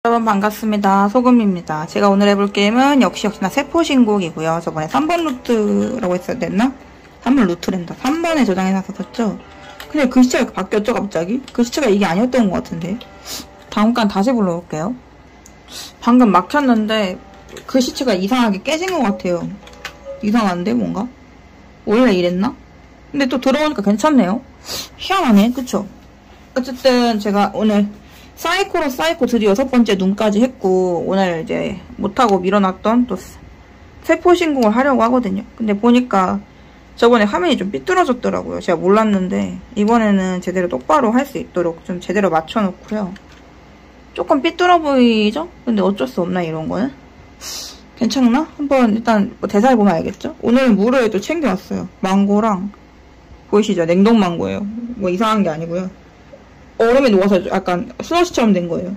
여러분 반갑습니다. 소금입니다. 제가 오늘 해볼 게임은 역시나 세포신곡이고요. 저번에 3번 루트라고 했어야 됐나? 3번 루트랜다. 3번에 저장해놨었죠? 근데 글씨가 이렇게 바뀌었죠 갑자기? 글씨가 이게 아니었던 것 같은데. 다음 간 다시 불러볼게요. 방금 막혔는데 글씨체가 이상하게 깨진 것 같아요. 이상한데 뭔가? 원래 이랬나? 근데 또 들어오니까 괜찮네요. 희한하네, 그쵸? 어쨌든 제가 오늘 사이코로 사이코 드디어 6번째 눈까지 했고, 오늘 이제 못하고 밀어놨던 또 세포신공을 하려고 하거든요. 근데 보니까 저번에 화면이 좀 삐뚤어졌더라고요. 제가 몰랐는데 이번에는 제대로 똑바로 할 수 있도록 좀 제대로 맞춰놓고요. 조금 삐뚤어 보이죠? 근데 어쩔 수 없나 이런 거는? 괜찮나? 한번 일단 뭐 대사를 보면 알겠죠? 오늘 물을 또 챙겨왔어요. 망고랑 보이시죠? 냉동 망고예요. 뭐 이상한 게 아니고요. 얼음에 녹아서 약간 슬러시처럼 된 거예요.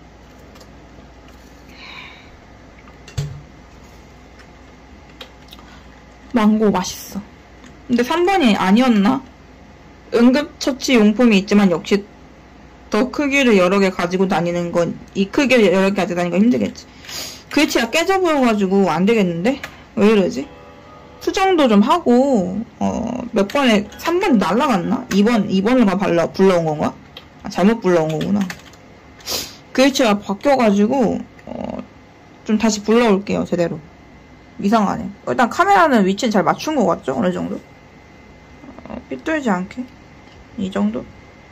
망고 맛있어. 근데 3번이 아니었나? 응급처치 용품이 있지만 역시 더 크기를 여러 개 가지고 다니는 건, 이 크기를 여러 개 가지고 다니는 건 힘들겠지. 글씨가 깨져 보여가지고 안 되겠는데? 왜 이러지? 수정도 좀 하고, 몇 번에 3번 날라갔나? 2번을 불러온 건가? 아, 잘못 불러온 거구나. 글씨가 바뀌어가지고 좀 다시 불러올게요. 제대로. 이상하네. 일단 카메라는 위치는 잘 맞춘 것 같죠? 어느 정도? 삐뚤지 않게 이 정도?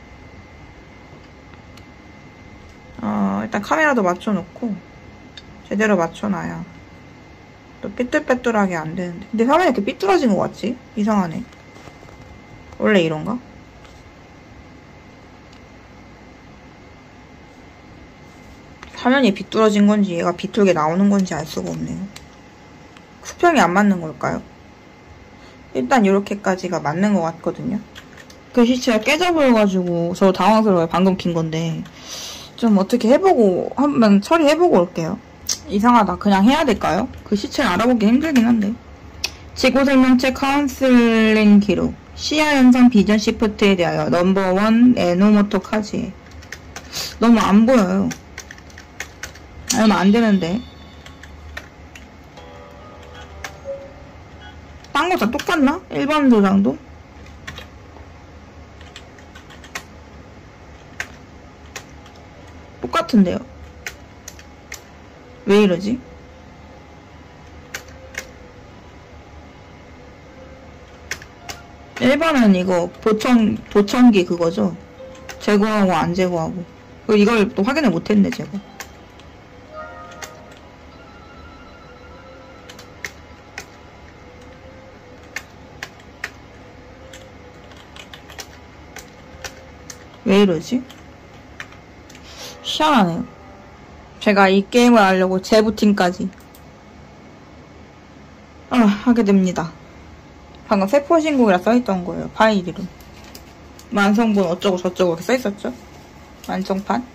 일단 카메라도 맞춰놓고 제대로 맞춰놔야 또 삐뚤빼뚤하게 안 되는데. 근데 화면이 이렇게 삐뚤어진 것 같지? 이상하네. 원래 이런가? 화면이 비뚤어진 건지 얘가 비뚤게 나오는 건지 알 수가 없네요. 수평이 안 맞는 걸까요? 일단 이렇게까지가 맞는 것 같거든요. 글씨체가 깨져 보여가지고 저 당황스러워요. 방금 킨 건데 좀 어떻게 해보고 한번 처리해보고 올게요. 이상하다. 그냥 해야 될까요? 글씨체를 알아보기 힘들긴 한데. 지구생명체 카운슬링 기록, 시야 현상 비전 시프트에 대하여 넘버1 에노모토 카지. 너무 안 보여요. 이러면 안 되는데. 딴 거 다 똑같나? 일반 도장도? 똑같은데요? 왜 이러지? 일반은 이거 도청기 그거죠? 제거하고 안 제거하고. 이걸 또 확인을 못했네, 제가. 왜 이러지? 희한하네요. 제가 이 게임을 하려고 재부팅까지 하게 됩니다. 방금 세포신곡이라 써있던 거예요. 파일 이름. 완성본 어쩌고 저쩌고 이렇게 써있었죠? 완성판?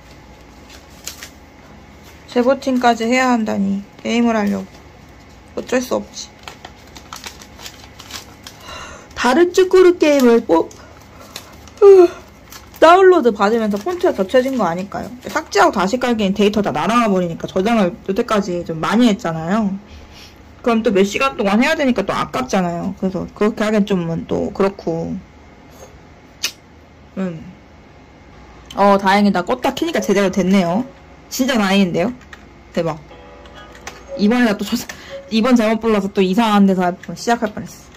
재부팅까지 해야 한다니. 게임을 하려고. 어쩔 수 없지. 다른 축구르 게임을 다운로드 받으면서 폰트가 겹쳐진 거 아닐까요? 삭제하고 다시 깔기엔 데이터 다 날아가 버리니까 저장을 여태까지 좀 많이 했잖아요. 그럼 또 몇 시간 동안 해야 되니까 또 아깝잖아요. 그래서 그렇게 하기엔 좀 또 그렇고. 다행이다. 껐다 키니까 제대로 됐네요. 진짜 다행인데요? 대박. 이번에가 또 이번 잘못 불러서 또 이상한 데서 시작할 뻔했어.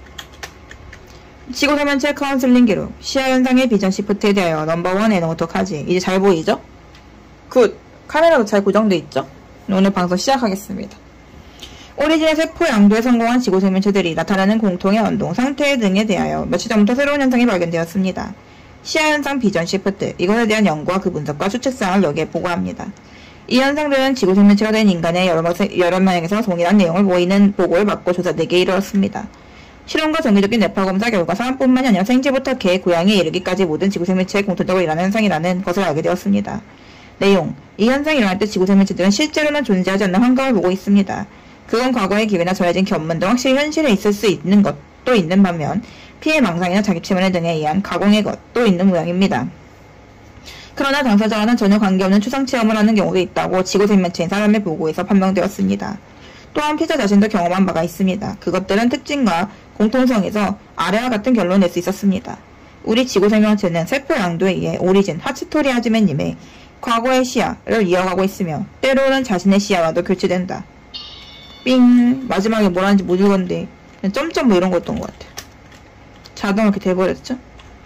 지구생명체 카운슬링 기록, 시야 현상의 비전 시프트에 대하여 넘버1 에노모토 카지. 이제 잘 보이죠? 굿. 카메라도 잘 고정돼 있죠? 오늘 방송 시작하겠습니다. 오리진의 세포 양도에 성공한 지구생명체들이 나타나는 공통의 운동 상태 등에 대하여 며칠 전부터 새로운 현상이 발견되었습니다. 시야 현상 비전 시프트. 이것에 대한 연구와 그 분석과 추측사항을 여기에 보고합니다. 이 현상들은 지구생명체가 된 인간의 여러 명에서 동일한 내용을 보이는 보고를 받고 조사되기에 이르렀습니다. 실험과 정기적인 뇌파 검사 결과 사람뿐만이 아니라 생쥐부터 개, 고양이에 이르기까지 모든 지구생명체에 공통적으로 일어나는 현상이라는 것을 알게 되었습니다. 내용. 이 현상이 일어날 때 지구생명체들은 실제로는 존재하지 않는 환경을 보고 있습니다. 그건 과거의 기회나 전해진 견문 등 확실히 현실에 있을 수 있는 것도 있는 반면 피해 망상이나 자기 침해 등에 의한 가공의 것도 있는 모양입니다. 그러나 당사자와는 전혀 관계없는 추상체험을 하는 경우도 있다고 지구생명체인 사람의 보고에서 판명되었습니다. 또한 피자 자신도 경험한 바가 있습니다. 그것들은 특징과 공통성에서 아래와 같은 결론을 낼 수 있었습니다. 우리 지구생명체는 세포 양도에 의해 오리진 하츠토리 하지메님의 과거의 시야를 이어가고 있으며 때로는 자신의 시야와도 교체된다. 삥. 마지막에 뭐라는지 못 읽었는데 그냥 점점 뭐 이런 거였던 것 같아요. 자동으로 이렇게 돼버렸죠?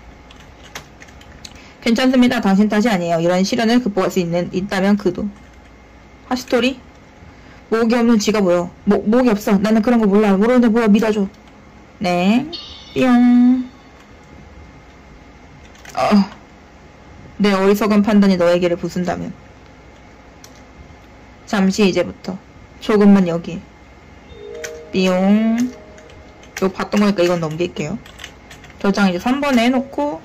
괜찮습니다. 당신 탓이 아니에요. 이런 시련을 극복할 수 있다면 그도. 하츠토리? 목이 없는 쥐가 뭐요? 목이 없어. 나는 그런 거 몰라. 모르는데 뭐야. 믿어줘. 네. 뿅. 내 어리석은 판단이 너에게를 부순다면. 잠시 이제부터. 조금만 여기. 뿅. 이거 봤던 거니까 이건 넘길게요. 저장 이제 3번에 해놓고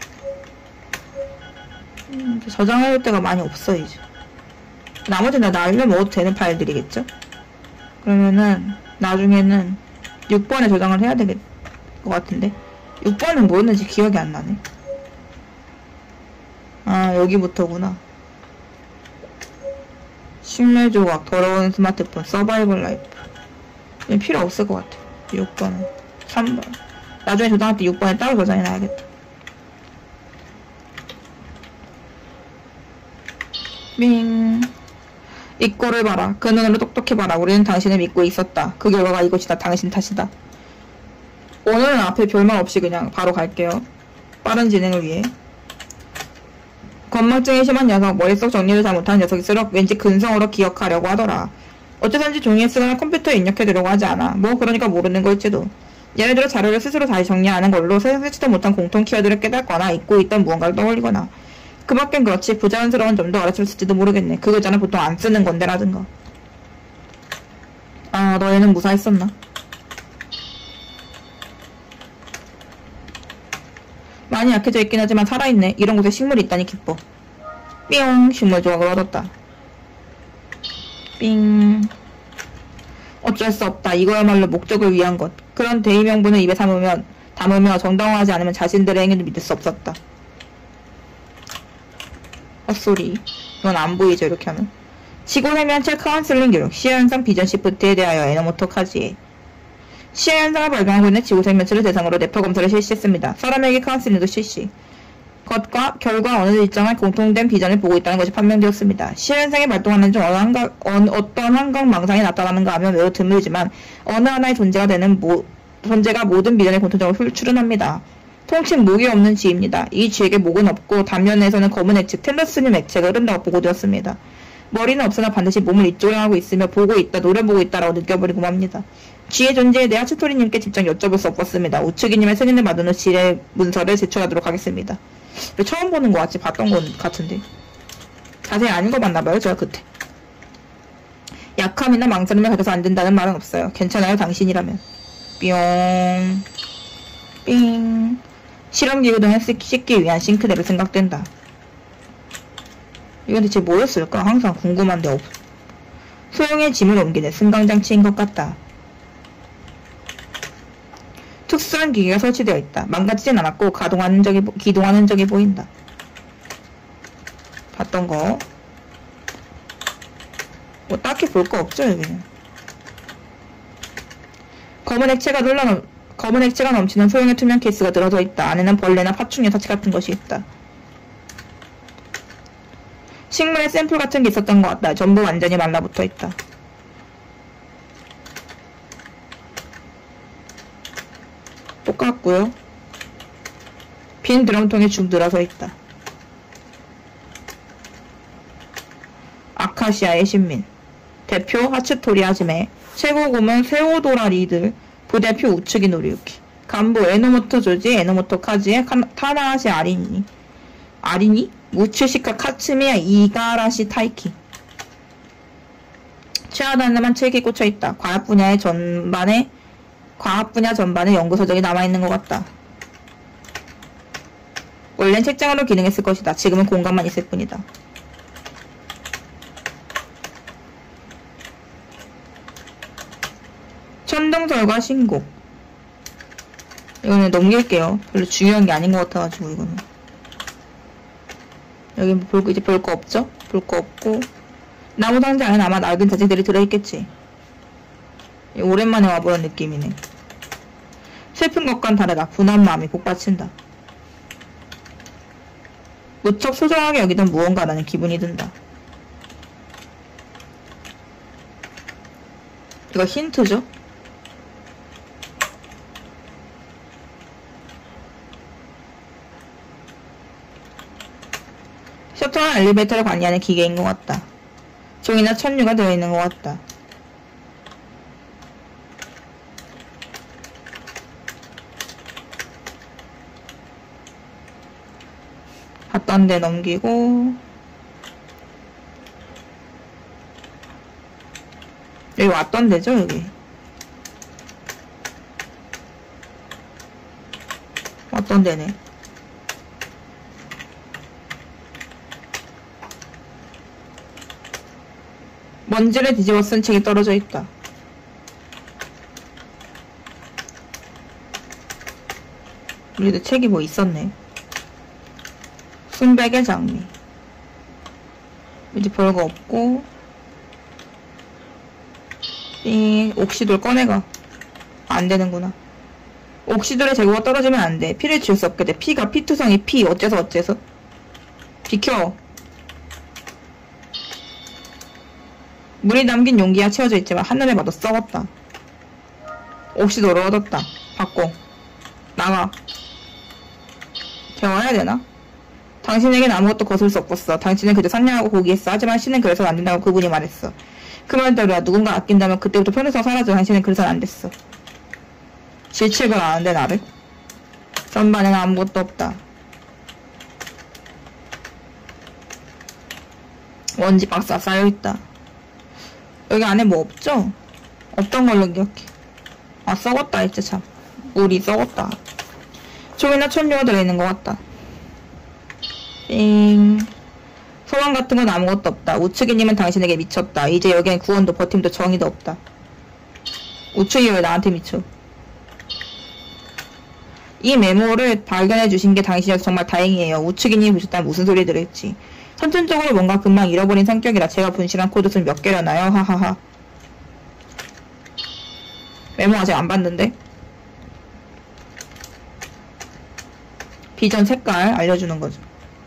저장할 데가 많이 없어 이제. 나머지는 다 날려먹어도 되는 파일들이겠죠? 그러면은 나중에는 6번에 저장을 해야 될 것 같은데 6번은 뭐였는지 기억이 안 나네. 아 여기부터구나. 식물 조각, 더러운 스마트폰, 서바이벌 라이프. 이건 필요 없을 것 같아. 6번은 3번 나중에 저장할 때 6번에 따로 저장해놔야겠다. 밍. 이꼴을 봐라. 그 눈으로 똑똑해봐라. 우리는 당신을 믿고 있었다. 그 결과가 이것이다. 당신 탓이다. 오늘은 앞에 별말 없이 그냥 바로 갈게요. 빠른 진행을 위해. 건망증이 심한 녀석, 머릿속 정리를 잘못한 녀석일수록 왠지 근성으로 기억하려고 하더라. 어쩌든지 종이에 쓰거나 컴퓨터에 입력해두려고 하지 않아. 뭐 그러니까 모르는 걸지도. 예를 들어 자료를 스스로 다시 정리하는 걸로 생각지도 못한 공통 키워드를 깨닫거나 잊고 있던 무언가를 떠올리거나. 그 밖엔 그렇지 부자연스러운 점도 알아챘을지도 모르겠네. 그 글자는 보통 안 쓰는 건데 라든가. 아 너희는 무사했었나? 많이 약해져 있긴 하지만 살아있네. 이런 곳에 식물이 있다니 기뻐. 뿅. 식물 조각을 얻었다. 삥. 어쩔 수 없다. 이거야말로 목적을 위한 것. 그런 대의 명분을 입에 담으며 정당화하지 않으면 자신들의 행위를 믿을 수 없었다. 헛소리. 이건 안 보이죠 이렇게 하면. 지구생명체 카운슬링 기록. 시야현상 비전 시프트에 대하여 에너모토 카지에. 시야현상을 발견하고 있는 지구생명체를 대상으로 뇌파 검사를 실시했습니다. 사람에게 카운슬링도 실시. 것과 결과 어느 일정한 공통된 비전을 보고 있다는 것이 판명되었습니다. 시야현상이 발동하는 중 어떤 환각망상이 나타나는가 하면 매우 드물지만 어느 하나의 존재가 모든 비전을 공통적으로 출현합니다. 통칭 목이 없는 쥐입니다. 이 쥐에게 목은 없고 단면에서는 검은 액체 텔러스늄 액체가 흐른다고 보고되었습니다. 머리는 없으나 반드시 몸을 이쪽으로 하고 있으며 보고 있다, 노려보고 있다라고 느껴버리고 맙니다. 쥐의 존재에 대해 하츠토리님께 직접 여쭤볼 수 없었습니다. 우츠기님의 승인을 받은 후 지뢰 문서를 제출하도록 하겠습니다. 처음 보는 거 같지? 봤던 건 같은데. 자세히 안 읽어봤나봐요, 제가 그때. 약함이나 망설임을 가져서 안 된다는 말은 없어요. 괜찮아요, 당신이라면. 뿅. 삥. 실험기구 등을 씻기 위한 싱크대로 생각된다. 이건 대체 뭐였을까? 항상 궁금한데 소형의 짐을 옮기는 승강장치인 것 같다. 특수한 기기가 설치되어 있다. 망가지진 않았고 기동하는 적이 보인다. 봤던 거. 뭐 딱히 볼 거 없죠 여기는. 검은 액체가 넘치는 소형의 투명 케이스가 들어서 있다. 안에는 벌레나 파충류 사치 같은 것이 있다. 식물의 샘플 같은 게 있었던 것 같다. 전부 완전히 말라붙어 있다. 똑같고요. 빈 드럼통에 죽 늘어서 있다. 아카시아의 신민. 대표 하츠토리 하지메. 최고고문 세오도라 리드. 부대표 우츠기 노리유키. 간부 에노모토 조지, 에노모토 카즈에 타나하시 아리니? 무츠시카 카츠미야 이가라시 타이키. 최하단에만 책이 꽂혀있다. 과학 분야 전반에 연구서적이 남아있는 것 같다. 원래는 책장으로 기능했을 것이다. 지금은 공간만 있을 뿐이다. 천동설과 신곡. 이거는 넘길게요. 별로 중요한 게 아닌 것 같아가지고 이거는. 여기 이제 볼 거 없죠? 볼 거 없고. 나무 상자에는 아마 낡은 자재들이 들어있겠지. 오랜만에 와보는 느낌이네. 슬픈 것과는 다르다. 분한 마음이 복받친다. 무척 소중하게 여기던 무언가라는 기분이 든다. 이거 힌트죠? 셔터와 엘리베이터를 관리하는 기계인 것 같다. 종이나 천류가 들어있는 것 같다. 갔던 데 넘기고. 여기 왔던 데죠, 여기. 왔던 데네. 먼지를 뒤집어 쓴 책이 떨어져 있다. 여기도 책이 뭐 있었네. 순백의 장미. 이제 별거 없고. 이 옥시돌 꺼내가. 안 되는구나. 옥시돌의 재고가 떨어지면 안 돼. 피를 지울 수 없게 돼. 피가 피투성이 피. 어째서. 비켜. 물이 담긴 용기가 채워져 있지만 한눈에 봐도 썩었다. 옥시돌을 얻었다. 바꿔. 나가. 대화해야 되나? 당신에겐 아무것도 거슬 수 없었어. 당신은 그저 상냥하고 고귀했어. 하지만 신은 그래서는 안 된다고 그분이 말했어. 그 말대로야. 누군가 아낀다면 그때부터 편에서 사라져. 당신은 그래서는 안 됐어. 질책을 하는데 나를? 전반에는 아무것도 없다. 먼지 박스가 쌓여있다. 여기 안에 뭐 없죠? 없던 걸로 기억해. 아, 썩었다 이제 참. 물이 썩었다. 종이나 천류가 들어있는 것 같다. 띵. 소망 같은 건 아무것도 없다. 우측이님은 당신에게 미쳤다. 이제 여기엔 구원도 버팀도 정의도 없다. 우측이 왜 나한테 미쳐? 이 메모를 발견해 주신 게 당신이어서 정말 다행이에요. 우측이님이 보셨다면 무슨 소리 들을지. 선천적으로 뭔가 금방 잃어버린 성격이라 제가 분실한 코드를 몇 개려나요? 하하하. 메모 아직 안 봤는데? 비전 색깔 알려주는 거죠.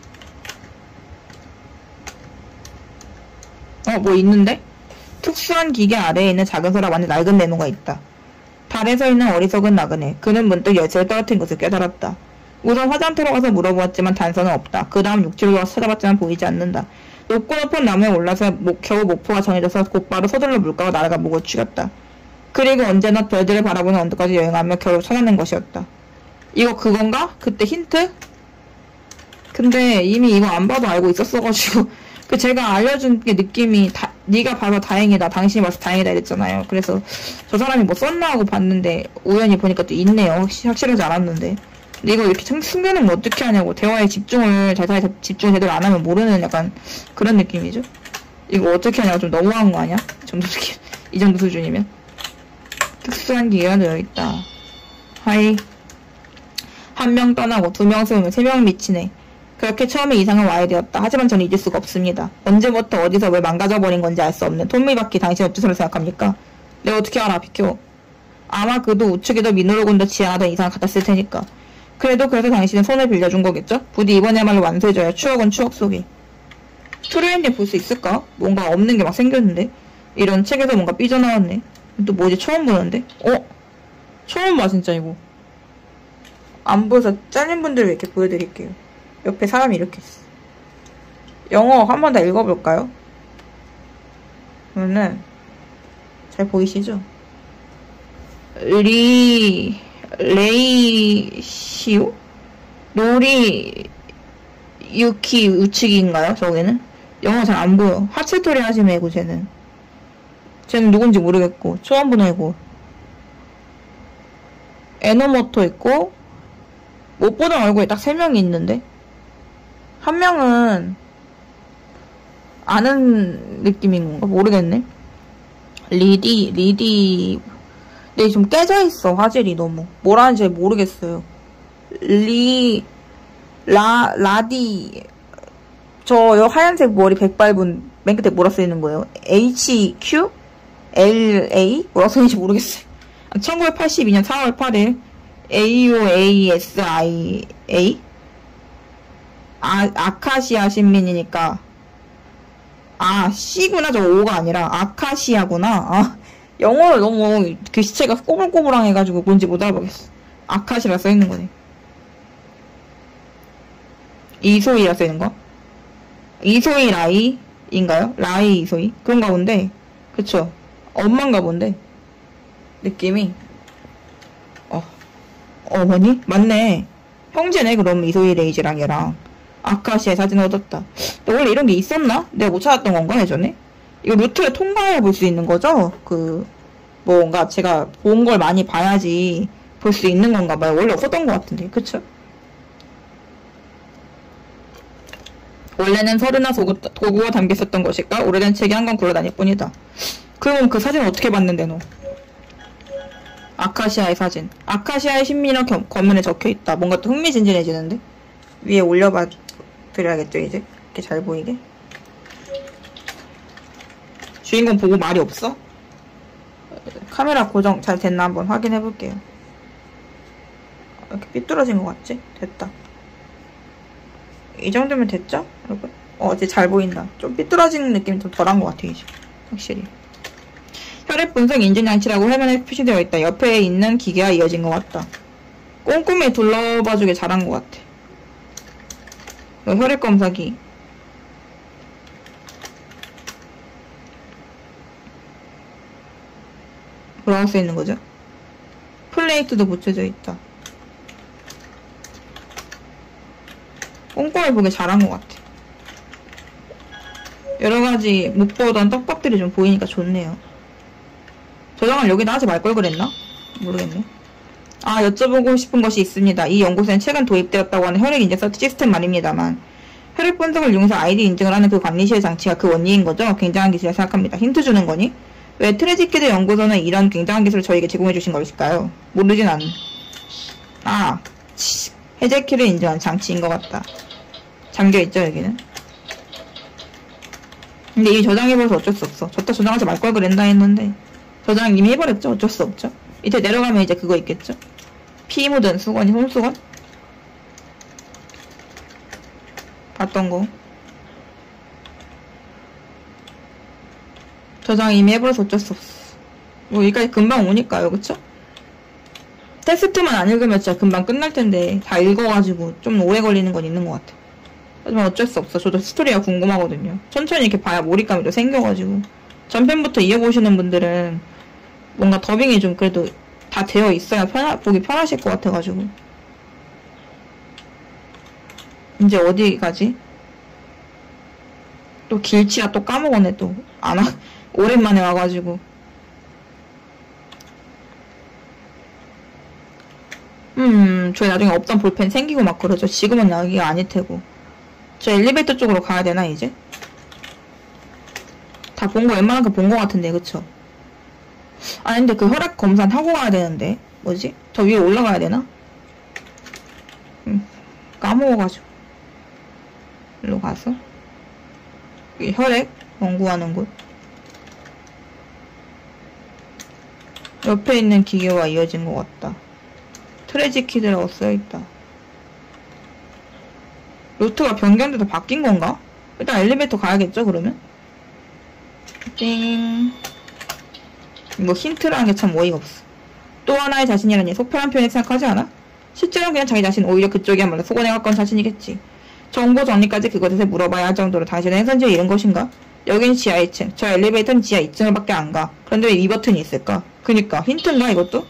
뭐 있는데? 특수한 기계 아래에 있는 작은 서랍 안에 낡은 메모가 있다. 발에 서 있는 어리석은 나그네. 그는 문득 열쇠를 떨어뜨린 것을 깨달았다. 우선 화장터로 가서 물어보았지만 단서는 없다. 그 다음 육지로 가서 찾아봤지만 보이지 않는다. 높고 높은 나무에 올라서 겨우 목표가 정해져서 곧바로 서둘러 물가로 날아가 목을 죽였다. 그리고 언제나 별들을 바라보는 언덕까지 여행하며 겨우 찾아낸 것이었다. 이거 그건가? 그때 힌트? 근데 이미 이거 안 봐도 알고 있었어가지고 제가 알려준 게 느낌이 네가 봐서 다행이다, 당신이 봐서 다행이다 이랬잖아요. 그래서 저 사람이 뭐 썼나 하고 봤는데 우연히 보니까 또 있네요. 확실하지 않았는데. 근데 이거 이렇게 숨겨놓으면 어떻게 하냐고. 대화에 집중을 집중 제대로 안 하면 모르는 약간 그런 느낌이죠. 이거 어떻게 하냐고. 좀 너무한 거 아니야? 이 정도 수준이면. 특수한 기계가 들어있다. 하이. 한 명 떠나고 2명 세우면 3명 미치네. 그렇게 처음에 이상은 와야 되었다. 하지만 저는 잊을 수가 없습니다. 언제부터 어디서 왜 망가져버린 건지 알 수 없는 톰미바퀴. 당신 어째서를 생각합니까? 내가 어떻게 알아? 비켜. 아마 그도 우측에도 민호로군도 지향하던 이상을 같았을 테니까. 그래서 당신은 손을 빌려준 거겠죠? 부디 이번에야말로 완수해줘야 추억은 추억 속에. 트레인에 볼 수 있을까? 뭔가 없는 게 막 생겼는데? 이런 책에서 뭔가 삐져나왔네. 또 뭐지? 처음 보는데? 처음 봐 진짜 이거. 안 보여서 잘린 분들을 이렇게 보여드릴게요. 옆에 사람이 이렇게 있어. 영어 한 번 더 읽어볼까요? 그러면은 잘 보이시죠? 레이시오? 노리 유키 우측인가요? 저기는? 영어 잘 안 보여. 하츠토리 하시메고 쟤는 누군지 모르겠고 처음 보는 애고. 에노모토 있고 못 보던 얼굴에 딱 3명이 있는데 한 명은 아는 느낌인 건가? 모르겠네. 리디 근데 좀 깨져있어 화질이 너무. 뭐라는지 잘 모르겠어요. 라디 저 하얀색 머리 백발분 맨 끝에 뭐라 써있는 거예요? HQ? LA? 뭐라 써있는지 모르겠어요. 1982년 4월 8일 AUASIA? 아카시아 신민이니까 C구나. 저 O가 아니라 아카시아구나. 영어를 너무 글씨체가 꼬불꼬불해가지고 뭔지 못 알아보겠어. 아카시라 써있는 거네. 이소희라 써있는 거? 이소희 라이인가요? 라이 이소희? 그런가 본데. 그쵸? 엄마인가 본데. 느낌이. 어머니? 맞네. 형제네, 그럼 이소희 레이즈랑 얘랑. 아카시아의 사진을 얻었다. 근데 원래 이런 게 있었나? 내가 못 찾았던 건가, 예전에? 이거 루트를 통과해 볼 수 있는 거죠? 뭔가 제가 본 걸 많이 봐야지 볼 수 있는 건가 봐요. 원래 없었던 것 같은데. 그쵸? 원래는 서류나 도구가 담겼었던 것일까? 오래된 책이 한 권 굴러다닐 뿐이다. 그럼 그 사진을 어떻게 봤는데, 너? 아카시아의 사진. 아카시아의 신민이라고 겉면에 적혀있다. 뭔가 또 흥미진진해지는데? 위에 올려봐 드려야겠죠, 이제? 이렇게 잘 보이게. 주인공 보고 말이 없어? 카메라 고정 잘 됐나 한번 확인해볼게요. 이렇게 삐뚤어진 것 같지? 됐다. 이 정도면 됐죠? 여러분? 이제 잘 보인다. 좀 삐뚤어지는 느낌이 좀 덜한 것 같아, 이제. 확실히. 혈액 분석 인증 장치라고 화면에 표시되어 있다. 옆에 있는 기계와 이어진 것 같다. 꼼꼼히 둘러봐주길 잘한 것 같아. 혈액 검사기. 뭐라고 써있는 거죠? 플레이트도 붙여져 있다. 꼼꼼히 보길 잘한 것 같아. 여러가지 못 보던 떡밥들이 좀 보이니까 좋네요. 저장을 여기다 하지 말 걸 그랬나? 모르겠네. 여쭤보고 싶은 것이 있습니다. 이 연구소엔 최근 도입되었다고 하는 혈액 인증 시스템 말입니다만 혈액 분석을 이용해서 아이디 인증을 하는 그 관리실 장치가 그 원리인 거죠? 굉장한 기술이라 생각합니다. 힌트 주는 거니? 왜 트레지키드 연구소는 이런 굉장한 기술을 저에게 제공해 주신 것일까요? 모르진 않. 해제키를 인증한 장치인 것 같다. 잠겨있죠, 여기는? 근데 이 저장해버려서 어쩔 수 없어. 저따 저장하지 말 걸 그랬나 했는데 저장 이미 해버렸죠? 어쩔 수 없죠? 밑에 내려가면 이제 그거 있겠죠? 피 묻은 수건이 손수건? 봤던 거. 저장 이미 해버려서 어쩔 수 없어. 뭐 여기까지 금방 오니까요, 그쵸? 테스트만 안 읽으면 진짜 금방 끝날 텐데 다 읽어가지고 좀 오래 걸리는 건 있는 것 같아. 하지만 어쩔 수 없어. 저도 스토리가 궁금하거든요. 천천히 이렇게 봐야 몰입감이 또 생겨가지고. 전편부터 이어보시는 분들은 뭔가 더빙이 좀 그래도 다 되어 있어야 보기 편하실 것 같아가지고. 이제 어디 가지? 또 길치야 또 까먹었네 또. 오랜만에 와가지고. 저희 나중에 없던 볼펜 생기고 막 그러죠. 지금은 여기가 아닐 테고. 저 엘리베이터 쪽으로 가야 되나 이제? 다 본 거 웬만한 거 본 거 같은데, 그쵸? 근데 그 혈액 검사는 하고 가야 되는데. 뭐지? 저 위에 올라가야 되나? 까먹어가지고. 일로 가서 이 혈액 연구하는 곳. 옆에 있는 기계와 이어진 것 같다. 트레지키드라고 써있다. 루트가 변경돼서 바뀐 건가? 일단 엘리베이터 가야겠죠, 그러면? 띵. 뭐 힌트라는 게 참 어이가 없어. 또 하나의 자신이라니 속편한 표현이 생각하지 않아? 실제로는 그냥 자기 자신, 오히려 그쪽이야말로 속언에 가까운 자신이겠지. 정보 정리까지 그것에 물어봐야 할 정도로 당신은 행선지에 이른 것인가? 여긴 지하 2층, 저 엘리베이터는 지하 2층을 밖에 안 가. 그런데 왜 이 버튼이 있을까? 그니까 힌트인가 이것도?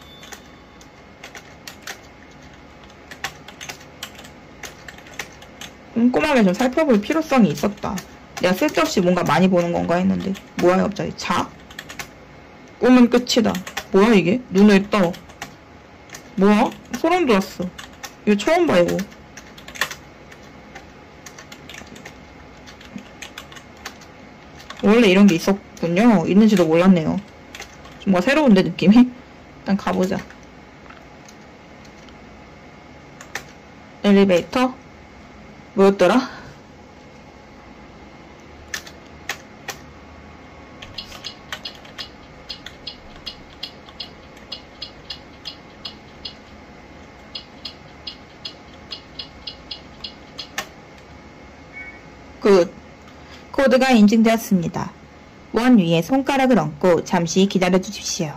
꼼꼼하게 좀 살펴볼 필요성이 있었다. 내가 쓸데없이 뭔가 많이 보는 건가 했는데 뭐야 갑자기? 자? 꿈은 끝이다. 뭐야 이게? 눈을 떠. 뭐야? 소름 돋았어. 이거 처음 봐 이거. 원래 이런 게 있었군요. 있는지도 몰랐네요. 좀 뭔가 새로운데 느낌이? 일단 가보자. 엘리베이터? 뭐였더라? 코드가 인증되었습니다. 원 위에 손가락을 얹고 잠시 기다려 주십시오.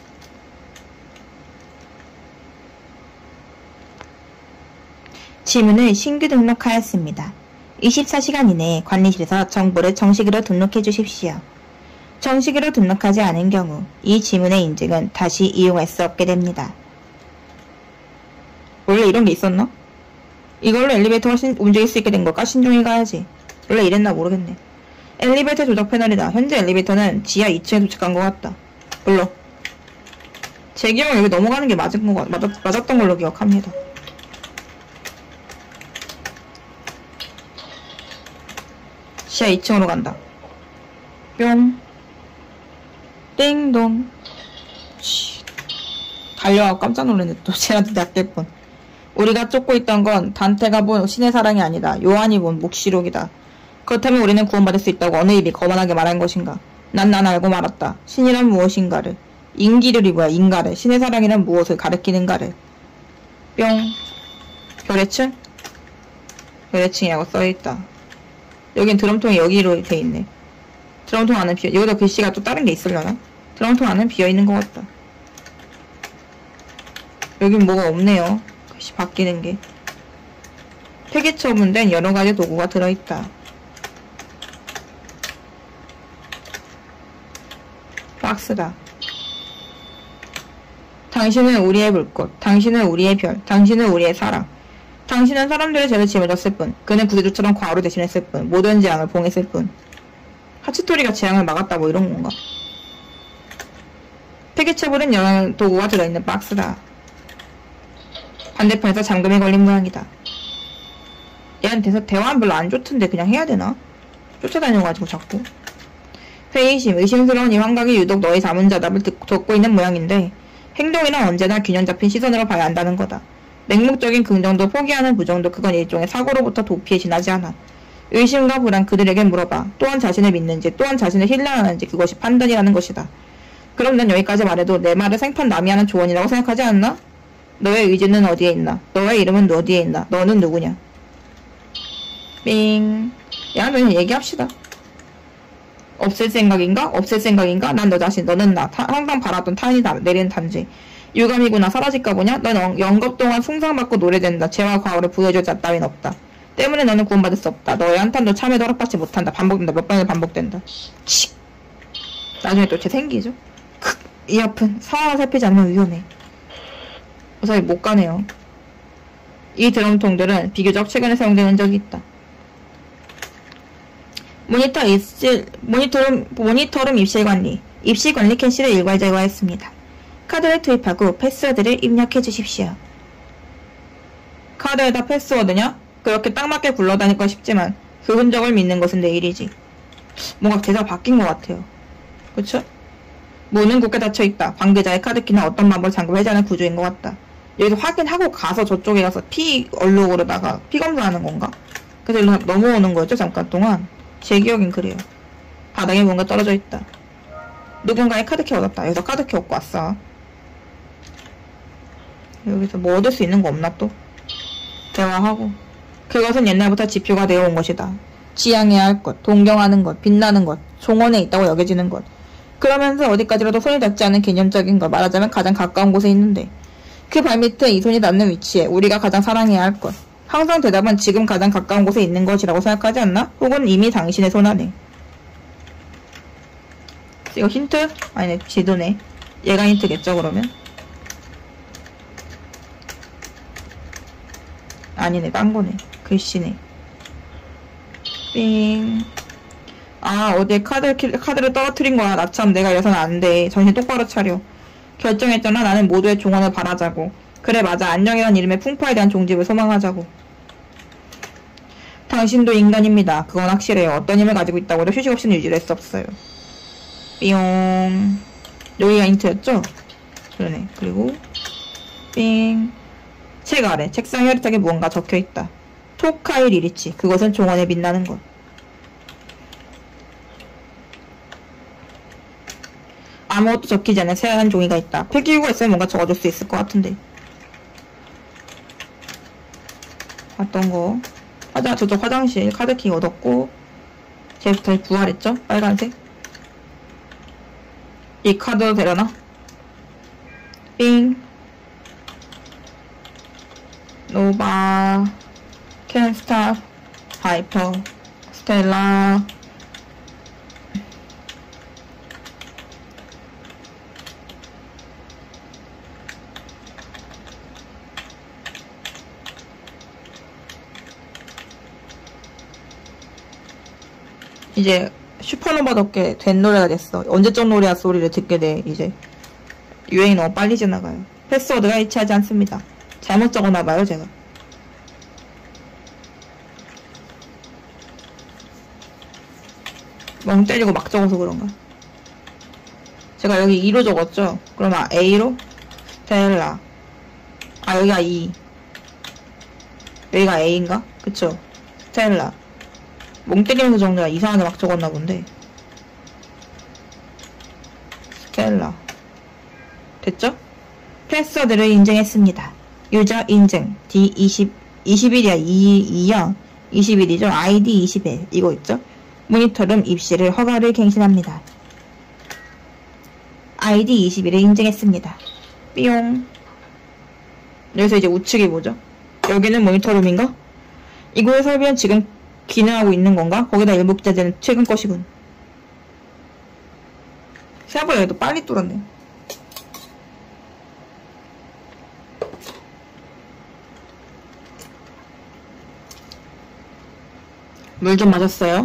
지문을 신규 등록하였습니다. 24시간 이내에 관리실에서 정보를 정식으로 등록해 주십시오. 정식으로 등록하지 않은 경우 이 지문의 인증은 다시 이용할 수 없게 됩니다. 원래 이런 게 있었나? 이걸로 엘리베이터가 움직일 수 있게 된 걸까? 신중히 가야지. 원래 이랬나 모르겠네. 엘리베이터 조작 패널이다. 현재 엘리베이터는 지하 2층에 도착한 것 같다. 물론 제 기억은 여기 넘어가는 게 맞았던 걸로 기억합니다. 지하 2층으로 간다. 뿅. 띵동. 달려가고 깜짝 놀랐네. 또 쟤한테 낚일 뻔. 우리가 쫓고 있던 건 단테가 본 신의 사랑이 아니다. 요한이 본 묵시록이다. 그렇다면 우리는 구원받을 수 있다고 어느 입이 거만하게 말한 것인가? 난 알고 말았다. 신이란 무엇인가를. 인기를이 뭐야, 인가를. 신의 사랑이란 무엇을 가리키는가를. 뿅. 결의층? 결의층이라고 써있다. 여긴 드럼통이 여기로 돼있네. 드럼통 안은 여기다 글씨가 또 다른 게 있으려나? 드럼통 안은 비어있는 것 같다. 여긴 뭐가 없네요. 글씨 바뀌는 게. 폐기 처분된 여러가지 도구가 들어있다. 박스다. 당신은 우리의 불꽃, 당신은 우리의 별, 당신은 우리의 사랑. 당신은 사람들의 죄를 짊어졌을 뿐, 그는 구세주처럼 과오를 대신했을 뿐, 모든 재앙을 봉했을 뿐. 하치토리가 재앙을 막았다 뭐 이런 건가? 폐기처분은 여러 도구가 들어있는 박스다. 반대편에서 잠금이 걸린 모양이다. 얘한테서 대화는 별로 안 좋던데 그냥 해야 되나? 쫓아다녀가지고 자꾸. 회의심, 의심스러운 이 환각이 유독 너의 자문자답을 듣고 있는 모양인데 행동이란 언제나 균형 잡힌 시선으로 봐야 한다는 거다. 맹목적인 긍정도 포기하는 부정도 그건 일종의 사고로부터 도피에 지나지 않아. 의심과 불안 그들에게 물어봐. 또한 자신을 믿는지 또한 자신을 신뢰하는지 그것이 판단이라는 것이다. 그럼 난 여기까지 말해도 내 말을 생판 남이 하는 조언이라고 생각하지 않나? 너의 의지는 어디에 있나? 너의 이름은 어디에 있나? 너는 누구냐? 삥. 야, 그냥 얘기합시다. 없앨 생각인가? 없앨 생각인가? 난 너 자신, 너는 나. 항상 바라던 타인이 내리는 단지. 유감이구나. 사라질까 보냐? 넌 영겁 동안 숭상받고 노래된다. 죄와 과오를 부여줄 자 따윈 없다. 때문에 너는 구원받을 수 없다. 너의 한탄도 참에도 허락받지 못한다. 반복된다. 몇 번을 반복된다. 칙. 나중에 또 죄 생기죠? 이 아픈 상황을 살피지 않으면 위험해. 어차피 못 가네요. 이 드럼통들은 비교적 최근에 사용되는 적이 있다. 모니터룸 입실관리. 입실관리 캔실을 일괄 제거했습니다. 카드를 투입하고 패스워드를 입력해 주십시오. 카드에다 패스워드냐? 그렇게 딱 맞게 굴러다닐까 싶지만 그 흔적을 믿는 것은 내일이지. 뭔가 대사가 바뀐 것 같아요. 그쵸? 문은 굳게 닫혀있다. 관계자의 카드키는 어떤 방법을 잠금 해제하는 구조인 것 같다. 여기서 확인하고 가서 저쪽에 가서 피 얼룩으로다가 피 검사하는 건가? 그래서 일로 넘어오는 거였죠, 잠깐 동안. 제 기억엔 그래요. 바닥에 뭔가 떨어져 있다. 누군가의 카드키 얻었다. 여기서 카드키 얻고 왔어. 여기서 뭐 얻을 수 있는 거 없나 또? 대화하고. 그것은 옛날부터 지표가 되어 온 것이다. 지향해야 할 것, 동경하는 것, 빛나는 것, 종언에 있다고 여겨지는 것. 그러면서 어디까지라도 손이 닿지 않은 개념적인 것, 말하자면 가장 가까운 곳에 있는데 그 발밑에 이 손이 닿는 위치에 우리가 가장 사랑해야 할 것. 항상 대답은 지금 가장 가까운 곳에 있는 것이라고 생각하지 않나? 혹은 이미 당신의 손 안에. 이거 힌트? 아니네, 지도네. 얘가 힌트겠죠, 그러면? 아니네, 딴 거네. 글씨네. 삥. 아, 어디에 카드를 떨어뜨린 거야. 나 참, 내가 여선 안 돼. 정신 똑바로 차려. 결정했잖아. 나는 모두의 종언을 바라자고. 그래, 맞아. 안녕이란 이름의 풍파에 대한 종집을 소망하자고. 당신도 인간입니다. 그건 확실해요. 어떤 힘을 가지고 있다고 해도 휴식 없이는 유지를 할 수 없어요. 삐용. 여기가 힌트였죠? 그러네. 그리고 삥. 책 아래 책상 혈액하게 무언가 적혀있다. 토카이 리리치. 그것은 종언에 빛나는 것. 아무것도 적히지 않은 새하얀 종이가 있다. 폐기구가 있으면 뭔가 적어줄 수 있을 것 같은데. 봤던 거. 저쪽 화장실 카드키 얻었고 제부터 부활했죠? 빨간색. 이 카드 되려나? 삥. 노바. 캔스탑. 하이퍼. 스텔라. 이제 슈퍼노바답게 된 노래가 됐어. 언제적 노래야 소리를 듣게 돼. 이제 유행이 너무 빨리 지나가요. 패스워드가 일치하지 않습니다. 잘못 적어놔봐요 제가. 멍 때리고 막 적어서 그런가. 제가 여기 2로 적었죠. 그러면 A로 스텔라. 아 여기가 2. 여기가 A인가? 그쵸? 스텔라. 멍 때리면서 적느라 이상하게 막 적었나 본데. 스텔라. 됐죠? 패스워드를 인증했습니다. 유저 인증. D20, 21이야. 2야. 21이죠. ID 21. 이거 있죠? 모니터룸 입시를 허가를 갱신합니다. ID 21을 인증했습니다. 삐용. 여기서 이제 우측이 뭐죠? 여기는 모니터룸인가? 이곳의 설비는 지금 기능하고 있는 건가? 거기다 일부 기자재는 최근 것이군. 생각보다 여기도 빨리 뚫었네. 물 좀 마셨어요?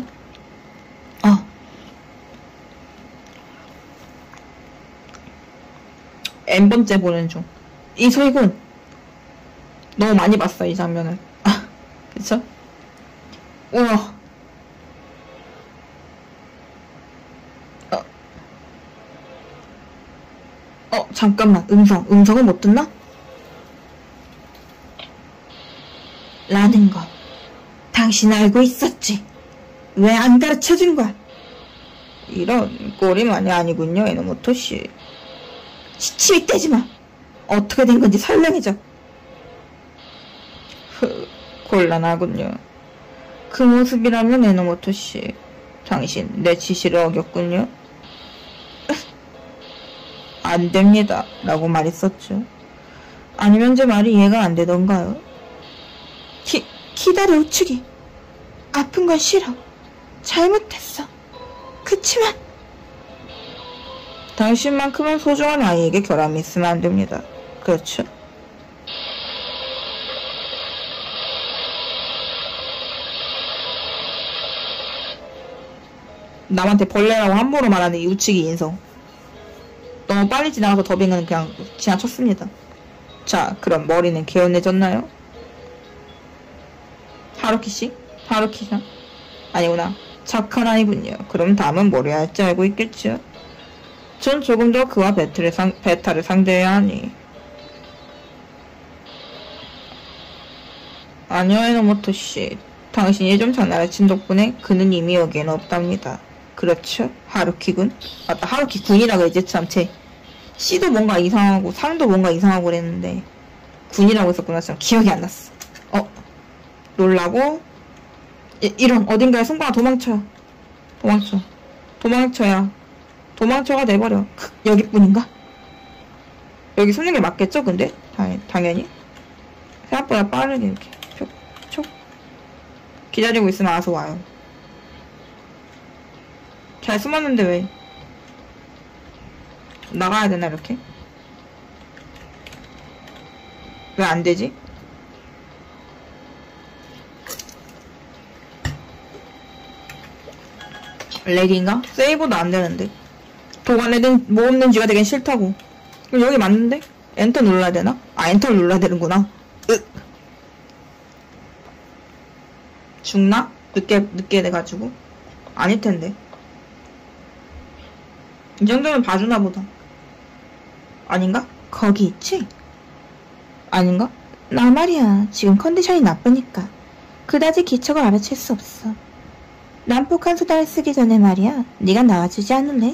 N번째 보는 중. 이소희군. 너무 많이 봤어, 이 장면을. 그쵸? 우와. 잠깐만. 음성은 못 듣나? 라는 거. 당신 알고 있었지? 왜 안 가르쳐준 거야? 이런 꼴이만이 아니군요, 에노모토씨. 시침이 떼지 마. 어떻게 된 건지 설명해줘. 곤란하군요. 그 모습이라면 에노모토씨, 당신 내 지시를 어겼군요. 안 됩니다. 라고 말했었죠. 아니면 제 말이 이해가 안 되던가요? 기다려, 우측이. 아픈 건 싫어. 잘못했어. 그치만 당신만큼은 소중한 아이에게 결함이 있으면 안 됩니다. 그렇죠? 남한테 벌레라고 함부로 말하는 이 우측이 인성. 너무 빨리 지나가서 더빙은 그냥 지나쳤습니다. 자, 그럼 머리는 개운해졌나요? 하루키씨? 하루키상? 아니구나. 착한 아이군요. 그럼 다음은 뭘 해야 할지 알고 있겠죠? 전 조금 더 그와 베타를 상대해야 하니. 아니요, 에노모토씨. 당신이 좀 장난친 덕분에 그는 이미 여기에는 없답니다. 그렇죠? 하루키군? 맞다, 하루키 군이라 그랬지, 참. 쟤 C도 뭔가 이상하고 상도 뭔가 이상하고 그랬는데 군이라고 했었구나. 참 기억이 안 났어. 놀라고. 이런, 어딘가에 손가락 도망쳐야 도망쳐가 돼버려. 여기뿐인가? 여기 숨는 게 맞겠죠, 근데? 당연히. 생각보다 빠르게 이렇게 촉 기다리고 있으면 알아서 와요. 잘 숨었는데 왜 나가야 되나, 이렇게? 왜 안 되지? 렉인가? 세이브도 안 되는데. 도관에는 뭐 없는지가 되긴 싫다고. 그럼 여기 맞는데? 엔터 눌러야 되나? 아, 엔터를 눌러야 되는구나. 죽나? 늦게 돼가지고. 아닐 텐데. 이 정도면 봐주나 보다. 아닌가? 거기 있지? 아닌가? 나 말이야. 지금 컨디션이 나쁘니까 그다지 기척을 알아챌 수 없어. 난폭한 수단을 쓰기 전에 말이야. 네가 나와주지 않을래?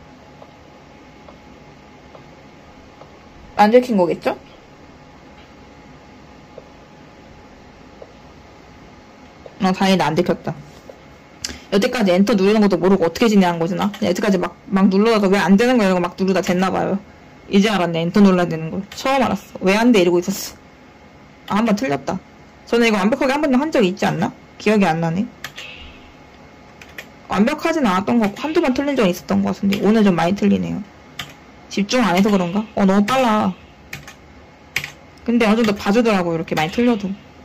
안 들킨 거겠죠? 다행히 안 들켰다. 여태까지 엔터 누르는 것도 모르고 어떻게 지내한 거지 나? 여태까지 막 눌러다가 왜 안 되는 거야 이러고 막 누르다 됐나봐요. 이제 알았네. 엔터 눌러야 되는 걸. 처음 알았어. 왜 안 돼? 이러고 있었어. 아, 한 번 틀렸다. 저는 이거 완벽하게 한 번도 한 적이 있지 않나? 기억이 안 나네. 완벽하진 않았던 것 같고 한두 번 틀린 적이 있었던 것 같은데 오늘 좀 많이 틀리네요. 집중 안 해서 그런가? 너무 빨라. 근데 어느 정도 봐주더라고 이렇게 많이 틀려도.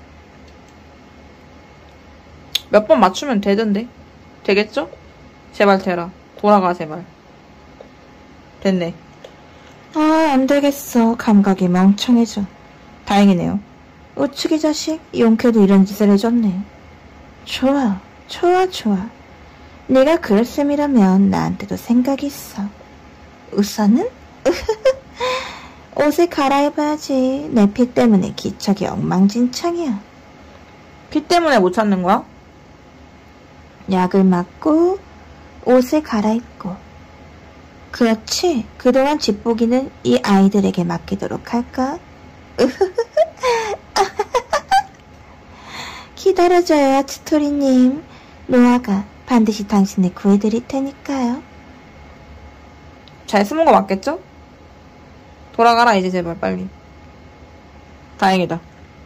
몇 번 맞추면 되던데? 되겠죠? 제발 되라. 돌아가 제발. 됐네. 아, 안 되겠어. 감각이 멍청해져. 다행이네요. 우측이 자식, 용케도 이런 짓을 해줬네. 좋아, 좋아, 좋아. 네가 그럴 셈이라면 나한테도 생각이 있어. 우선은? 옷을 갈아입어야지. 내 피 때문에 기척이 엉망진창이야. 피 때문에 못 찾는 거야? 약을 맞고 옷을 갈아입고. 그렇지. 그동안 뒷보기는 이 아이들에게 맡기도록 할까? 기다려줘요, 아츠토리님. 노아가 반드시 당신을 구해드릴 테니까요. 잘 숨은 거 맞겠죠? 돌아가라 이제 제발 빨리. 다행이다.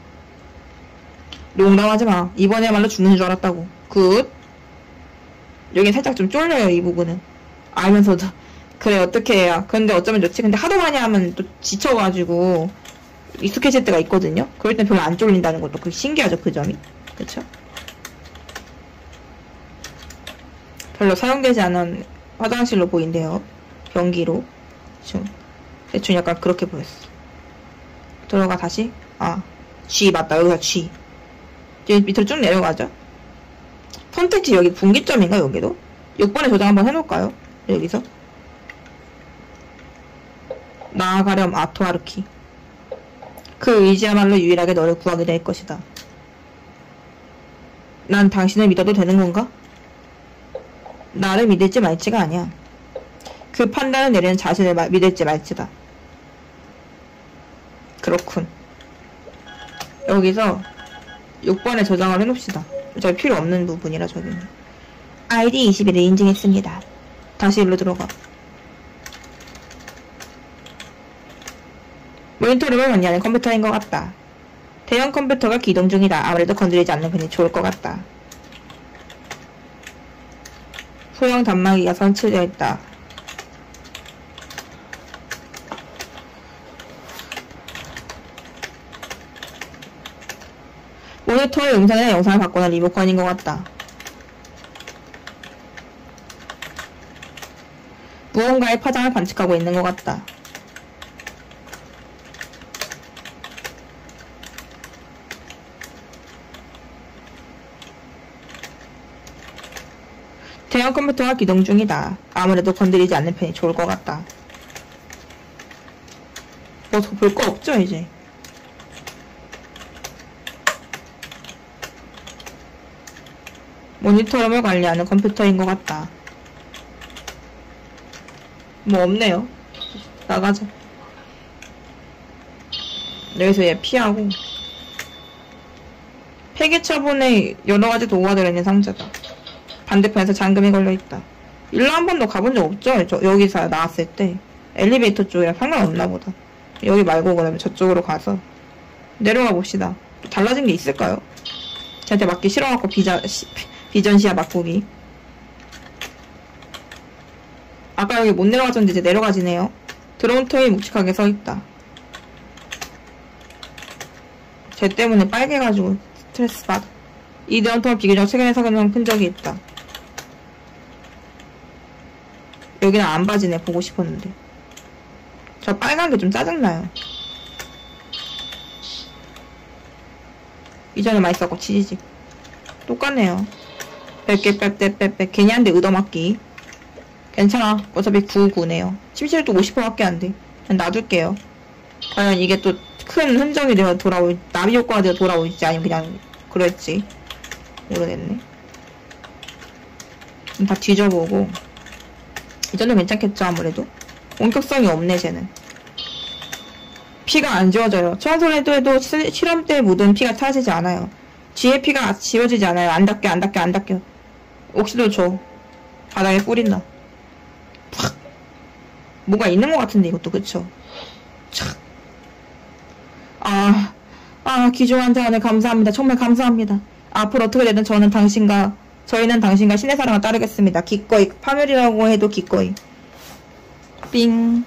농담하지 마. 이번에야말로 죽는 줄 알았다고. 굿. 여긴 살짝 좀 쫄려요 이 부분은. 알면서도. 그래 어떻게 해야. 근데 어쩌면 좋지. 근데 하도 많이 하면 또 지쳐가지고 익숙해질 때가 있거든요. 그럴 땐 별로 안 쫄린다는 것도 그게 신기하죠 그 점이. 그쵸? 별로 사용되지 않은 화장실로 보인대요. 변기로. 대충 약간 그렇게 보였어. 들어가 다시. 아, G 맞다. 여기가 G. 이제 밑으로 쭉 내려가죠. 선택지 여기 분기점인가 여기도? 6번에 저장 한번 해놓을까요? 여기서. 나아가렴 아토하르키. 그 의지야말로 유일하게 너를 구하게 될 것이다. 난 당신을 믿어도 되는 건가? 나를 믿을지 말지가 아니야. 그 판단을 내리는 자신을 믿을지 말지다. 그렇군. 여기서 6번에 저장을 해놓읍시다. 어차피 필요 없는 부분이라 저기는. ID 21을 인증했습니다. 다시 일로 들어가. 모니터룸을 관리하는 컴퓨터인 것 같다. 대형 컴퓨터가 기동 중이다. 아무래도 건드리지 않는 편이 좋을 것 같다. 소형 단말기가 설치되어 있다. 모니터의 음성이나 영상을 바꾸는 리모컨인 것 같다. 무언가의 파장을 관측하고 있는 것 같다. 대형 컴퓨터가 기동 중이다. 아무래도 건드리지 않는 편이 좋을 것 같다. 뭐 더 볼 거 없죠 이제. 모니터룸을 관리하는 컴퓨터인 것 같다. 뭐 없네요. 나가자. 여기서 얘 피하고. 폐기 처분에 여러가지 도구가 들어있는 상자다. 반대편에서 잠금이 걸려있다. 일로 한 번도 가본 적 없죠? 여기서 나왔을 때. 엘리베이터 쪽이랑 상관없나 보다. 여기 말고 그러면 저쪽으로 가서 내려가 봅시다. 달라진 게 있을까요? 쟤한테 맞기 싫어갖고 비전시야 바꾸기. 아까 여기 못 내려가졌는데 이제 내려가지네요. 드론터에 묵직하게 서있다. 쟤 때문에 빨개가지고 스트레스 받아. 이 드론터를 비교적 최근에 사용한 흔적이 있다. 여기는 안 빠지네. 보고 싶었는데. 저 빨간 게 좀 짜증나요. 이전에 많이 썼고 치즈집. 똑같네요. 100개 빼빼빼빼. 괜히 한 대 얻어맞기. 괜찮아. 어차피 99네요. 심실도 50%밖에 안 돼. 그냥 놔둘게요. 과연 이게 또 큰 흔적이 되어 나비 효과가 되어 돌아올지 아니면 그냥 그랬지. 모르겠네. 다 뒤져보고. 이 정도 괜찮겠죠 아무래도. 원격성이 없네 쟤는. 피가 안 지워져요. 청소를 해도 실험 때 묻은 피가 사라지지 않아요. 뒤에 피가 지워지지 않아요. 안 닦여. 옥시도 줘. 바닥에 뿌린다. 팍. 뭐가 있는 것 같은데, 이것도, 그쵸? 촥. 귀중한 자원을 감사합니다. 정말 감사합니다. 앞으로 어떻게 되든 저희는 당신과 신의 사랑을 따르겠습니다. 기꺼이. 파멸이라고 해도 기꺼이. 삥.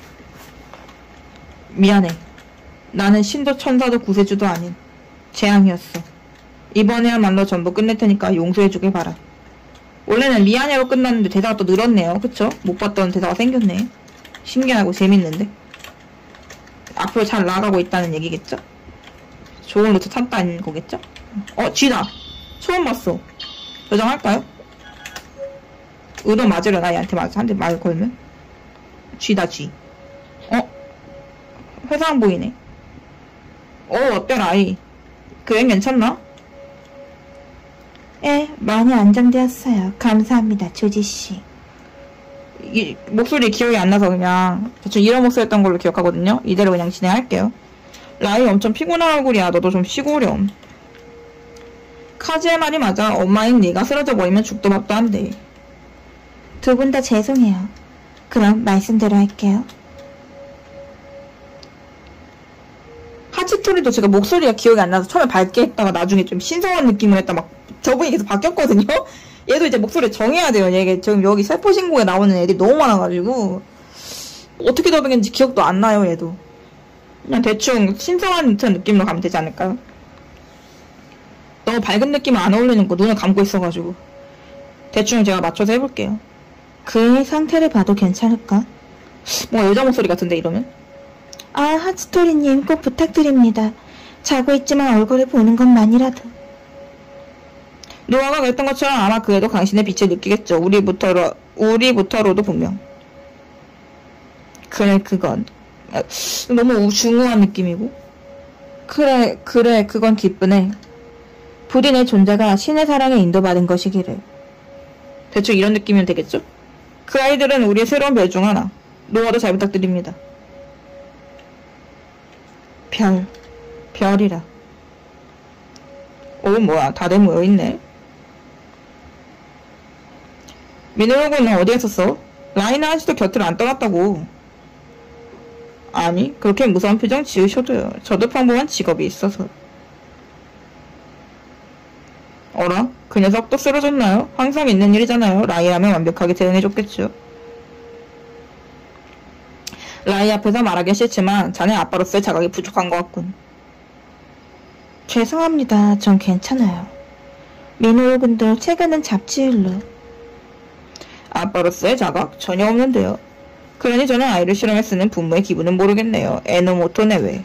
미안해. 나는 신도 천사도 구세주도 아닌 재앙이었어. 이번에야말로 전부 끝낼 테니까 용서해주길 바라. 원래는 미안해로 끝났는데 대사가 또 늘었네요. 그쵸? 못 봤던 대사가 생겼네. 신기하고 재밌는데. 앞으로 잘 나아가고 있다는 얘기겠죠? 좋은 루트 찾다는 거겠죠? 쥐다! 처음 봤어. 저장할까요? 의도 맞으려나? 얘한테 한 대 말 걸면? 쥐다, 쥐. 회상 보이네. 어때, 라이? 그엔 괜찮나? 많이 안정되었어요. 감사합니다, 조지씨. 이 목소리 기억이 안 나서 그냥 대충 이런 목소리였던 걸로 기억하거든요. 이대로 그냥 진행할게요. 라이 엄청 피곤한 얼굴이야. 너도 좀 쉬고 오렴. 카즈의 말이 맞아. 엄마인 네가 쓰러져 버리면 죽도 밥도 안 돼. 두 분 다 죄송해요. 그럼 말씀대로 할게요. 하치토리도 제가 목소리가 기억이 안 나서 처음에 밝게 했다가 나중에 좀 신성한 느낌을 했다 막 저분이 계속 바뀌었거든요. 얘도 이제 목소리 정해야 돼요. 얘게 지금 여기 세포신고에 나오는 애들이 너무 많아가지고 어떻게 더빙했는지 기억도 안 나요. 얘도 그냥 대충 신성한 듯한 느낌으로 가면 되지 않을까요? 너무 밝은 느낌은 안 어울리는 거 눈을 감고 있어가지고 대충 제가 맞춰서 해볼게요. 그의 상태를 봐도 괜찮을까? 뭔가 여자 목소리 같은데 이러면? 하치토리님 꼭 부탁드립니다. 자고 있지만 얼굴을 보는 것만이라도. 노아가 그랬던 것처럼 아마 그 애도 당신의 빛을 느끼겠죠. 우리부터로도 분명. 그래, 그건. 너무 중후한 느낌이고. 그래, 그건 기쁘네. 부디 내 존재가 신의 사랑에 인도받은 것이기를. 대충 이런 느낌이면 되겠죠? 그 아이들은 우리의 새로운 별 중 하나. 노아도 잘 부탁드립니다. 별이라. 뭐야, 다들 모여있네. 미네랄군은 어디에 있었어? 라이나 아직도 곁을 안 떠났다고. 아니, 그렇게 무서운 표정 지으셔도요. 저도 평범한 직업이 있어서. 어라? 그 녀석 또 쓰러졌나요? 항상 있는 일이잖아요. 라이라면 완벽하게 대응해줬겠죠. 라이 앞에서 말하기 싫지만 자네 아빠로서의 자각이 부족한 것 같군. 죄송합니다. 전 괜찮아요. 미노루군도 최근은 잡지일로. 아빠로서의 자각? 전혀 없는데요. 그러니 저는 아이를 실험에 쓰는 부모의 기분은 모르겠네요. 에노모토 내외.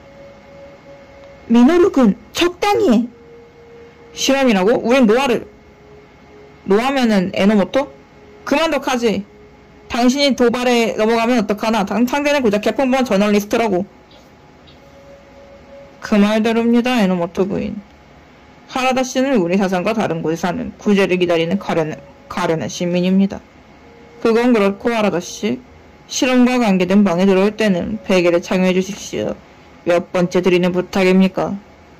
미노루군, 적당히 해! 실험이라고? 우린 노아면은 에노모토? 그만둬 카지. 당신이 도발에 넘어가면 어떡하나. 상대는 고작 개평범한 저널리스트라고. 그 말대로입니다. 에노모토 부인. 하라다 씨는 우리 사상과 다른 곳에 사는 구제를 기다리는 가련한 시민입니다. 그건 그렇고 하라다 씨. 실험과 관계된 방에 들어올 때는 베개를 착용해 주십시오. 몇 번째 드리는 부탁입니까?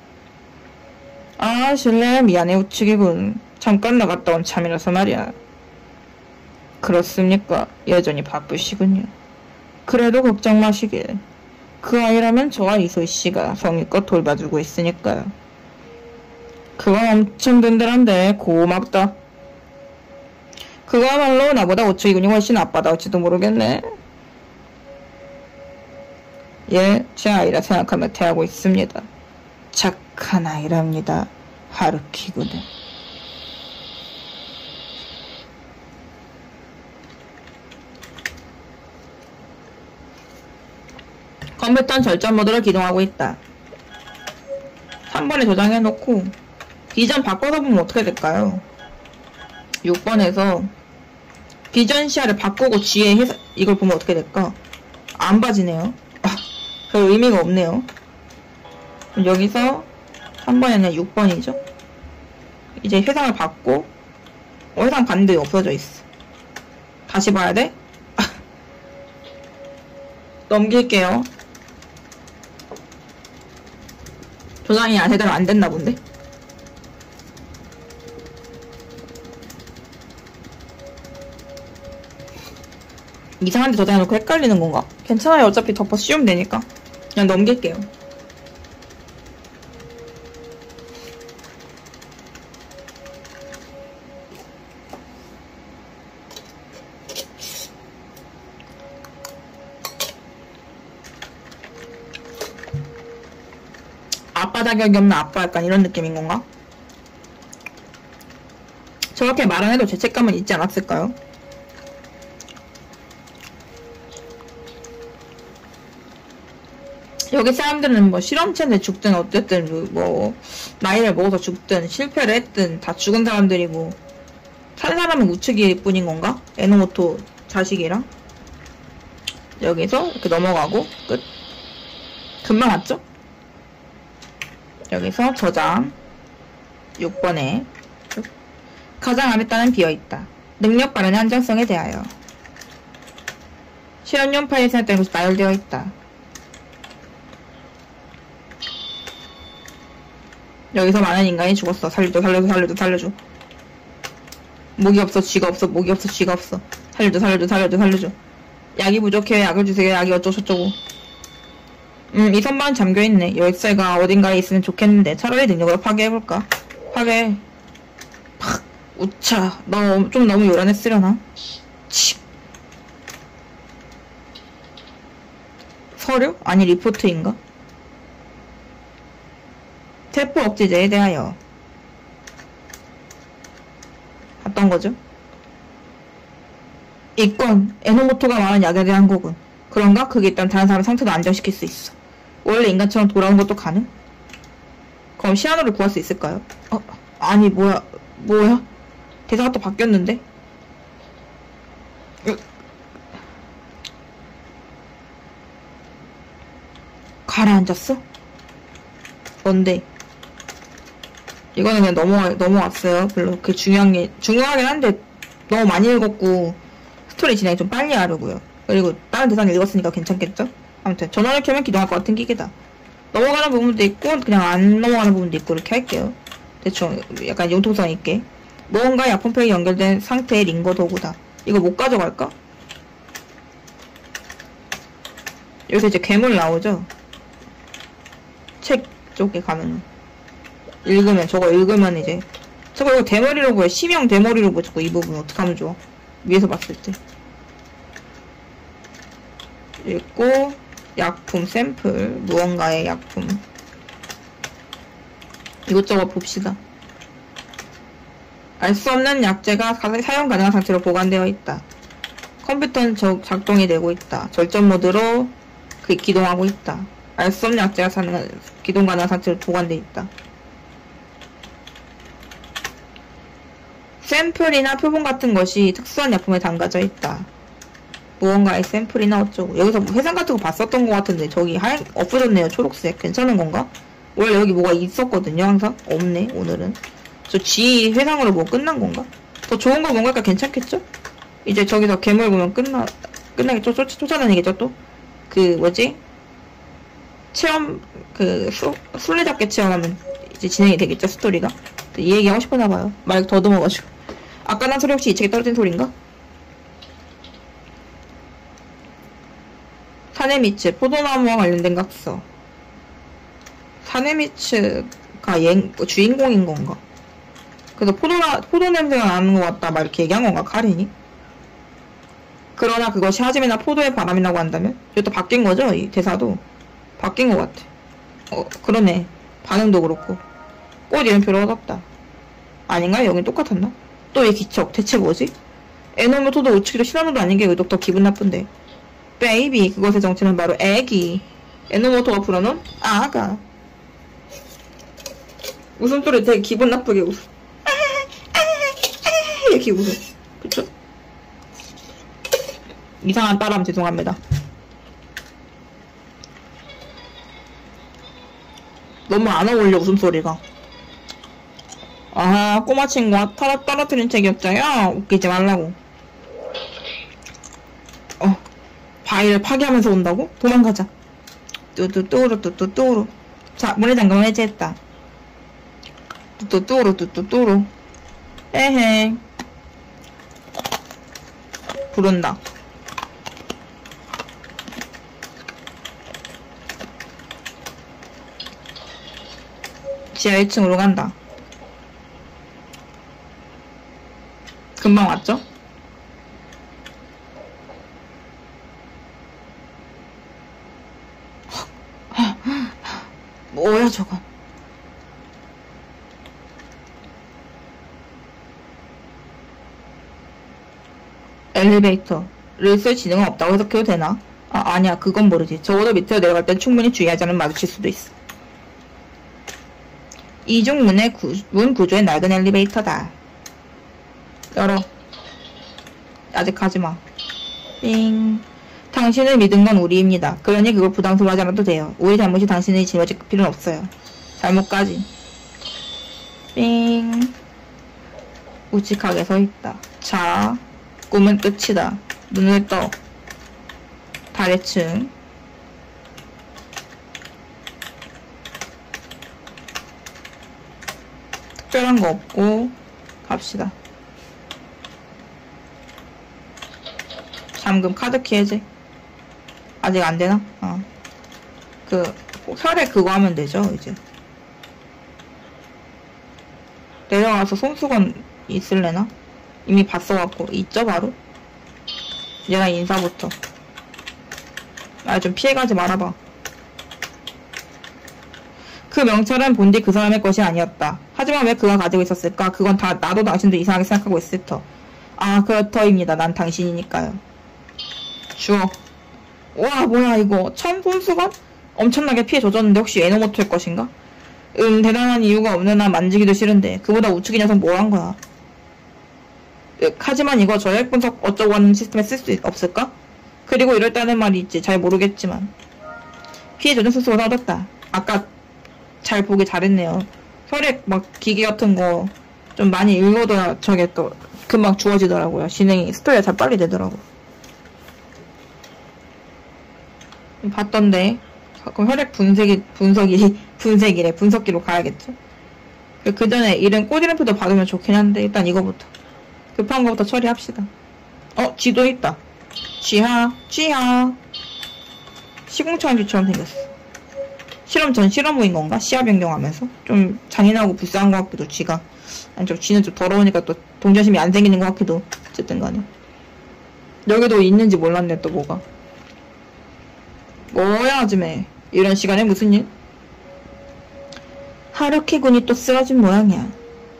실례 미안해 우측이군. 잠깐 나갔다 온 참이라서 말이야. 그렇습니까? 여전히 바쁘시군요. 그래도 걱정 마시길. 그 아이라면 저와 이소희씨가 성의껏 돌봐주고 있으니까요. 그건 엄청 든든한데 고맙다. 그거야말로 나보다 우측이군이 훨씬 아빠다울지도 모르겠네. 예, 제 아이라 생각하며 대하고 있습니다. 착한 아이랍니다. 하루키군은. 컴퓨터는 절전 모드로 기동하고 있다. 3번에 저장해놓고 비전 바꿔서 보면 어떻게 될까요? 6번에서 비전 시야를 바꾸고 G에 이걸 보면 어떻게 될까? 안 봐지네요. 별 의미가 없네요. 그럼 여기서 3번에는 6번이죠? 이제 회상을 받고 회상 봤는데 없어져 있어. 다시 봐야 돼? 넘길게요. 저장이 제대로 안 됐나 본데? 이상한 데 저장해놓고 헷갈리는 건가? 괜찮아요. 어차피 덮어 씌우면 되니까. 그냥 넘길게요. 아빠 자격이 없는 아빠 약간 이런 느낌인 건가? 저렇게 말 안 해도 죄책감은 있지 않았을까요? 여기 사람들은 뭐 실험체인데 죽든 어쨌든 뭐 나이를 먹어서 죽든 실패를 했든 다 죽은 사람들이고 산 사람은 우측일 뿐인 건가? 에노모토 자식이랑 여기서 이렇게 넘어가고 끝. 금방 왔죠? 여기서 저장 6번에 가장 아래 단은 비어있다. 능력 발현의 한정성에 대하여 실험용 파일 생각된 곳이 나열되어 있다. 여기서 많은 인간이 죽었어. 살려줘, 살려줘, 살려줘, 살려줘. 목이 없어, 쥐가 없어, 목이 없어, 쥐가 없어. 살려줘, 살려줘, 살려줘, 살려줘. 약이 부족해, 약을 주세요, 약이 어쩌고저쩌고. 이 선반은 잠겨있네. 열쇠가 어딘가에 있으면 좋겠는데 차라리 능력으로 파괴해볼까? 파괴. 팍! 우차. 좀 너무 요란했으려나? 칩. 서류? 아니 리포트인가? 세포 억제제에 대하여 어떤 거죠? 이 건 에노모토가 말한 약에 대한 거군. 그런가? 그게 일단 다른 사람의 상태도 안정시킬 수 있어. 원래 인간처럼 돌아온 것도 가능? 그럼 시아노를 구할 수 있을까요? 아니 뭐야 대사가 또 바뀌었는데? 가라앉았어? 뭔데? 이거는 그냥 넘어왔어요. 별로 그게 중요하긴 한데 너무 많이 읽었고 스토리 진행이 좀 빨리 하려고요. 그리고 다른 대사는 읽었으니까 괜찮겠죠? 아무튼 전원을 켜면 기동할 것 같은 기계다. 넘어가는 부분도 있고 그냥 안 넘어가는 부분도 있고 이렇게 할게요. 대충 약간 융통성 있게. 무언가 약품팩이 연결된 상태의 링거 도구다. 이거 못 가져갈까? 여기서 이제 괴물 나오죠? 책 쪽에 가면 저거 읽으면 이제 이거 대머리로 보여. 심형 대머리로 보여. 자꾸 이 부분 어떡하면 좋아? 위에서 봤을 때 읽고 약품 샘플 무언가의 약품 이것저것 봅시다. 알 수 없는 약재가 사용 가능한 상태로 보관되어 있다. 컴퓨터는 작동이 되고 있다. 절전 모드로 기동하고 있다. 알 수 없는 약재가 기동 가능한 상태로 보관되어 있다. 샘플이나 표본 같은 것이 특수한 약품에 담가져 있다. 무언가의 샘플이나 어쩌고. 여기서 뭐 회상 같은 거 봤었던 것 같은데 저기 없어졌네요. 초록색. 괜찮은 건가? 원래 여기 뭐가 있었거든요. 항상. 없네 오늘은. 저 G 회상으로 뭐 끝난 건가? 더 좋은 거 뭔가 괜찮겠죠? 이제 저기서 괴물 보면 끝나겠죠? 쫓아다니겠죠 또? 뭐지? 체험 술래잡기 체험하면 이제 진행이 되겠죠 스토리가. 이 얘기 하고 싶었나봐요. 말 더듬어가지고. 아까 난 소리 혹시 이 책에 떨어진 소린가? 사네미츠 포도나무와 관련된 각서. 사네미츠가 주인공인 건가? 그래서 포도 냄새가 나는 것 같다 막 이렇게 얘기한 건가 카린이? 그러나 그것이 하즈미나 포도의 바람이라고 한다면? 이것도 바뀐 거죠? 이 대사도 바뀐 것 같아. 그러네. 반응도 그렇고. 꽃 이름표로 얻었다. 아닌가? 여긴 똑같았나? 또 이 기척 대체 뭐지? 에노모토도 우측이도 시나노도 아닌 게 의독 더 기분 나쁜데. 베이비 그것의 정체는 바로 애기. 에노모토가 불어넣은 아가. 웃음소리 되게 기분 나쁘게 웃어. 이렇게 웃어. 그쵸? 이상한 따라하면 죄송합니다. 너무 안 어울려 웃음소리가. 아 꼬마 친구가 떨어뜨린 책이었자요? 웃기지 말라고. 바위를 파괴하면서 온다고? 도망가자. 뚜뚜뚜루. 자 문의 잠금을 해제했다. 뚜뚜뚜루. 에헤. 부른다. 지하 1층으로 간다. 금방 왔죠? 뭐야 저건. 엘리베이터를 쓸 지능은 없다고 해석해도 되나? 아니야, 그건 모르지. 적어도 밑으로 내려갈 땐 충분히 주의하지 않으면 마주칠 수도 있어. 이중 문 구조의 낡은 엘리베이터다. 열어. 아직 가지마. 삥. 당신을 믿은 건 우리입니다. 그러니 그걸 부담스러워하지 않아도 돼요. 우리 잘못이 당신이 짊어질 필요는 없어요. 잘못까지. 삥. 우직하게 서있다. 자, 꿈은 끝이다. 눈을 떠. 달의층. 특별한 거 없고 갑시다. 잠금 카드키 해제. 아직 안 되나? 혈액 그거 하면 되죠, 이제. 내려가서 손수건 있을래나? 이미 봤어갖고. 있죠, 바로? 얘랑 인사부터. 좀 피해가지 말아봐. 그 명찰은 본디 그 사람의 것이 아니었다. 하지만 왜 그가 가지고 있었을까? 그건 다 나도 당신도 이상하게 생각하고 있을 터. 그렇더입니다. 난 당신이니까요. 주워. 와, 뭐야 이거. 천 손수건? 엄청나게 피해 줬었는데 혹시 에노모토일 것인가? 대단한 이유가 없는 한 만지기도 싫은데 그보다 우측이 녀석 뭘 한 거야. 하지만 이거 저혈 분석 어쩌고 하는 시스템에 쓸 수 없을까? 그리고 이럴다는 말이 있지. 잘 모르겠지만 피해 줬는 손수건 얻었다. 아까 잘 보기 잘했네요. 혈액 막 기계 같은 거 좀 많이 읽어둬야 저게 또 금방 주어지더라고요. 진행이 스토리가 잘 빨리 되더라고. 봤던데. 그럼 혈액 분석기로 가야겠죠. 그 전에 이름 꽃이름표도 받으면 좋긴 한데 일단 이거부터 급한 거부터 처리합시다. 지도 있다. 지하 시공차원지처럼 생겼어. 실험모인 건가? 시야 변경하면서 좀 잔인하고 불쌍한 것 같기도. 쥐가 쥐는 좀 더러우니까 또 동정심이 안 생기는 것 같기도. 어쨌든 간에 여기도 있는지 몰랐네. 또 뭐가. 뭐야 아줌에. 이런 시간에 무슨 일? 하루키 군이 또 쓰러진 모양이야.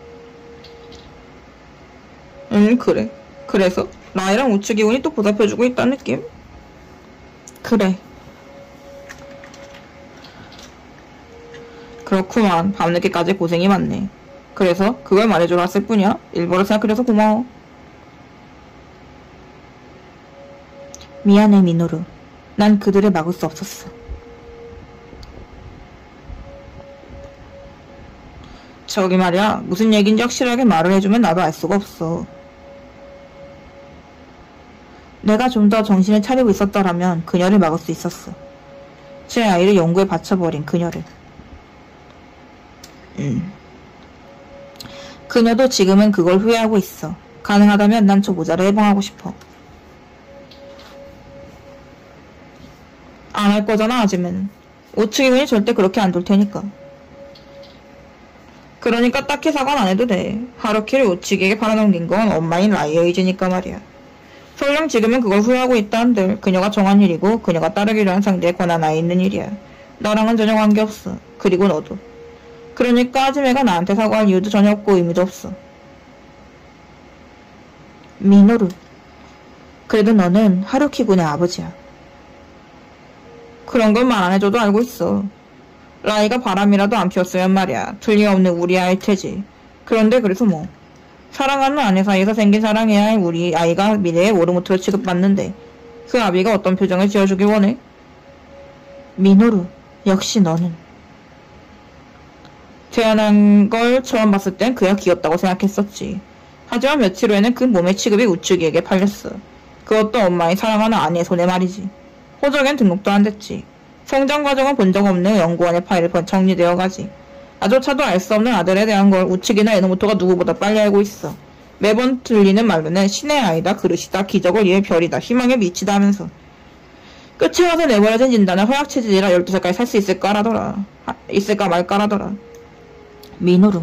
그래. 그래서 나이랑 우측이 군이 또 보살펴주고 있다는 느낌? 그래. 그렇구만. 밤늦게까지 고생이 많네. 그래서 그걸 말해주러 왔을 뿐이야? 일부러 생각해줘서 고마워. 미안해 미노루. 난 그들을 막을 수 없었어. 저기 말이야. 무슨 얘기인지 확실하게 말을 해주면 나도 알 수가 없어. 내가 좀 더 정신을 차리고 있었더라면 그녀를 막을 수 있었어. 제 아이를 연구에 바쳐버린 그녀를. 그녀도 지금은 그걸 후회하고 있어. 가능하다면 난 저 모자를 해방하고 싶어. 안 할 거잖아, 아줌매는. 우측이군이 절대 그렇게 안 둘 테니까. 그러니까 딱히 사과는 안 해도 돼. 하루키를 우측에게 팔아넘긴 건 엄마인 라이어 이즈니까 말이야. 설령 지금은 그걸 후회하고 있다 한들 그녀가 정한 일이고 그녀가 따르기로 한 상대에 권한 아이 있는 일이야. 나랑은 전혀 관계없어. 그리고 너도. 그러니까 아줌매가 나한테 사과할 이유도 전혀 없고 의미도 없어. 미노루. 그래도 너는 하루키 군의 아버지야. 그런 건 말 안 해줘도 알고 있어. 라이가 바람이라도 안 피웠으면 말이야. 틀림없는 우리 아이일 테지. 그런데 그래서 뭐. 사랑하는 아내 사이에서 생긴 사랑해야 할 우리 아이가 미래의 오르모토로 취급받는데 그 아비가 어떤 표정을 지어주길 원해? 미노루. 역시 너는. 태어난 걸 처음 봤을 땐 그야 귀엽다고 생각했었지. 하지만 며칠 후에는 그 몸의 취급이 우측이에게 팔렸어. 그것도 엄마의 사랑하는 아내의 손에 말이지. 호적엔 등록도 안 됐지. 성장 과정은 본 적 없는 연구원의 파일에 정리되어 가지. 아조차도 알 수 없는 아들에 대한 걸 우측이나 에노모토가 누구보다 빨리 알고 있어. 매번 들리는 말로는 신의 아이다, 그릇이다, 기적을 위해 별이다, 희망의 미치다 하면서. 끝에 와서 내버려진 진단은 허약체질이라 12살까지 살 수 있을까 말까라더라. 미노루.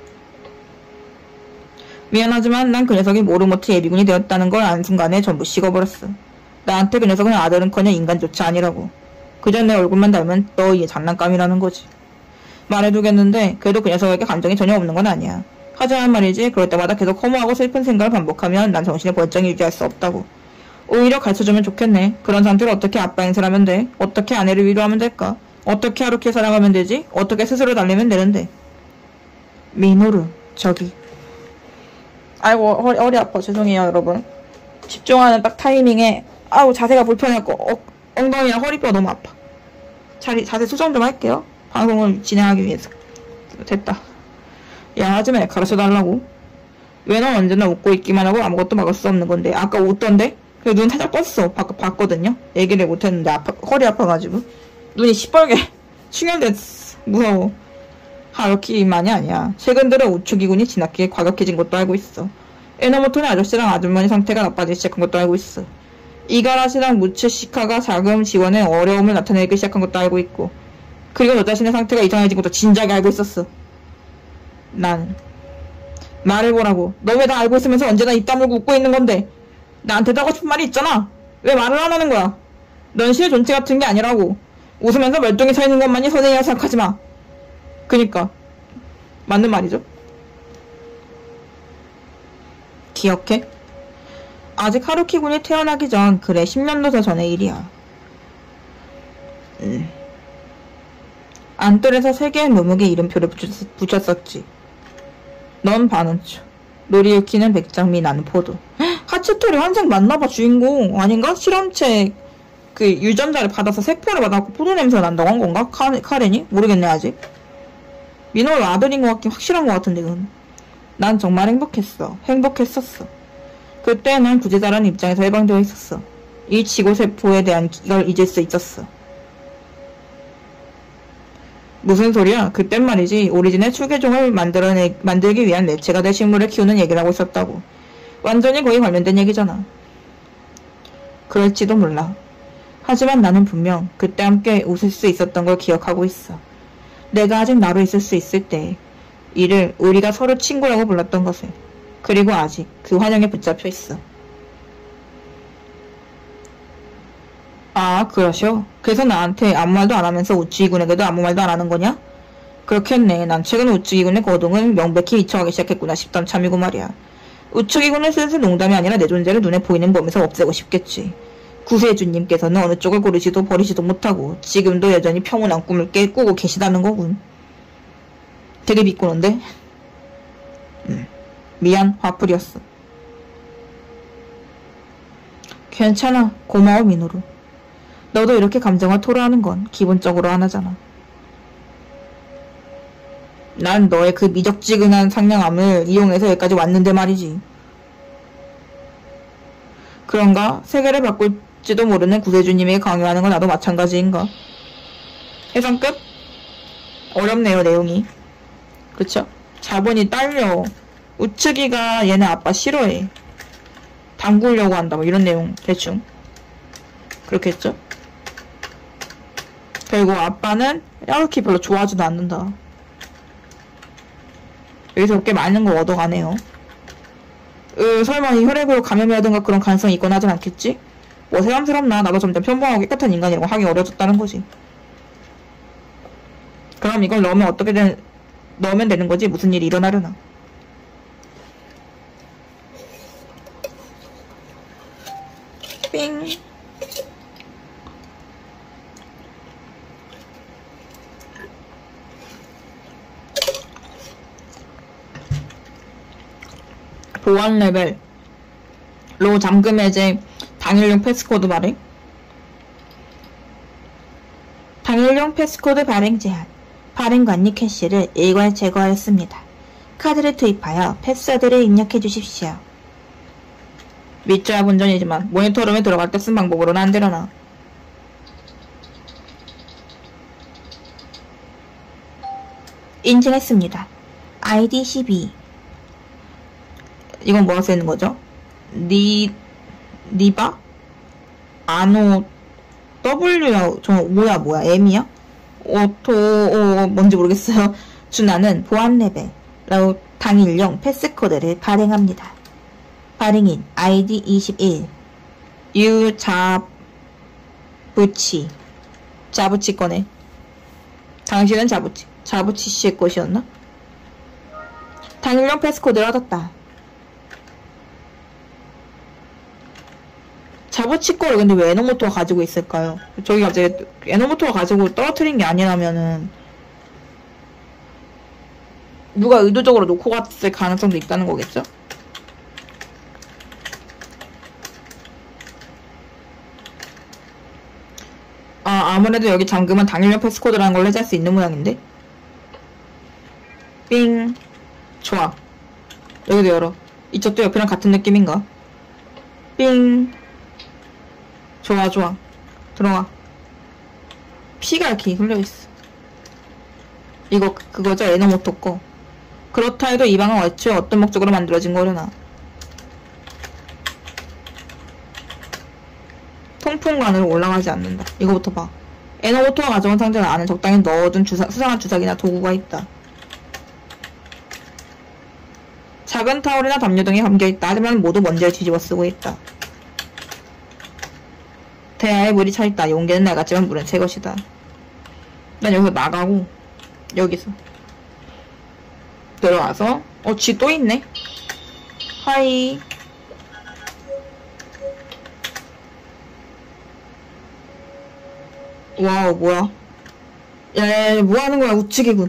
미안하지만 난 그 녀석이 모르모트 예비군이 되었다는 걸 아는 순간에 전부 식어버렸어. 나한테 그 녀석은 아들은커녕 인간조차 아니라고. 그저 내 얼굴만 닮은 너희의 장난감이라는 거지. 말해두겠는데 그래도 그 녀석에게 감정이 전혀 없는 건 아니야. 하지만 말이지 그럴 때마다 계속 허무하고 슬픈 생각을 반복하면 난 정신을 멀쩡히 유지할 수 없다고. 오히려 가르쳐주면 좋겠네. 그런 상태로 어떻게 아빠 행세를 하면 돼? 어떻게 아내를 위로하면 될까? 어떻게 하루키에 사랑하면 되지? 어떻게 스스로 달래면 되는데? 미노루, 저기. 아이고 허리 아파. 죄송해요 여러분. 집중하는 딱 타이밍에 아우 자세가 불편해갖고 엉덩이랑 허리뼈가 너무 아파. 자세 수정 좀 할게요. 방송을 진행하기 위해서. 됐다. 야 하지마 가르쳐달라고. 왜 넌 언제나 웃고 있기만 하고 아무것도 막을 수 없는 건데. 아까 웃던데? 그래 눈 살짝 껐어. 봤거든요. 얘기를 못했는데 허리 아파가지고 눈이 시뻘게 충혈됐어. 무서워. 하루키만이 아니야. 최근 들어 우측이군이 지나치게 과격해진 것도 알고 있어. 에너모토네 아저씨랑 아주머니 상태가 나빠지기 시작한 것도 알고 있어. 이가라시랑 무츠시카가 자금 지원에 어려움을 나타내기 시작한 것도 알고 있고, 그리고 너 자신의 상태가 이상해진 것도 진작에 알고 있었어. 난 말해보라고. 너 왜 다 알고 있으면서 언제나 입 다물고 웃고 있는 건데? 나한테도 하고 싶은 말이 있잖아. 왜 말을 안 하는 거야? 넌 시의 존재 같은 게 아니라고. 웃으면서 멀뚱히 서 있는 것만이 선행이라고 생각하지 마. 그니까 맞는 말이죠. 기억해? 아직 하루키 군이 태어나기 전, 그래 10년도 더 전의 일이야. 안뜰에서 세 개의 묘목의 이름표를 붙였었지. 넌 반은초, 노리유키는 백장미, 나는 포도. 하츠토리 환생 맞나봐. 주인공 아닌가? 실험체 그 유전자를 받아서 세포를 받아갖고 포도 냄새가 난다고 한 건가? 카렌이? 모르겠네 아직. 민호의 아들인 것 같긴 확실한 것 같은데 그건. 난 정말 행복했었어. 그때 난 구제자라는 입장에서 해방되어 있었어. 이 지고세포에 대한 걸 잊을 수 있었어. 무슨 소리야? 그땐 말이지 오리진의 추계종을 만들기 위한 매체가 될 식물을 키우는 얘기를 하고 있었다고. 완전히 거의 관련된 얘기잖아. 그럴지도 몰라. 하지만 나는 분명 그때 함께 웃을 수 있었던 걸 기억하고 있어. 내가 아직 나로 있을 수 있을 때 이를 우리가 서로 친구라고 불렀던 것을. 그리고 아직 그 환영에 붙잡혀 있어. 아 그러셔? 그래서 나한테 아무 말도 안 하면서 우찌이군에게도 아무 말도 안 하는 거냐? 그렇겠네. 난 최근 우찌이군의 거동을 명백히 미쳐가기 시작했구나 싶던 참이고 말이야. 우찌이군은 슬슬 농담이 아니라 내 존재를 눈에 보이는 범위에서 없애고 싶겠지. 구세주님께서는 어느 쪽을 고르지도 버리지도 못하고 지금도 여전히 평온한 꿈을 꾸고 계시다는 거군. 되게 비꼬는데? 미안, 화풀이였어. 괜찮아. 고마워, 민호루. 너도 이렇게 감정을 토로하는 건 기본적으로 하나잖아. 난 너의 그 미적지근한 상냥함을 이용해서 여기까지 왔는데 말이지. 그런가? 세계를 바꿀지도 모르는 구세주님에게 강요하는 건 나도 마찬가지인가? 해상 끝? 어렵네요, 내용이. 그쵸? 자본이 딸려. 우측이가 얘네 아빠 싫어해. 담그려고 한다, 뭐 이런 내용, 대충. 그렇겠죠? 결국 아빠는 하루키 별로 좋아하지도 않는다. 여기서 꽤 많은 걸 얻어가네요. 설마 이 혈액으로 감염이라든가 그런 가능성이 있거나 하진 않겠지? 뭐 새삼스럽나. 나도 점점 평범하고 깨끗한 인간이라고 하기 어려졌다는 거지. 그럼 이걸 넣으면 넣으면 되는 거지. 무슨 일이 일어나려나. 삥. 보안 레벨 로 잠금 해제 당일용 패스코드 발행. 당일용 패스코드 발행 제한. 발행 관리 캐시를 일괄 제거하였습니다. 카드를 투입하여 패스워드를 입력해 주십시오. 믿져야 본전이지만 모니터룸에 들어갈 때 쓴 방법으로는 안 되려나. 인증했습니다. ID 12. 이건 뭐가 쓰이는 거죠? 니바? 아노 W야. 저 뭐야 M이야? 뭔지 모르겠어요. 준하는 보안 레벨로 당일용 패스코드를 발행합니다. 발행인 아이디 21 유자부치 자부치 거네. 당신은 자부치 씨의 것이었나? 당일용 패스코드를 얻었다. 자부치 거를 근데 왜 에너모토가 가지고 있을까요? 저기 갑자기 에너모토가 가지고 떨어뜨린 게 아니라면은 누가 의도적으로 놓고 갔을 가능성도 있다는 거겠죠? 아무래도 여기 잠금은 당일용 패스코드라는 걸 해제할 수 있는 모양인데? 삥. 좋아. 여기도 열어. 이쪽도 옆이랑 같은 느낌인가? 삥. 좋아. 들어가. 피가 이렇게 흘려있어. 이거 그거죠? 에너모토 거. 그렇다 해도 이 방은 애초에 어떤 목적으로 만들어진 거려나. 통풍관으로 올라가지 않는다. 이거부터 봐. 에너모토가 가져온 상자는 안에 적당히 넣어둔 수상한 주사기나 도구가 있다. 작은 타월이나 담요 등에 감겨있다. 하지만 모두 먼지를 뒤집어 쓰고 있다. 대야에 물이 차있다. 용기는 낡았지만 물은 새 것이다. 난 여기서 나가고 여기서 들어와서 쥐 또 있네. 하이. 와우 뭐야. 야, 뭐하는 거야. 우측이군.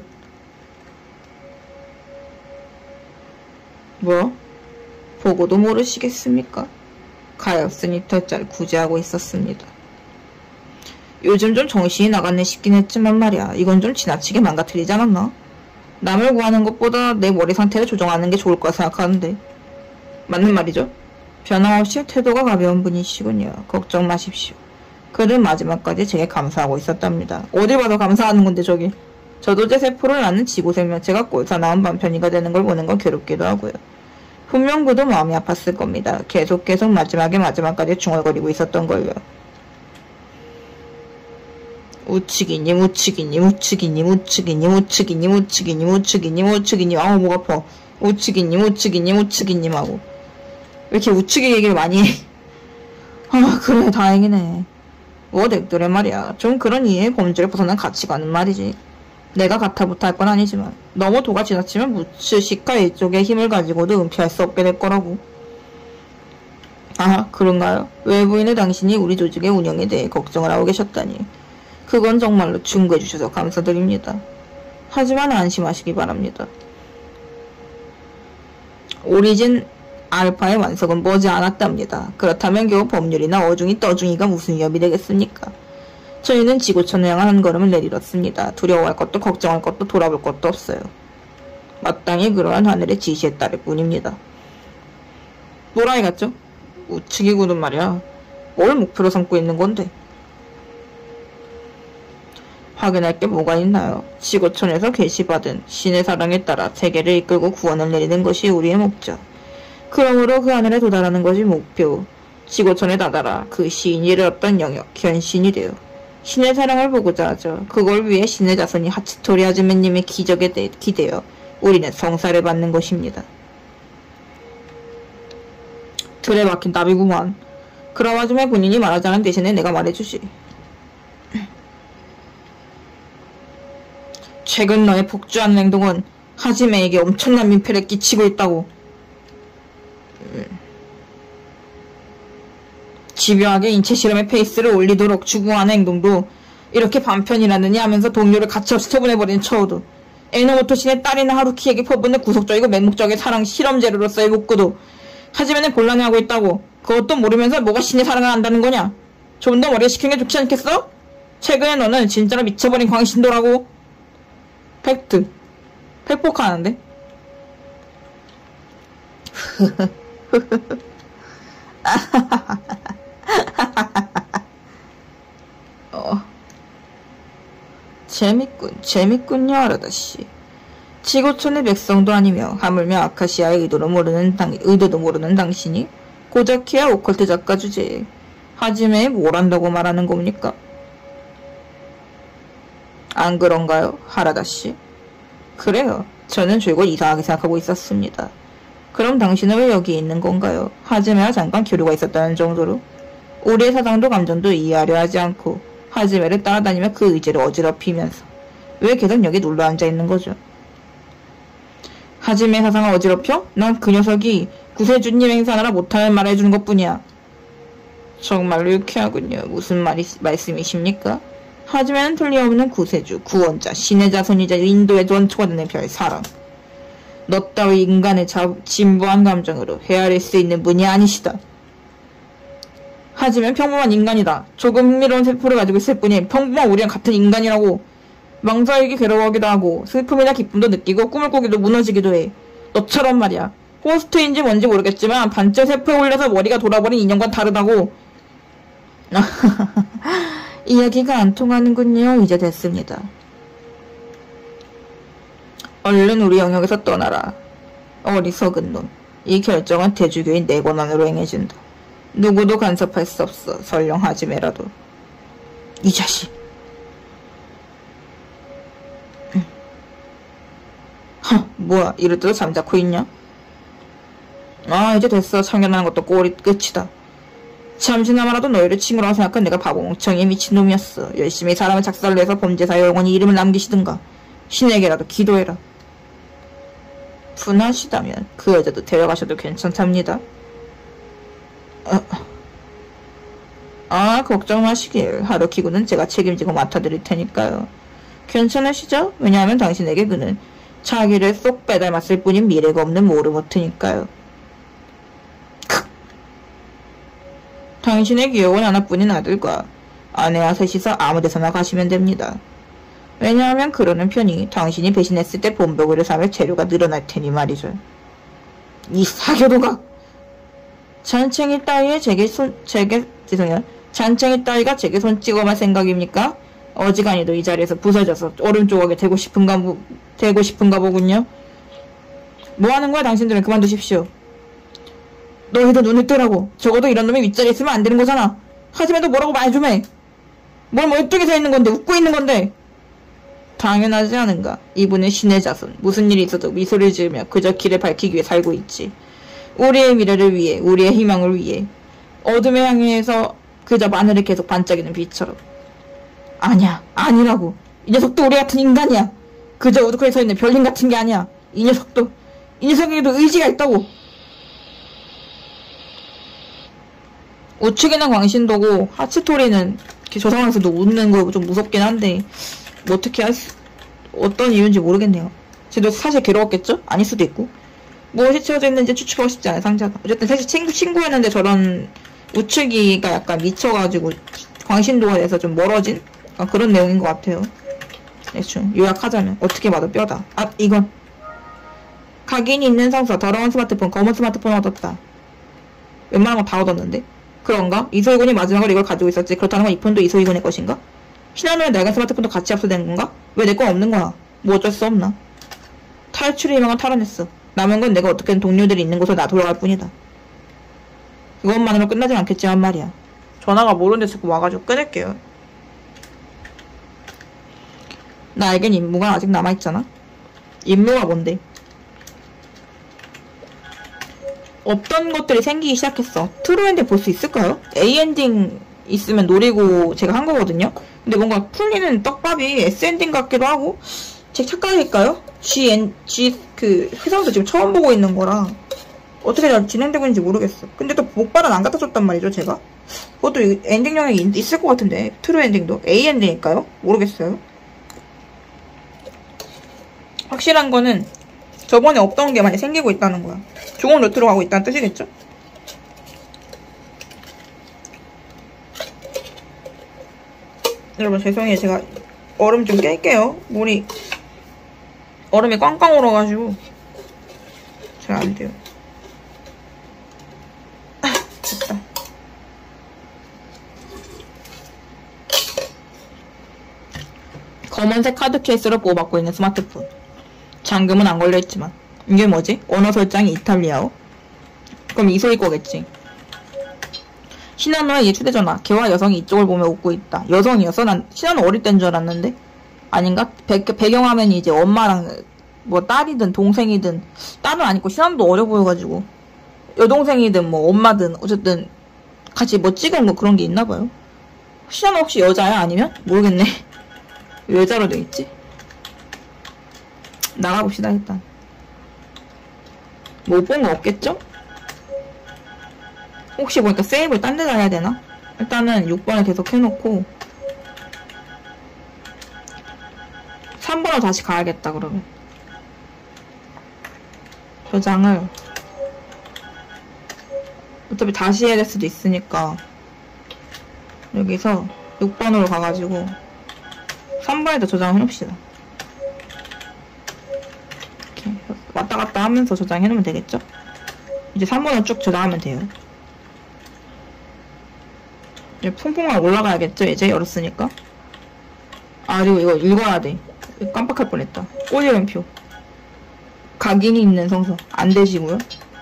뭐야? 보고도 모르시겠습니까? 가엾으니 털자를 구제하고 있었습니다. 요즘 좀 정신이 나갔네 싶긴 했지만 말이야. 이건 좀 지나치게 망가뜨리지 않았나? 남을 구하는 것보다 내 머리 상태를 조정하는 게 좋을 거라 생각하는데. 맞는 말이죠? 변함없이 태도가 가벼운 분이시군요. 걱정 마십시오. 그는 마지막까지 제게 감사하고 있었답니다. 어딜 봐서 감사하는 건데 저기. 저도 제 세포를 낳는 지구 생명체가 꼴사 나온 반편이가 되는 걸 보는 건 괴롭기도 하고요. 분명 그도 마음이 아팠을 겁니다. 계속 마지막까지 중얼거리고 있었던걸요. 우측이님 아우 목 아파. 우측이님 하고 왜 이렇게 우측이 얘기를 많이 해. 그래 다행이네. 넥들의 말이야. 좀 그런 이해의 범주를 벗어난 가치관은 말이지. 내가 가타부타 할 건 아니지만 너무 도가 지나치면 무츠시카 일족의 힘을 가지고도 은폐할 수 없게 될 거라고. 그런가요? 외부인의 당신이 우리 조직의 운영에 대해 걱정을 하고 계셨다니. 그건 정말로 충고해 주셔서 감사드립니다. 하지만 안심하시기 바랍니다. 오리진 알파의 완성은 머지 않았답니다. 그렇다면 겨우 법률이나 어중이 떠중이가 무슨 위협이 되겠습니까? 저희는 지구촌을 향한 한 걸음을 내딛었습니다. 두려워할 것도 걱정할 것도 돌아볼 것도 없어요. 마땅히 그러한 하늘의 지시에 따를 뿐입니다. 또라이 같죠? 우측이구는 말이야. 뭘 목표로 삼고 있는 건데? 확인할 게 뭐가 있나요? 지구촌에서 계시받은 신의 사랑에 따라 세계를 이끌고 구원을 내리는 것이 우리의 목적. 그러므로 그 하늘에 도달하는 것이 목표. 지구촌에 다다라 그 시인이 이르렀던 영역, 현신이 되어 신의 사랑을 보고자 하죠. 그걸 위해 신의 자손이 하치토리 아즈메님의 기적에 기대어 우리는 성사를 받는 것입니다. 틀에 박힌 답이구만. 그럼 아즈메 본인이 말하자는 대신에 내가 말해주지. 최근 너의 폭주하는 행동은 하지메에게 엄청난 민폐를 끼치고 있다고. 집요하게 인체 실험의 페이스를 올리도록 추구하는 행동도 이렇게 반편이라느니 하면서 동료를 가차없이 처분해버리는 처우도 에노모토 신의 딸이나 하루키에게 퍼붓는 구속적이고 맹목적인 사랑 실험 재료로서의 복구도 하지만은 곤란해하고 있다고. 그것도 모르면서 뭐가 신의 사랑을 안다는 거냐? 좀 더 머리에 식히는 게 좋지 않겠어? 최근에 너는 진짜로 미쳐버린 광신도라고. 팩트. 팩폭하는데? 재밌군요, 아라다씨. 지구촌의 백성도 아니며 하물며 아카시아의 의도도 모르는 당신이 고작해야 오컬트 작가 주제에 하지메에 뭘 한다고 말하는 겁니까? 안 그런가요, 하라다씨? 그래요. 저는 줄곧 이상하게 생각하고 있었습니다. 그럼 당신은 왜 여기 있는 건가요? 하지메와 잠깐 교류가 있었다는 정도로 우리의 사상도 감정도 이해하려 하지 않고 하지메를 따라다니며 그 의지를 어지럽히면서 왜 계속 여기 눌러 앉아 있는 거죠? 하지메의 사상을 어지럽혀? 난 그 녀석이 구세주님 행사하느라 못하는 말을 해주는 것뿐이야. 정말로 유쾌하군요. 무슨 말씀이십니까? 하지메는 틀림없는 구세주, 구원자, 신의 자손이자 인도의 원초가 되는 별 사람. 너 따위 인간의 진부한 감정으로 헤아릴 수 있는 분이 아니시다. 하지만 평범한 인간이다. 조금 흥미로운 세포를 가지고 있을 뿐이 평범한 우리랑 같은 인간이라고. 망사에게 괴로워하기도 하고 슬픔이나 기쁨도 느끼고 꿈을 꾸기도 무너지기도 해. 너처럼 말이야. 호스트인지 뭔지 모르겠지만 반쯤 세포에 올려서 머리가 돌아버린 인형과 다르다고. 이야기가 안 통하는군요. 이제 됐습니다. 얼른 우리 영역에서 떠나라. 어리석은 놈. 이 결정은 대주교인 내 권한으로 행해진다. 누구도 간섭할 수 없어. 설령 하지메라도. 이 자식. 뭐야, 이럴 때도 잠자코 있냐? 아, 이제 됐어. 참견하는 것도 꼴이 끝이다. 잠시나마라도 너희를 친구라고 생각한 내가 바보멍청이 미친놈이었어. 열심히 사람을 작살을 내서 범죄사에 영원히 이름을 남기시든가 신에게라도 기도해라. 분하시다면 그 여자도 데려가셔도 괜찮답니다. 걱정 마시길. 하루키군은 제가 책임지고 맡아드릴 테니까요. 괜찮으시죠? 왜냐하면 당신에게 그는 자기를 쏙 빼닮았을 뿐인 미래가 없는 모르모트니까요. 당신의 귀여운 하나뿐인 아들과 아내와 셋이서 아무데서나 가시면 됩니다. 왜냐하면 그러는 편이 당신이 배신했을 때 본보기를 삼을 재료가 늘어날 테니 말이죠. 이 사교도가! 잔챙이 따위가 제게 손 찍어만 생각입니까? 어지간히도 이 자리에서 부서져서 얼음 조각이 되고 싶은가 보군요. 뭐하는 거야 당신들은. 그만두십시오. 너희도 눈을 뜨라고. 적어도 이런 놈이 윗자리에 있으면 안 되는 거잖아. 하지만 너 뭐라고 말 좀 해. 뭘 멀뚱히 서 있는 건데. 웃고 있는 건데. 당연하지 않은가. 이분은 신의 자손. 무슨 일이 있어도 미소를 지으며 그저 길을 밝히기 위해 살고 있지. 우리의 미래를 위해, 우리의 희망을 위해. 어둠의 향해서 그저 마늘이 계속 반짝이는 빛처럼. 아니야. 아니라고. 이 녀석도 우리 같은 인간이야. 그저 우두커에 서 있는 별님 같은 게 아니야. 이 녀석에게도 의지가 있다고. 우측에는 광신도고 하츠토리는 저 상황에서도 웃는 거 좀 무섭긴 한데 뭐 어떻게 어떤 이유인지 모르겠네요. 쟤도 사실 괴로웠겠죠? 아닐 수도 있고. 무엇이 채워져 있는지 추측하고 싶지 않아요, 상자가. 어쨌든 사실 친구였는데 저런 우측이가 약간 미쳐가지고 광신도가 돼서 좀 멀어진 그런 내용인 것 같아요. 대충 요약하자면 어떻게 봐도 뼈다. 이건 각인이 있는 성서, 더러운 스마트폰, 검은 스마트폰 얻었다. 웬만한 거 다 얻었는데. 그런가? 이소희군이 마지막으로 이걸 가지고 있었지. 그렇다는 건 이 폰도 이소희군의 것인가? 신한우의 낡은 스마트폰도 같이 압수된 건가? 왜 내 건 없는 거야? 뭐 어쩔 수 없나? 탈출의 희망은 탈환했어. 남은 건 내가 어떻게든 동료들이 있는 곳으로 나 돌아갈 뿐이다. 그것만으로 끝나진 않겠지만 말이야. 전화가 모르는데 자꾸 와가지고 끊을게요. 나에겐 임무가 아직 남아있잖아. 임무가 뭔데? 없던 것들이 생기기 시작했어. 트루 엔딩 볼 수 있을까요? A 엔딩 있으면 노리고 제가 한 거거든요. 근데 뭔가 풀리는 떡밥이 S 엔딩 같기도 하고. 제 착각일까요? 그 회사도 지금 처음 보고 있는 거라 어떻게 잘 진행되고 있는지 모르겠어. 근데 또 목발은 안 갖다 줬단 말이죠, 제가. 그것도 엔딩 영역이 있을 것 같은데. 트루 엔딩도 A 엔딩일까요? 모르겠어요. 확실한 거는 저번에 없던 게 많이 생기고 있다는 거야. 좋은 루트로 가고 있다는 뜻이겠죠? 여러분 죄송해요. 제가 얼음 좀 깰게요. 얼음이 꽝꽝 얼어가지고 잘 안 돼요. 됐다. 검은색 카드 케이스를 보호받고 있는 스마트폰. 잠금은 안 걸려있지만. 이게 뭐지? 언어 설정이 이탈리아어? 그럼 이소희 거겠지. 신한우의 휴대전화. 걔와 여성이 이쪽을 보며 웃고 있다. 여성이었어? 난 신한우 어릴 땐 줄 알았는데. 아닌가? 배경화면이 이제 엄마랑 뭐 딸이든 동생이든, 딸은 아니고 신함도 어려 보여가지고 여동생이든 뭐 엄마든 어쨌든 같이 뭐 찍은 뭐 그런 게 있나봐요. 신함은 혹시 여자야? 아니면? 모르겠네. 왜 여자로 돼있지? 나가봅시다 일단. 못 본 거 없겠죠? 혹시 보니까 세이브를 딴 데다 해야 되나? 일단은 6번을 계속 해놓고 3번으로 다시 가야겠다. 그러면 저장을 어차피 다시 해야 될 수도 있으니까 여기서 6번으로 가가지고 3번에다 저장을 해놓읍시다. 이렇게 왔다 갔다 하면서 저장해놓으면 되겠죠? 이제 3번을 쭉 저장하면 돼요. 이제 풍풍만 올라가야겠죠? 이제 열었으니까. 아, 그리고 이거 읽어야 돼. 깜빡할 뻔했다. 꼬리름표. 각인이 있는 성서. 안 되시고요.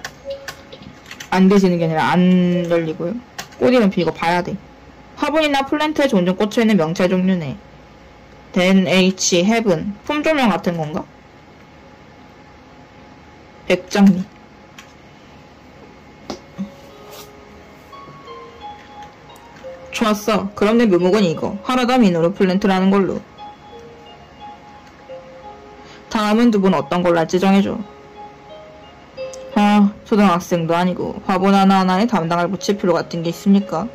안 되시는 게 아니라 안 열리고요. 꼬리름표 이거 봐야 돼. 화분이나 플랜트에 종종 꽂혀있는 명찰 종류네. 덴, H, 헤븐. 품종명 같은 건가? 백장미. 좋았어. 그럼 내 묘목은 이거. 하라다 미노르 플랜트라는 걸로. 다음은 두 분 어떤 걸로 할지 정해줘. 아, 초등학생도 아니고 화분 하나하나에 담당을 붙일 필요 같은 게 있습니까?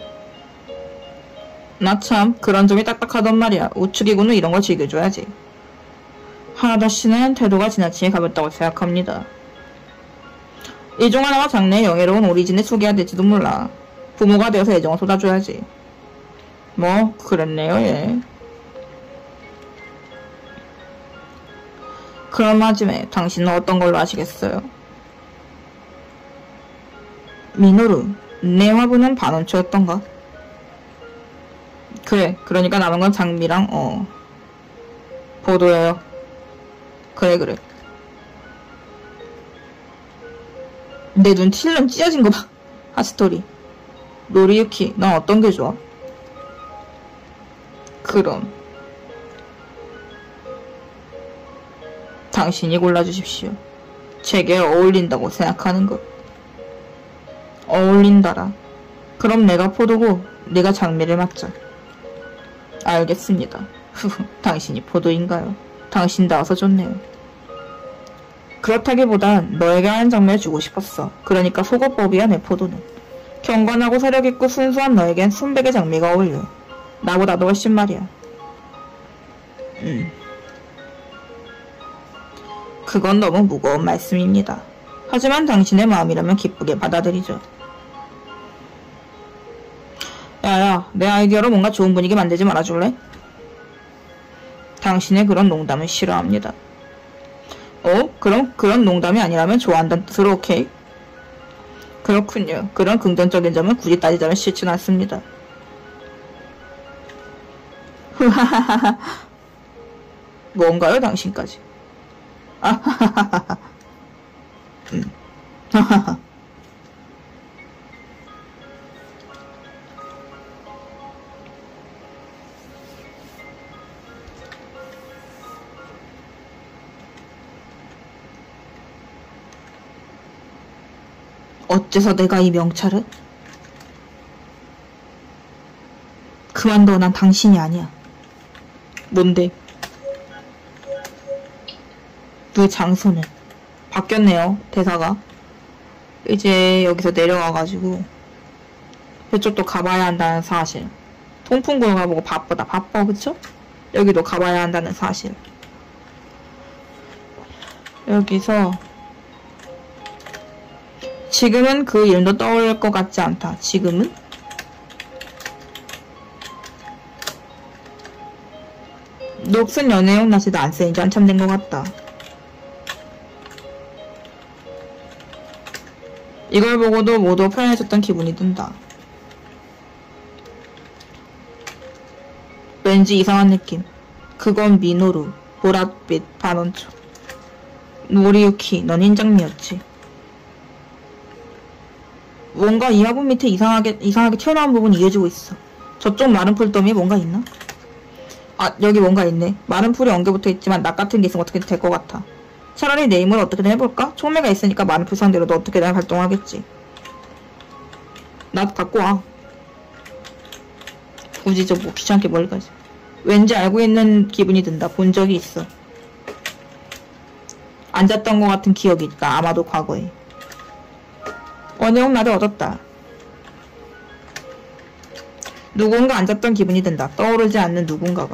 나 참 그런 점이 딱딱하단 말이야. 우측이고는 이런 걸 즐겨줘야지. 하라다 씨는 태도가 지나치게 가볍다고 생각합니다. 이 중 하나가 장래의 영예로운 오리진에 소개가 될지도 몰라. 부모가 되어서 애정을 쏟아줘야지. 뭐 그랬네요. 예. 그럼 마지막에 당신은 어떤 걸로 하시겠어요? 미노루, 내 화분은 반원초였던가? 그래, 그러니까 남은 건 장미랑 보도예요. 그래. 내 눈 틸름 찢어진 거 봐. 하스토리. 노리유키, 넌 어떤 게 좋아? 그럼 당신이 골라주십시오. 제게 어울린다고 생각하는 것. 어울린다라. 그럼 내가 포도고 네가 장미를 맡자. 알겠습니다. 당신이 포도인가요? 당신다워서 좋네요. 그렇다기보단 너에게 하는 장미를 주고 싶었어. 그러니까 속어법이야 내 포도는. 경건하고 세력있고 순수한 너에겐 순백의 장미가 어울려. 나보다도 훨씬 말이야. 그건 너무 무거운 말씀입니다. 하지만 당신의 마음이라면 기쁘게 받아들이죠. 야야, 내 아이디어로 뭔가 좋은 분위기 만들지 말아줄래? 당신의 그런 농담은 싫어합니다. 그럼 그런 농담이 아니라면 좋아한다는 뜻으로 오케이? 그렇군요. 그런 긍정적인 점은 굳이 따지자면 싫진 않습니다. 흐하하하하. 뭔가요, 당신까지? 아하하하하. 하하하. 어째서 내가 이 명찰을? 그만둬, 난 당신이 아니야. 뭔데? 그 장소는 바뀌었네요. 대사가 이제 여기서 내려와가지고 그쪽도 가봐야 한다는 사실. 통풍구를 가보고 바쁘다. 바빠, 그쵸? 여기도 가봐야 한다는 사실. 여기서 지금은 그 이름도 떠올릴 것 같지 않다. 지금은? 녹슨 연애용 낫이도 안 쓰인 지 한참 된 것 같다. 이걸 보고도 모두 편해졌던 기분이 든다. 왠지 이상한 느낌. 그건 미노루, 보랏빛, 반원초. 노리유키, 넌 흰장미였지. 뭔가 이 화분 밑에 이상하게 튀어나온 부분이 이어지고 있어. 저쪽 마른 풀더미에 뭔가 있나? 아, 여기 뭔가 있네. 마른 풀이 엉겨붙어 있지만 낙 같은 게 있으면 어떻게 될 것 같아. 차라리 내 힘으로 어떻게든 해볼까? 총매가 있으니까 마음의 표상대로 너 어떻게든 활동하겠지. 나도 갖고 와. 굳이 저 뭐 귀찮게 뭘 가지. 왠지 알고 있는 기분이 든다. 본 적이 있어. 앉았던 것 같은 기억이 있다. 아마도 과거에. 원형 나도 얻었다. 누군가 앉았던 기분이 든다. 떠오르지 않는 누군가가.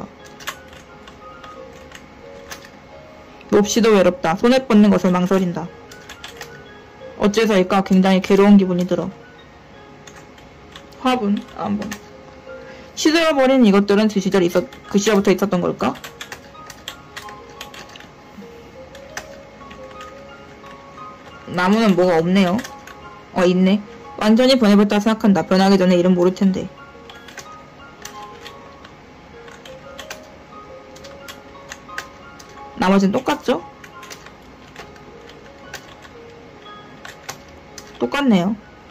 몹시도 외롭다. 손에 뻗는 것을 망설인다. 어째서일까? 굉장히 괴로운 기분이 들어. 화분? 안 본. 시들어버린 이것들은 그 시절부터 있었던 걸까? 나무는 뭐가 없네요. 있네. 완전히 변해버렸다 생각한다. 변하기 전에 이름 모를 텐데. 나머지는 똑같죠? 똑같네요.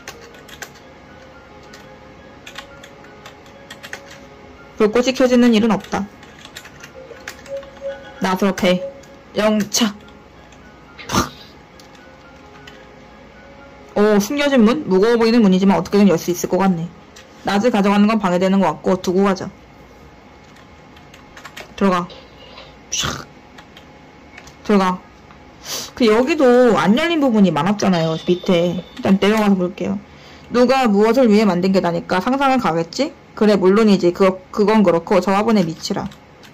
불꽃이 켜지는 일은 없다. 나서 배. 영차. 오, 숨겨진 문? 무거워 보이는 문이지만 어떻게든 열 수 있을 것 같네. 낮을 가져가는 건 방해되는 것 같고 두고 가자. 들어가. 샥. 들어가. 여기도 안 열린 부분이 많았잖아요. 밑에. 일단 내려가서 볼게요. 누가 무엇을 위해 만든 게다니까 상상은 가겠지? 그래, 물론이지. 그건 그렇고 저 화분의 밑이라.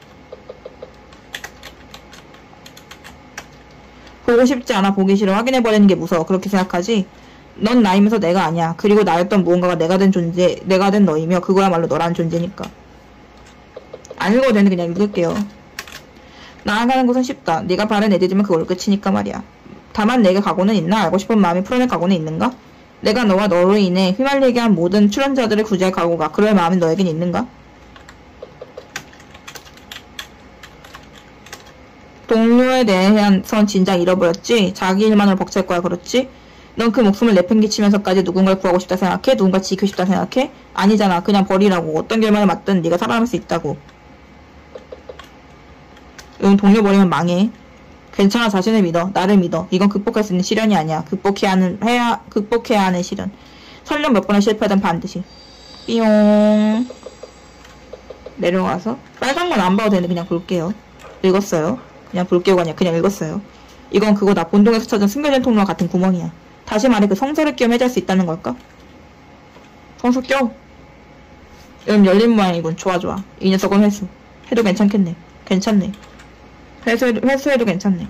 보고 싶지 않아. 보기 싫어. 확인해버리는 게 무서워. 그렇게 생각하지? 넌 나이면서 내가 아니야. 그리고 나였던 무언가가 내가 된 너이며 그거야말로 너라는 존재니까. 안 읽어도 되는데 그냥 읽을게요. 나아가는 것은 쉽다. 네가 바른 애들이면 그걸 끝이니까 말이야. 다만 내게 각오는 있나? 알고 싶은 마음이 풀어낼 각오는 있는가? 내가 너와 너로 인해 휘말리게 한 모든 출연자들을 구제할 각오가 그럴 마음이 너에겐 있는가? 동료에 대해선 진작 잃어버렸지? 자기 일만으로 벅찰 거야, 그렇지? 넌 그 목숨을 내팽개치면서까지 누군가를 구하고 싶다 생각해? 누군가 지키고 싶다 생각해? 아니잖아. 그냥 버리라고. 어떤 결말에 맞든 네가 살아남을 수 있다고. 응, 동료 버리면 망해. 괜찮아. 자신을 믿어. 나를 믿어. 이건 극복할 수 있는 시련이 아니야. 극복해야 하는 시련. 설령 몇 번을 실패하든 반드시. 삐용. 내려가서 빨간 건 안 봐도 되는데 그냥 볼게요. 읽었어요. 그냥 볼게요가 아니라 그냥 읽었어요. 이건 그거다. 본동에서 찾은 숨겨진 통로와 같은 구멍이야. 다시 말해 그 성서를 끼우면 해제할 수 있다는 걸까? 성서 껴. 열린 모양이군. 좋아. 이 녀석은 회수. 해도 괜찮겠네. 괜찮네. 회수해도 괜찮네.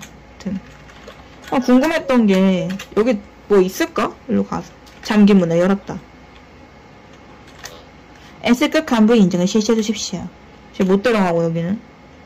궁금했던 게 여기 뭐 있을까? 일로 가서 잠긴 문을 열었다. S급 간부의 인증을 실시해 주십시오. 지금 못 들어가고 여기는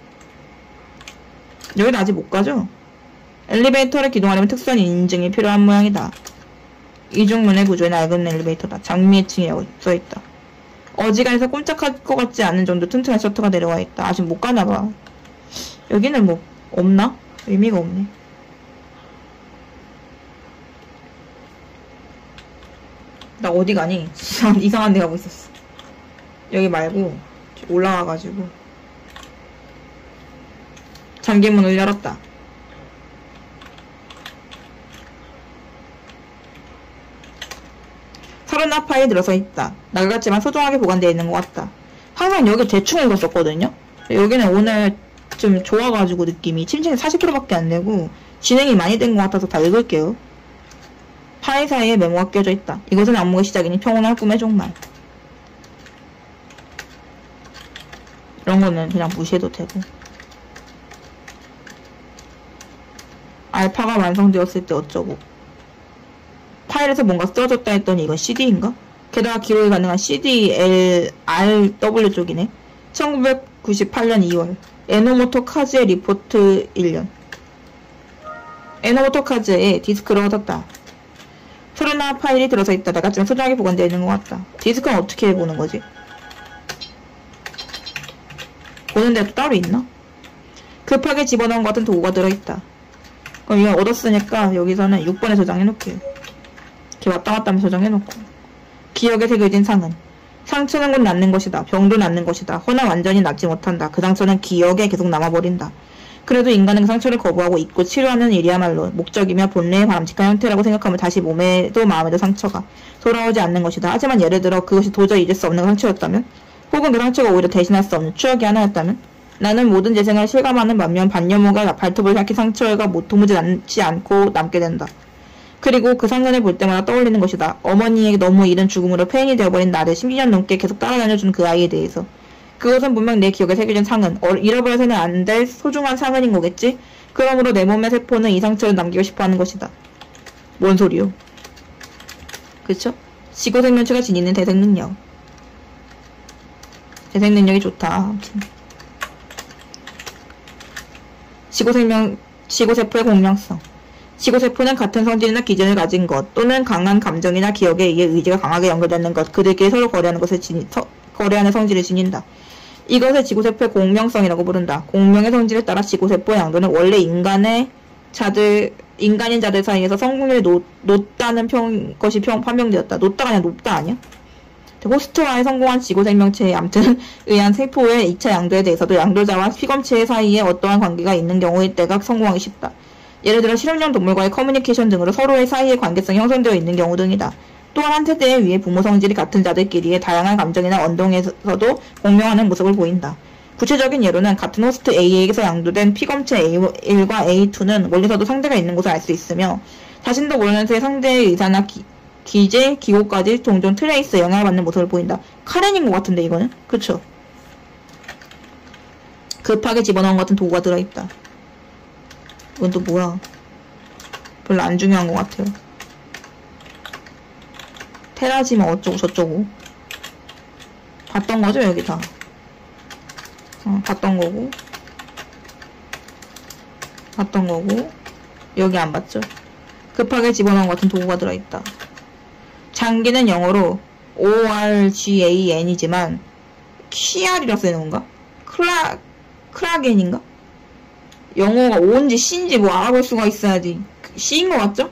아직 못 가죠? 엘리베이터를 기동하려면 특수한 인증이 필요한 모양이다. 이중문의 구조에 낡은 엘리베이터다. 장미층이라고 써있다. 어지간해서 꼼짝할 것 같지 않은 정도 튼튼한 셔터가 내려와 있다. 아직 못 가나봐. 여기는 뭐 없나? 의미가 없네. 나 어디 가니? 이상한 데 가고 있었어. 여기 말고 올라와가지고 잠긴 문을 열었다. 서른나 파일이 들어서 있다. 낡았지만 소중하게 보관되어 있는 것 같다. 항상 여기 대충 읽었었거든요. 여기는 오늘 좀 좋아가지고 느낌이 침체는 40%밖에 안 되고 진행이 많이 된 것 같아서 다 읽을게요. 파일 사이에 메모가 껴져 있다. 이것은 안목의 시작이니 평온할 꿈의 종말. 이런 거는 그냥 무시해도 되고. 알파가 완성되었을 때 어쩌고. 파일에서 뭔가 쓰러졌다 했더니 이건 CD인가? 게다가 기록이 가능한 CDLRW 쪽이네. 1998년 2월. 에노모토 카즈의 리포트 1년. 에노모토 카즈에 디스크를 얻었다. 소리나 파일이 들어서 있다. 내가 좀 소중하게 보관되어 있는 것 같다. 디스크는 어떻게 보는 거지? 보는 데도 따로 있나? 급하게 집어넣은 것 같은 도구가 들어있다. 그럼 이거 얻었으니까 여기서는 6번에 저장해놓게요. 이렇게 왔다 갔다 하면서 저장해놓고. 기억에 새겨진 상은. 상처는 곧 낫는 것이다. 병도 낫는 것이다. 허나 완전히 낫지 못한다. 그 상처는 기억에 계속 남아버린다. 그래도 인간은 그 상처를 거부하고 잊고 치료하는 일이야말로 목적이며 본래의 바람직한 형태라고 생각하면 다시 몸에도 마음에도 상처가 돌아오지 않는 것이다. 하지만 예를 들어 그것이 도저히 잊을 수 없는 상처였다면, 혹은 그 상처가 오히려 대신할 수 없는 추억이 하나였다면, 나는 모든 재생을 실감하는 반면 반려묘가 발톱을 삭힌 상처가 도무지 남지 않고 남게 된다. 그리고 그 상흔을 볼 때마다 떠올리는 것이다. 어머니에게 너무 이른 죽음으로 폐인이 되어버린 나를 10년 넘게 계속 따라다녀준 그 아이에 대해서. 그것은 분명 내 기억에 새겨진 상흔, 잃어버려서는 안 될 소중한 상흔인 거겠지? 그러므로 내 몸의 세포는 이 상처를 남기고 싶어하는 것이다. 뭔 소리요? 그쵸? 지구생명체가 지니는 대생능력. 대생능력이 좋다. 아무튼. 지구세포의 공명성. 지구세포는 같은 성질이나 기전을 가진 것, 또는 강한 감정이나 기억에 의해 의지가 강하게 연결되는 것, 그들끼리 서로 거래하는 성질을 지닌다. 이것을 지구세포의 공명성이라고 부른다. 공명의 성질에 따라 지구세포의 양도는 원래 인간인 자들 사이에서 성공률이 높다는 것이 판명되었다. 높다가 아니라 높다 아니야? 호스트와의 성공한 지구생명체에 암튼 의한 세포의 2차 양도에 대해서도 양도자와 피검체 사이에 어떠한 관계가 있는 경우일 때가 성공하기 쉽다. 예를 들어 실험용 동물과의 커뮤니케이션 등으로 서로의 사이의 관계성이 형성되어 있는 경우 등이다. 또한 한 세대에 의해 부모 성질이 같은 자들끼리의 다양한 감정이나 언동에서도 공명하는 모습을 보인다. 구체적인 예로는 같은 호스트 A에게서 양도된 피검체 A1과 A2는 멀리서도 상대가 있는 것을 알 수 있으며, 자신도 모르는 새에 상대의 의사나 기재, 기호까지 종종 트레이스에 영향을 받는 모습을 보인다. 카렌인 것 같은데 이거는? 그쵸? 급하게 집어넣은 것 같은 도구가 들어있다. 이건 또 뭐야? 별로 안 중요한 것 같아요. 테라지면 어쩌고 저쩌고. 봤던 거죠 여기 다. 봤던 거고. 봤던 거고. 여기 안 봤죠? 급하게 집어넣은 것 같은 도구가 들어있다. 장기는 영어로 ORGAN이지만 QR이라 쓰는 건가? 크라겐인가? 영어가 O인지 C인지 뭐 알아볼 수가 있어야지. C인 것 같죠?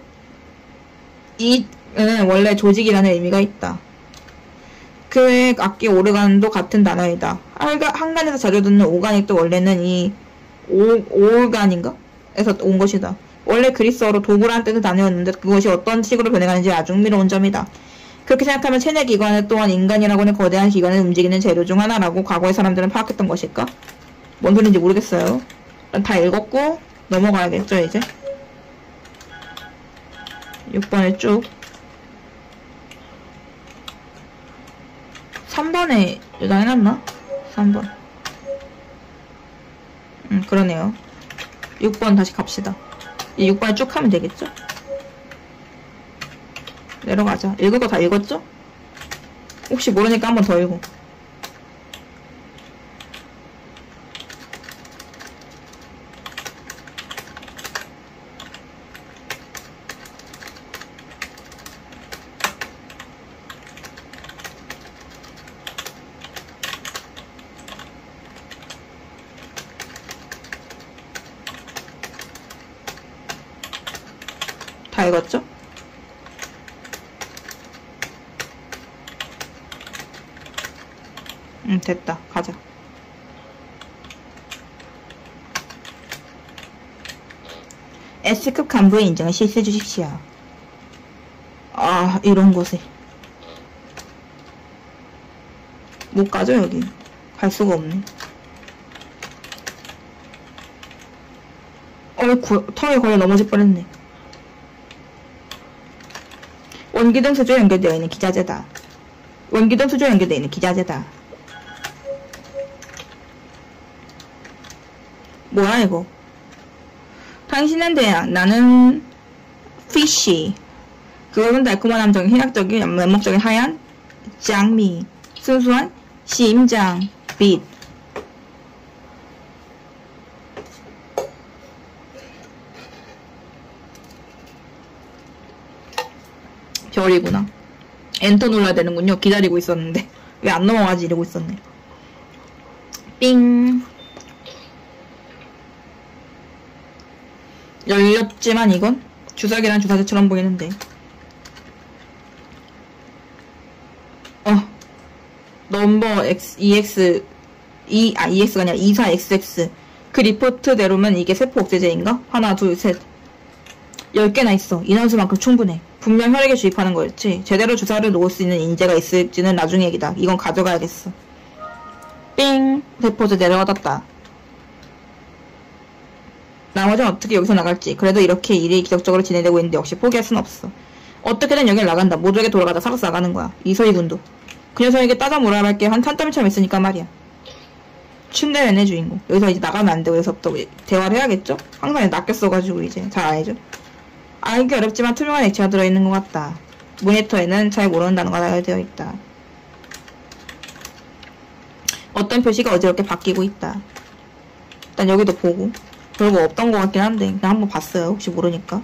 이는 원래 조직이라는 의미가 있다. 그 외 악기 오르간도 같은 단어이다. 한간에서 자주 듣는 오가닉도 원래는 이 오르간인가? 에서 온 것이다. 원래 그리스어로 도구라는 뜻의 단어였는데 그것이 어떤 식으로 변해가는지 아주 흥미로운 점이다. 그렇게 생각하면 체내 기관을 또한 인간이라고 하는 거대한 기관을 움직이는 재료 중 하나라고 과거의 사람들은 파악했던 것일까? 뭔 소리인지 모르겠어요. 다 읽었고 넘어가야겠죠 이제. 6번에 쭉 3번에 요장해놨나? 3번. 그러네요. 6번 다시 갑시다. 이 6번에 쭉 하면 되겠죠? 내려가자. 읽을 거 다 읽었죠? 혹시 모르니까 한 번 더 읽어. 다 읽었죠? 됐다. 가자. S급 간부의 인정을 실시해 주십시오. 아, 이런 곳에. 못 가죠, 여기. 갈 수가 없네. 턱에 걸려 넘어질 뻔했네. 원기둥 수조에 연결되어 있는 기자재다. 원기둥 수조에 연결되어 있는 기자재다. 뭐야 이거? 당신은 대양, 나는 피쉬. 그것은 달콤한 함정이 희락적인 면목적인 하얀 장미, 순수한 심장 빛. 별이구나. 엔터 눌러야 되는군요. 기다리고 있었는데 왜 안 넘어가지 이러고 있었네. 삥. 열렸지만 이건 주사기란 주사기처럼 보이는데. 넘버 EX가 아니라 24XX. 그 리포트대로면 이게 세포 억제제인가? 하나, 둘, 셋. 10개나 있어. 인원수만큼 충분해. 분명 혈액에 주입하는 거였지. 제대로 주사를 놓을 수 있는 인재가 있을지는 나중 얘기다. 이건 가져가야겠어. 삥! 세포제 내려받았다. 나머지는 어떻게 여기서 나갈지. 그래도 이렇게 일이 기적적으로 진행되고 있는데 역시 포기할 순 없어. 어떻게든 여길 나간다. 모두에게 돌아가다 사고서 나가는 거야. 이소희 군도. 그 녀석에게 따져 몰아갈 게 한 탄더미처럼 있으니까 말이야. 춘대연의 주인공. 여기서 이제 나가면 안 되고 여기서부터 대화를 해야겠죠? 항상 낚였어가지고 이제 잘 안 해줘. 알기 어렵지만 투명한 액체가 들어있는 것 같다. 모니터에는 잘 모르는 단어가 나열되어 있다. 어떤 표시가 어지럽게 바뀌고 있다. 일단 여기도 보고. 별거 없던 것 같긴 한데 그냥 한번 봤어요. 혹시 모르니까.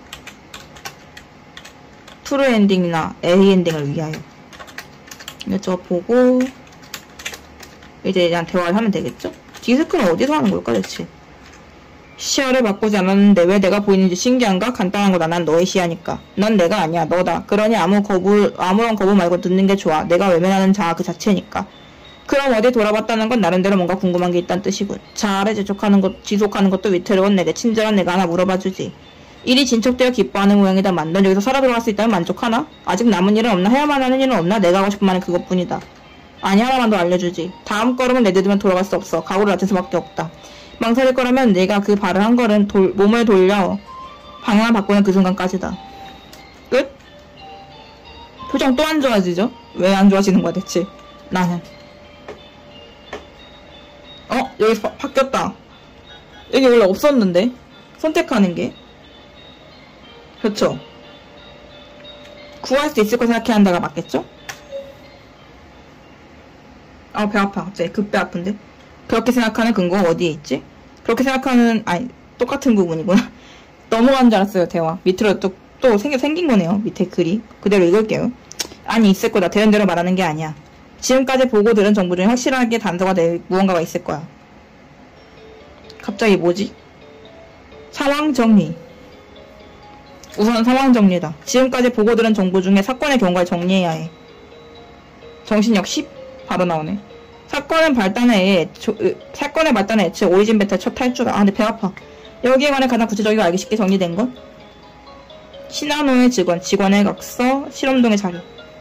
트루 엔딩이나 A 엔딩을 위하여. 이것저것 보고 이제 그냥 대화를 하면 되겠죠? 디스크는 어디서 하는 걸까 대체? 시야를 바꾸지 않았는데 왜 내가 보이는지 신기한가? 간단한 거다. 난 너의 시야니까. 넌 내가 아니야. 너다. 그러니 아무런 거부 말고 듣는 게 좋아. 내가 외면하는 자아 그 자체니까. 그럼 어디 돌아봤다는 건 나름대로 뭔가 궁금한 게 있다는 뜻이군. 자아를 지속하는 것도 위태로운 내게 친절한 내가 하나 물어봐주지. 일이 진척되어 기뻐하는 모양이다만 넌 여기서 살아 돌아갈 수 있다면 만족하나? 아직 남은 일은 없나? 해야만 하는 일은 없나? 내가 하고 싶은 말은 그것뿐이다. 아니 하나만 더 알려주지. 다음 걸음을 내딛으면 돌아갈 수 없어. 각오를 낮출 수밖에 없다. 망설일 거라면 내가 그 발을 한 걸음 몸을 돌려 방향을 바꾸는 그 순간까지다. 끝? 표정 또 안 좋아지죠? 왜 안 좋아지는 거야 대체? 나는. 여기 바뀌었다. 여기 원래 없었는데 선택하는 게. 그렇죠? 구할 수 있을 거 생각해야 한다가 맞겠죠? 배 아파. 갑자기 급배 아픈데. 그렇게 생각하는 근거가 어디에 있지? 그렇게 생각하는 똑같은 부분이구나. 넘어간 줄 알았어요. 대화 밑으로 또 생긴 거네요. 밑에 글이 그대로 읽을게요. 아니 있을 거다. 되는 대로 말하는 게 아니야. 지금까지 보고 들은 정보 중에 확실하게 단서가 될 무언가가 있을 거야. 갑자기 뭐지? 상황 정리. 우선 상황 정리다. 지금까지 보고 들은 정보 중에 사건의 경과를 정리해야 해. 정신력 10 바로 나오네. 사건의 발단에 애초에 오리진 베타 첫 탈주다. 근데 배 아파. 여기에 관해 가장 구체적이고 알기 쉽게 정리된 건 시나노의 직원의 각서, 실험동의 자료.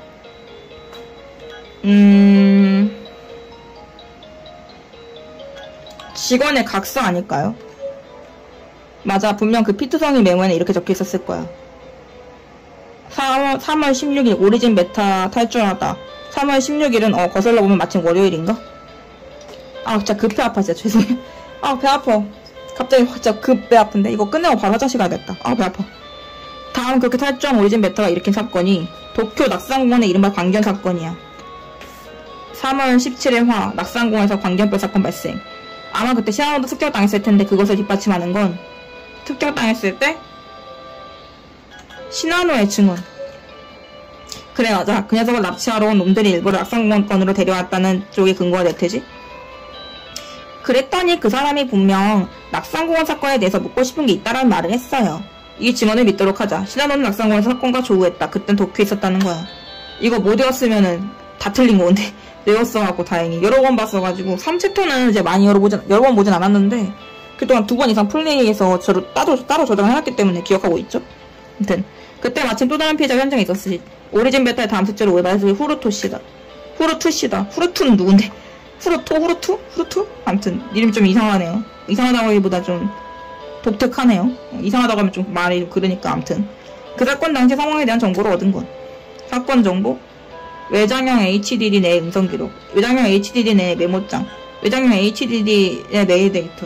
직원의 각서 아닐까요? 맞아. 분명 그 피트성의 메모에는 이렇게 적혀 있었을 거야. 3월 16일 오리진 베타 탈주하다. 3월 16일은 거슬러 보면 마침 월요일인가? 진짜 배 아파. 진짜 죄송해요. 배 아파. 갑자기 진짜 배 아픈데 이거 끝내고 바로 화장실 가야겠다. 배 아파. 다음 그렇게 탈주한 오리진 베타가 일으킨 사건이 도쿄 낙산공원의 이른바 광견 사건이야. 3월 17일 낙산공원에서 광견뼈 사건 발생. 아마 그때 시나노도 습격당했을 텐데 그것을 뒷받침하는 건 습격당했을 때 시나노의 증언. 그래 맞아. 그 녀석을 납치하러 온 놈들이 일부러 낙산공원권으로 데려왔다는 쪽이 근거가 될 테지. 그랬더니 그 사람이 분명 낙산공원 사건에 대해서 묻고 싶은 게 있다라는 말을 했어요. 이 증언을 믿도록 하자. 시나노는 낙산공원에서 사건과 조우했다. 그땐 도쿄에 있었다는 거야. 이거 못 외웠으면은 다 틀린 건데 외웠어갖고 다행히 여러 번 봤어가지고 3챕터는 이제 많이 여러 번 보진 않았는데 그동안 2번 이상 플레이해서 따로 저장을 해놨기 때문에 기억하고 있죠. 아무튼 그때 마침 또 다른 피해자가 현장에 있었으니 오리진 베타의 다음 숙제로 오해받았을 후루토시다. 후루투는 누군데? 후루투? 아무튼 이름이 좀 이상하네요. 이상하다고 하기보다 좀 독특하네요. 이상하다고 하면 좀 말이 그러니까. 아무튼 그 사건 당시 상황에 대한 정보를 얻은 건 사건 정보, 외장형 HDD 내 음성 기록, 외장형 HDD 내 메모장, 외장형 HDD 내 메일 데이터.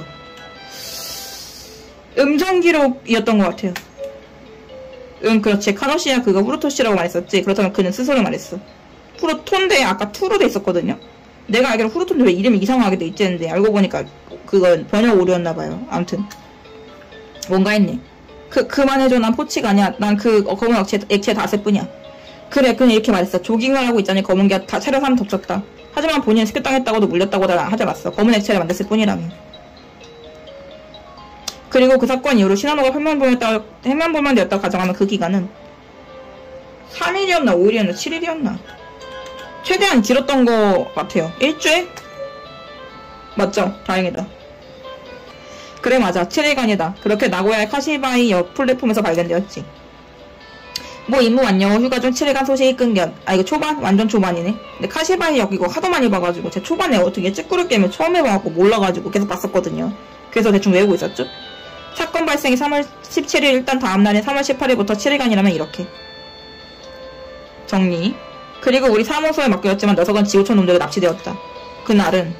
음성 기록이었던 것 같아요. 그렇지. 카노시야 그거 후루토시라고 말했었지. 그렇다면 그는 스스로 말했어. 후루토인데 아까 투로 돼 있었거든요. 내가 알기로 후루토인데 왜 이름이 이상하게 돼 있지 했는데 알고 보니까 그건 번역 오류였나봐요. 아무튼 뭔가 했네. 그만해줘. 난 포치가 아니야. 난 그 검은 액체 닷을 뿐이야. 그래 그냥 이렇게 말했어. 조깅을 하고 있자니 검은 게 다 차려 사람 덮쳤다. 하지만 본인은 습격당했다고도 물렸다고도 하지 않았어. 검은 액체를 만들었을 뿐이라며. 그리고 그 사건 이후로 시나노가 해면볼만 되었다고 가정하면 그 기간은 3일이었나 5일이었나 7일이었나 최대한 길었던 것 같아요. 일주일? 맞죠? 다행이다. 그래 맞아. 7일간이다. 그렇게 나고야의 카시바이 역 플랫폼에서 발견되었지. 뭐 임무 완료 후 휴가 중 7일간 소식이 끊겨. 아 이거 초반? 완전 초반이네. 근데 카시바이 역 이거 하도 많이 봐가지고 제 초반에 어떻게 찌꾸르 게임을 처음 해봐갖고 몰라가지고 계속 봤었거든요. 그래서 대충 외우고 있었죠. 사건 발생이 3월 17일 일단 다음날인 3월 18일부터 7일간이라면 이렇게 정리. 그리고 우리 사무소에 맡겨졌지만 녀석은 지구촌 놈들에게 납치되었다. 그날은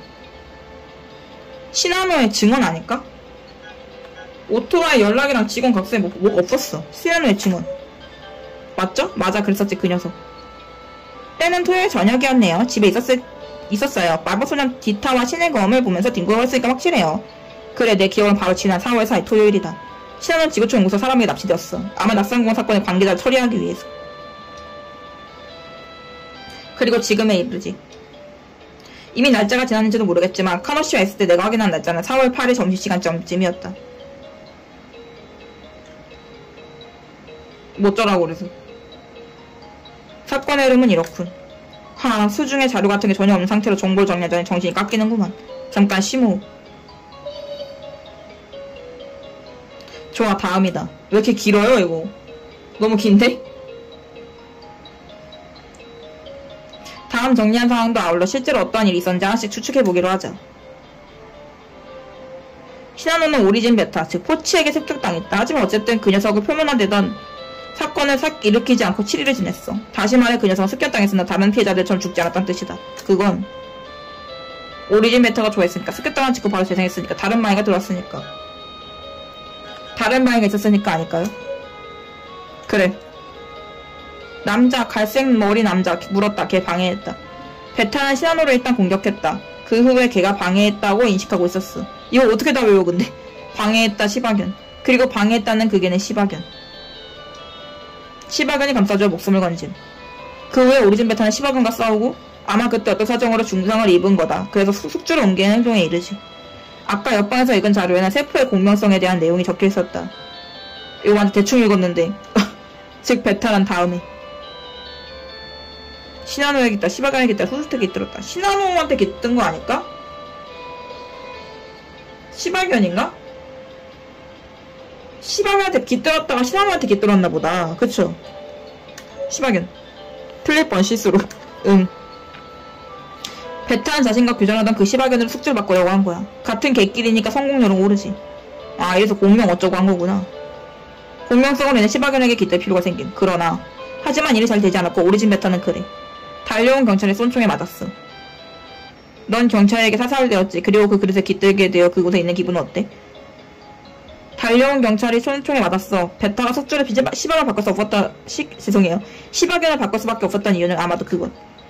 시나노의 증언 아닐까? 오토와의 연락이랑 직원 각서에 뭐가 없었어. 시나노의 증언 맞죠? 맞아 그랬었지 그 녀석. 때는 토요일 저녁이었네요. 집에 있었어요. 마법소년 디타와 신의 검을 보면서 딩고가 했으니까 확실해요. 그래 내 기억은 바로 지난 4월 4일 토요일이다. 시나노는 지구촌 연구소 사람에게 납치되었어. 아마 낯선공원 사건의 관계자를 처리하기 위해서. 그리고 지금에 이르지. 이미 날짜가 지났는지도 모르겠지만 카노씨와 있을 때 내가 확인한 날짜는 4월 8일 점심시간쯤이었다. 뭐쩌라고 그래서. 사건의 흐름은 이렇군. 수중에 자료 같은 게 전혀 없는 상태로 정보를 정리하자니 정신이 깎이는구만. 잠깐 심호흡. 좋아 다음이다. 왜 이렇게 길어요 이거. 너무 긴데? 다음 정리한 상황도 아울러 실제로 어떠한 일이 있었는지 하나씩 추측해보기로 하자. 시나노는 오리진 베타, 즉 포치에게 습격당했다. 하지만 어쨌든 그 녀석을 표면화되던 사건을 일으키지 않고 7일을 지냈어. 다시 말해 그 녀석은 습격당했으나 다른 피해자들처럼 죽지 않았다는 뜻이다. 그건 오리진 베타가 좋아했으니까, 습격당한 직후 바로 재생했으니까, 다른 마이가 들어왔으니까, 다른 마이가 있었으니까 아닐까요? 그래. 남자, 갈색 머리 남자 물었다. 걔 방해했다. 베타는 시나노를 일단 공격했다. 그 후에 걔가 방해했다고 인식하고 있었어. 이거 어떻게 다 외워 근데. 방해했다 시바견. 그리고 방해했다는 그 걔는 시바견. 시바견이 감싸줘 목숨을 건진. 그 후에 오리진 베타는 시바견과 싸우고 아마 그때 어떤 사정으로 중상을 입은 거다. 그래서 숙주를 옮기는 행동에 이르지. 아까 옆방에서 읽은 자료에는 세포의 공명성에 대한 내용이 적혀 있었다. 이거 완전 대충 읽었는데 즉 베타란 다음에 시나노에게 있다, 시바견에게 있다, 후스텍에 깃들었다. 시나노한테 깃든 거 아닐까? 시바견인가? 시바견한테 깃들었다가 시나노한테 깃들었나 보다. 그쵸? 시바견. 틀릴 뻔 실수로. 응. 베타는 자신과 교전하던 그 시바견으로 숙주를 바꾸려고 한 거야. 같은 개끼리니까 성공률은 오르지. 아, 이래서 공명 어쩌고 한 거구나. 공명성으로 인해 시바견에게 깃들 필요가 생긴. 그러나 하지만 일이 잘 되지 않았고 오리진 베타는 그래. 달려온 경찰의 쏜총에 맞았어. 넌 경찰에게 사살되었지. 그리고 그 그릇에 깃들게 되어 그곳에 있는 기분은 어때? 달려온 경찰이 쏜총에 맞았어. 베타가 숙주를 시바견을 바꿔서 없었다. 죄송해요. 시바견을 바꿀 수밖에 없었던 이유는 아마도 그것.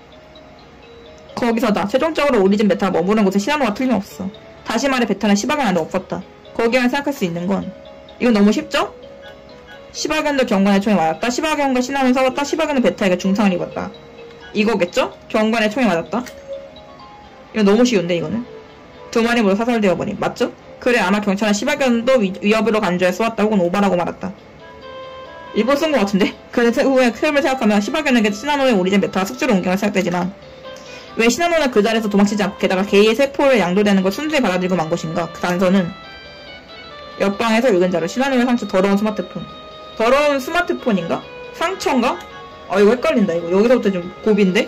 거기서다. 최종적으로 오리진 베타가 머무는 곳에 시나노가 틀림없어. 다시 말해 베타는 시바견 안에 없었다. 거기에만 생각할 수 있는 건 이건 너무 쉽죠? 시바견도 경관의 총에 맞았다. 시바견과 시나노는 싸웠다. 시바견은 베타에게 중상을 입었다. 이거겠죠? 경관의 총에 맞았다. 이거 너무 쉬운데 이거는. 두 마리 모두 사살되어버린. 맞죠? 그래 아마 경찰은 시바견도 위협으로 간주해 쏘았다 혹은 오바라고 말았다. 일부러 쓴 것 같은데? 그래서 후에 흐름을 생각하면 시바견에게 시나노의 오리진 베타가 숙주로 옮겨가 시작되지만 왜 시나노는 그 자리에서 도망치지 않고 게다가 게이의 세포를 양도되는 걸 순수히 받아들이고 만 것인가? 그 단서는 옆방에서 읽은 자료. 시나노의 상처. 더러운 스마트폰. 더러운 스마트폰인가? 상처인가? 아 이거 헷갈린다 이거. 여기서부터 좀 고비인데?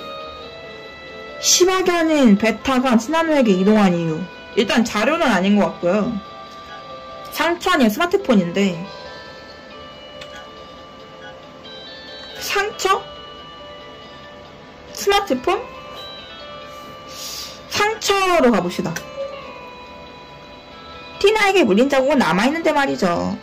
시바견인 베타가 시나노에게 이동한 이유. 일단 자료는 아닌 것 같고요. 상처 아니면 스마트폰인데 상처? 스마트폰? 상처로 가봅시다. 티나에게 물린 자국은 남아있는데 말이죠.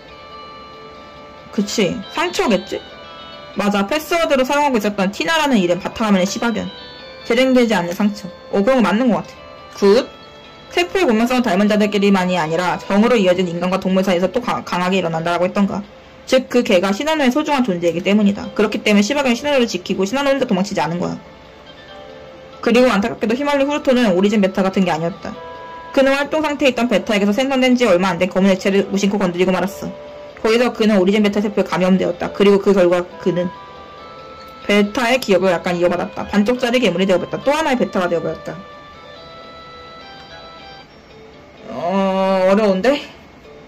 그치 상처겠지? 맞아. 패스워드로 사용하고 있었던 티나라는 이름 바탕화면의 시바견. 재생되지 않는 상처. 그런 거 맞는 것 같아. 굿. 세포의 공명성을 닮은 자들끼리만이 아니라 정으로 이어진 인간과 동물 사이에서 또 강하게 일어난다라고 했던가. 즉 그 개가 시나노의 소중한 존재이기 때문이다. 그렇기 때문에 시바견이 시나노를 지키고 시나노 혼자 도망치지 않은 거야. 그리고 안타깝게도 휘말린 후르토는 오리진 베타 같은 게 아니었다. 그는 활동 상태에 있던 베타에게서 생성된 지 얼마 안 된 검은 액체를 무심코 건드리고 말았어. 거기서 그는 오리진 베타 세포에 감염되었다. 그리고 그 결과 그는 베타의 기억을 약간 이어받았다. 반쪽짜리 괴물이 되어버렸다. 또 하나의 베타가 되어버렸다. 어려운데?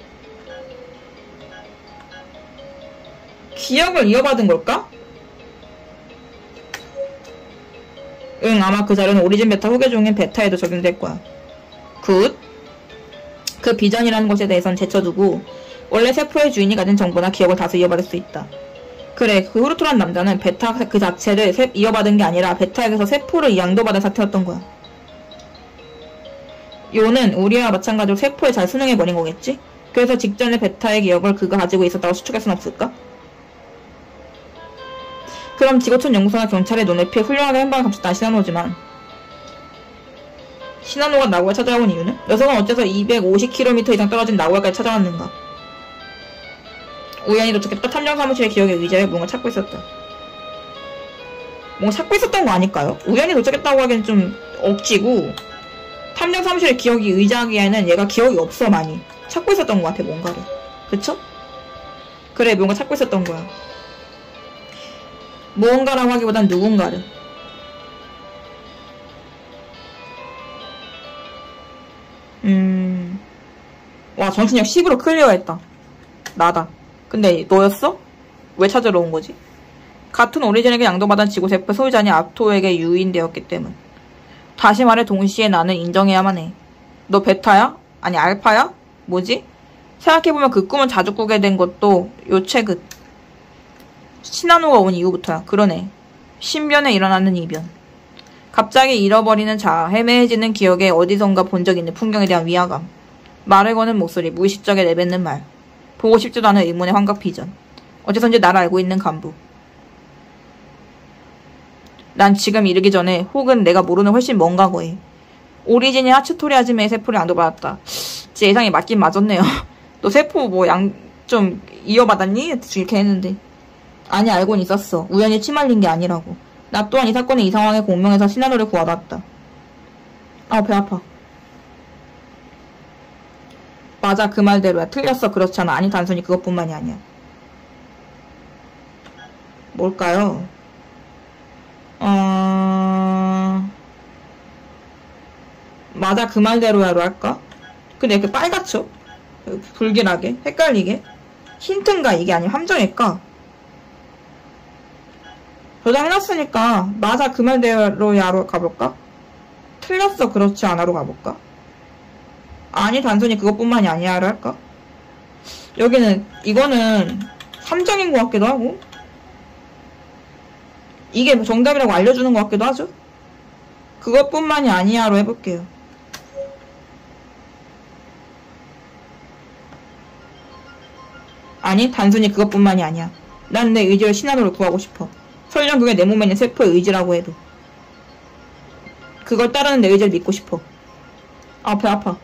기억을 이어받은 걸까? 응, 아마 그 자료는 오리진 베타 후계 중인 베타에도 적용될 거야. 굿. 그 비전이라는 것에 대해선 제쳐두고 원래 세포의 주인이 가진 정보나 기억을 다수 이어받을 수 있다. 그래, 그 후르토란 남자는 베타 그 자체를 이어받은 게 아니라 베타에게서 세포를 양도받은 사태였던 거야. 요는 우리와 마찬가지로 세포에 잘 순응해버린 거겠지? 그래서 직전에 베타의 기억을 그가 가지고 있었다고 추측할 순 없을까? 그럼 지구촌 연구소나 경찰의 눈을 피해 훌륭하게 행방을 감췄다는 시나노지만 시나노가 나고야 찾아온 이유는? 녀석은 어째서 250km 이상 떨어진 나고야까지 찾아왔는가? 우연히 도착했다. 탐정 사무실의 기억에 의지하여 뭔가 찾고 있었다. 뭔가 찾고 있었던 거 아닐까요? 우연히 도착했다고 하기엔 좀 억지고 탐정 사무실의 기억이 의지하기에는 얘가 기억이 없어 많이. 찾고 있었던 것 같아 뭔가를. 그쵸? 그래 뭔가 찾고 있었던 거야. 무언가라고 하기보단 누군가를. 와 정신력 10으로 클리어했다. 나다. 근데 너였어? 왜 찾으러 온 거지? 같은 오리진에게 양도받은 지구세포 소유자니 아토에게 유인되었기 때문. 다시 말해 동시에 나는 인정해야만 해. 너 베타야? 아니 알파야? 뭐지? 생각해보면 그 꿈을 자주 꾸게 된 것도 요 최근 시나노가 온 이후부터야. 그러네. 신변에 일어나는 이변. 갑자기 잃어버리는 자아, 헤매해지는 기억에 어디선가 본 적 있는 풍경에 대한 위화감. 말을 거는 목소리, 무의식적에 내뱉는 말. 보고 싶지도 않은 의문의 환각 비전. 어째선지 나를 알고 있는 간부. 난 지금 이르기 전에 혹은 내가 모르는 훨씬 먼 과거에 오리진이 하츠토리 아즈메의 세포를 양도받았다. 제 예상이 맞긴 맞았네요. 너 세포 뭐 좀 이어받았니? 이렇게 했는데 아니 알고는 있었어. 우연히 치말린 게 아니라고. 나 또한 이 사건을 이 상황에 공명해서 시나노를 구하러 왔다. 배 아파. 맞아 그 말대로야. 틀렸어. 그렇잖아. 아니 단순히 그것뿐만이 아니야. 뭘까요? 맞아 그 말대로야로 할까? 근데 이렇게 빨갛죠? 불길하게? 헷갈리게? 힌트인가 이게 아니면 함정일까? 저장해놨으니까 맞아 그 말대로야로 가볼까? 틀렸어 그렇지 않아로 가볼까? 아니 단순히 그것뿐만이 아니야로 할까? 여기는 이거는 함정인 것 같기도 하고 이게 정답이라고 알려주는 것 같기도 하죠? 그것뿐만이 아니야로 해볼게요. 아니 단순히 그것뿐만이 아니야. 난 내 의지로 시나노를 구하고 싶어. 설령 그게 내 몸에 있는 세포의 의지라고 해도 그걸 따르는 내 의지를 믿고 싶어. 배 아파.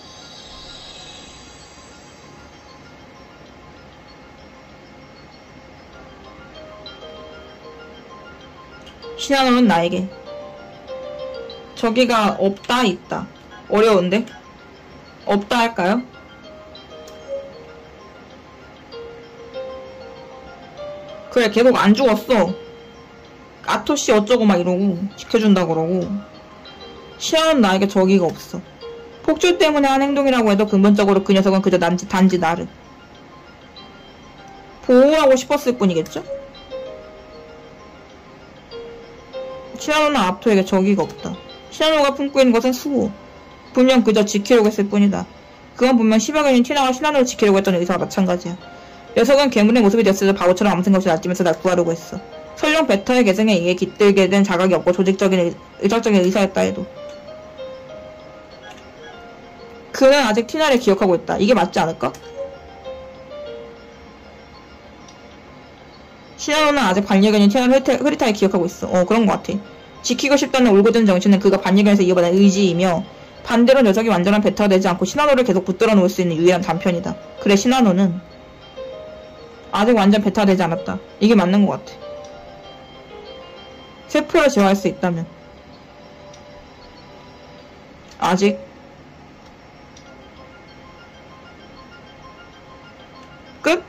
시나노는 나에게 저기가 없다 있다. 어려운데? 없다 할까요? 그래 계속 안 죽었어. 아토씨 어쩌고 막 이러고 지켜준다 그러고. 시나노는 나에게 저기가 없어. 폭주 때문에 한 행동이라고 해도 근본적으로 그 녀석은 그저 단지 나를 보호하고 싶었을 뿐이겠죠? 시나노는 아토에게 저기가 없다. 시나노가 품고 있는 것은 수호. 분명 그저 지키려고 했을 뿐이다. 그건 분명 10여 년인 티나가 시나노를 지키려고 했던 의사와 마찬가지야. 녀석은 괴물의 모습이 되었을 때 바보처럼 아무 생각 없이 날뛰면서 날 구하려고 했어. 설령 베타의 계승에 의해 깃들게 된 자각이 없고 의적적인 의사였다 해도 그는 아직 티나를 기억하고 있다. 이게 맞지 않을까? 시나노는 아직 반려견인 티나를 흐릿하게 기억하고 있어. 그런 것 같아. 지키고 싶다는 올곧은 정신은 그가 반려견에서 이어받은 의지이며 반대로 녀석이 완전한 베타가 되지 않고 시나노를 계속 붙들어 놓을 수 있는 유일한 단편이다. 그래 시나노는 아직 완전 베타가 되지 않았다. 이게 맞는 것 같아. 세포를 제어할 수 있다면 아직 끝?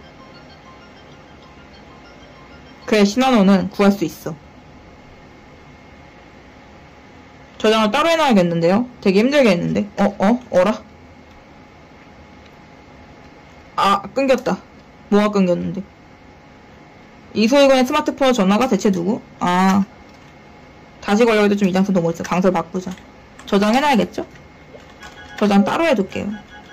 그래 시나노는 구할 수 있어. 저장을 따로 해놔야겠는데요? 되게 힘들겠는데? 어라? 끊겼다. 뭐가 끊겼는데? 이소희군의 스마트폰 전화가 대체 누구? 아, 다시 걸려도 좀 이장소 너무 있어. 방설 바꾸자. 저장해놔야겠죠? 저장 따로 해둘게요.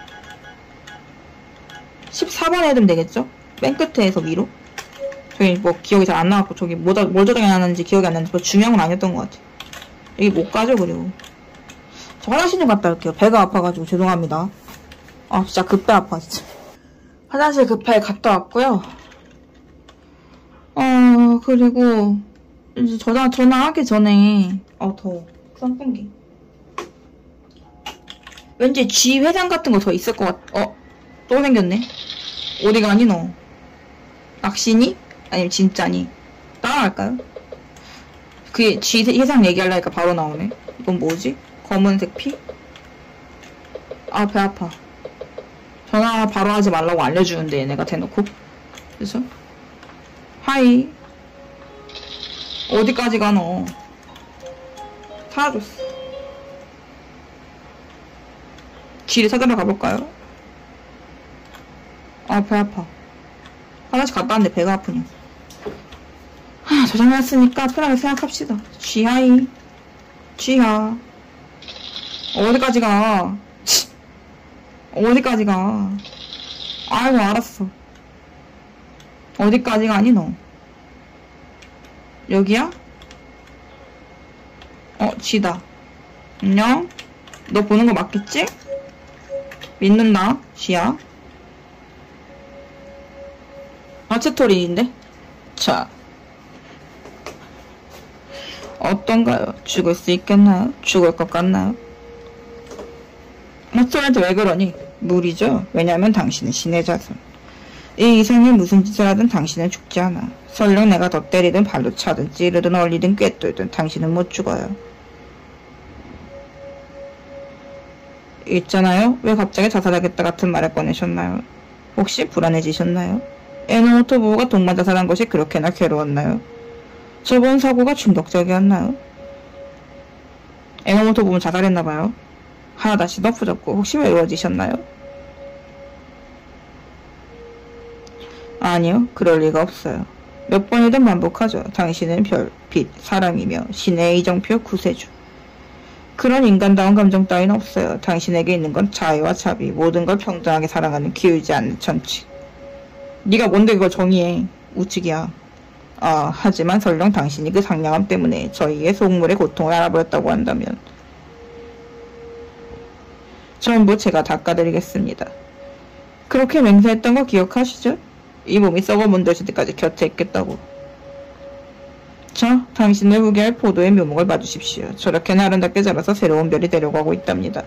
14번 해두면 되겠죠? 맨 끝에서 위로. 저기 뭐 기억이 잘 안 나왔고, 저기 뭘 저장해놨는지 기억이 안 나는지 뭐 중요한 건 아니었던 것 같아. 여기 못 가죠, 그리고. 저 화장실 좀 갔다 올게요. 배가 아파가지고 죄송합니다. 아, 진짜 급배 아파, 진짜. 화장실 급하게 갔다 왔고요. 그리고 이제 전화하기 전에 더워. 선풍기. 왠지 G 회장 같은 거 더 있을 것 같. 또 생겼네. 어디 가니 너? 낚시니? 아니면 진짜니? 따라갈까요? 그게 G 회장 얘기하려니까 바로 나오네. 이건 뭐지? 검은색 피? 아, 배 아파. 전화 바로 하지 말라고 알려주는데 얘네가 대놓고. 그래서 하이. 어디까지 가 너? 사라졌어. G를 찾으러 가볼까요? 아, 배 아파. 화장실 갔다 왔는데 배가 아프냐. 저장해놨으니까 편하게 생각합시다. G하이. G하. 어디까지 가? 어디까지 가? 아이고, 알았어. 어디까지 가니 너? 여기야? G다. 안녕? 너 보는 거 맞겠지? 믿는다, G야. 아츠토리인데? 자. 어떤가요? 죽을 수 있겠나요? 죽을 것 같나요? 아츠토리한테 왜 그러니? 무리죠? 왜냐면 당신은 신의 자손. 이 이생이 무슨 짓을 하든 당신은 죽지 않아. 설령 내가 더 때리든 발로 차든 찌르든 얼리든 꿰뚫든 당신은 못 죽어요. 있잖아요? 왜 갑자기 자살하겠다 같은 말을 꺼내셨나요? 혹시 불안해지셨나요? 에노모토 부부가 동반 자살한 것이 그렇게나 괴로웠나요? 저번 사고가 충격적이었나요? 에노모토 부부는 자살했나봐요. 하나다시 너프졌고 혹시 외로워지셨나요? 아니요, 그럴 리가 없어요. 몇 번이든 반복하죠. 당신은 별, 빛, 사랑이며 신의 이정표 구세주. 그런 인간다운 감정 따윈 없어요. 당신에게 있는 건 자애와 자비, 모든 걸 평등하게 사랑하는 기울지 않는 천칙. 네가 뭔데 그걸 정의해. 우측이야. 하지만 설령 당신이 그 상냥함 때문에 저희의 속물의 고통을 알아버렸다고 한다면 전부 제가 닦아드리겠습니다. 그렇게 맹세했던 거 기억하시죠? 이 몸이 썩어문드실 때까지 곁에 있겠다고. 자, 당신을 후계할 포도의 묘목을 봐주십시오. 저렇게나 아름답게 자라서 새로운 별이 되려고 하고 있답니다.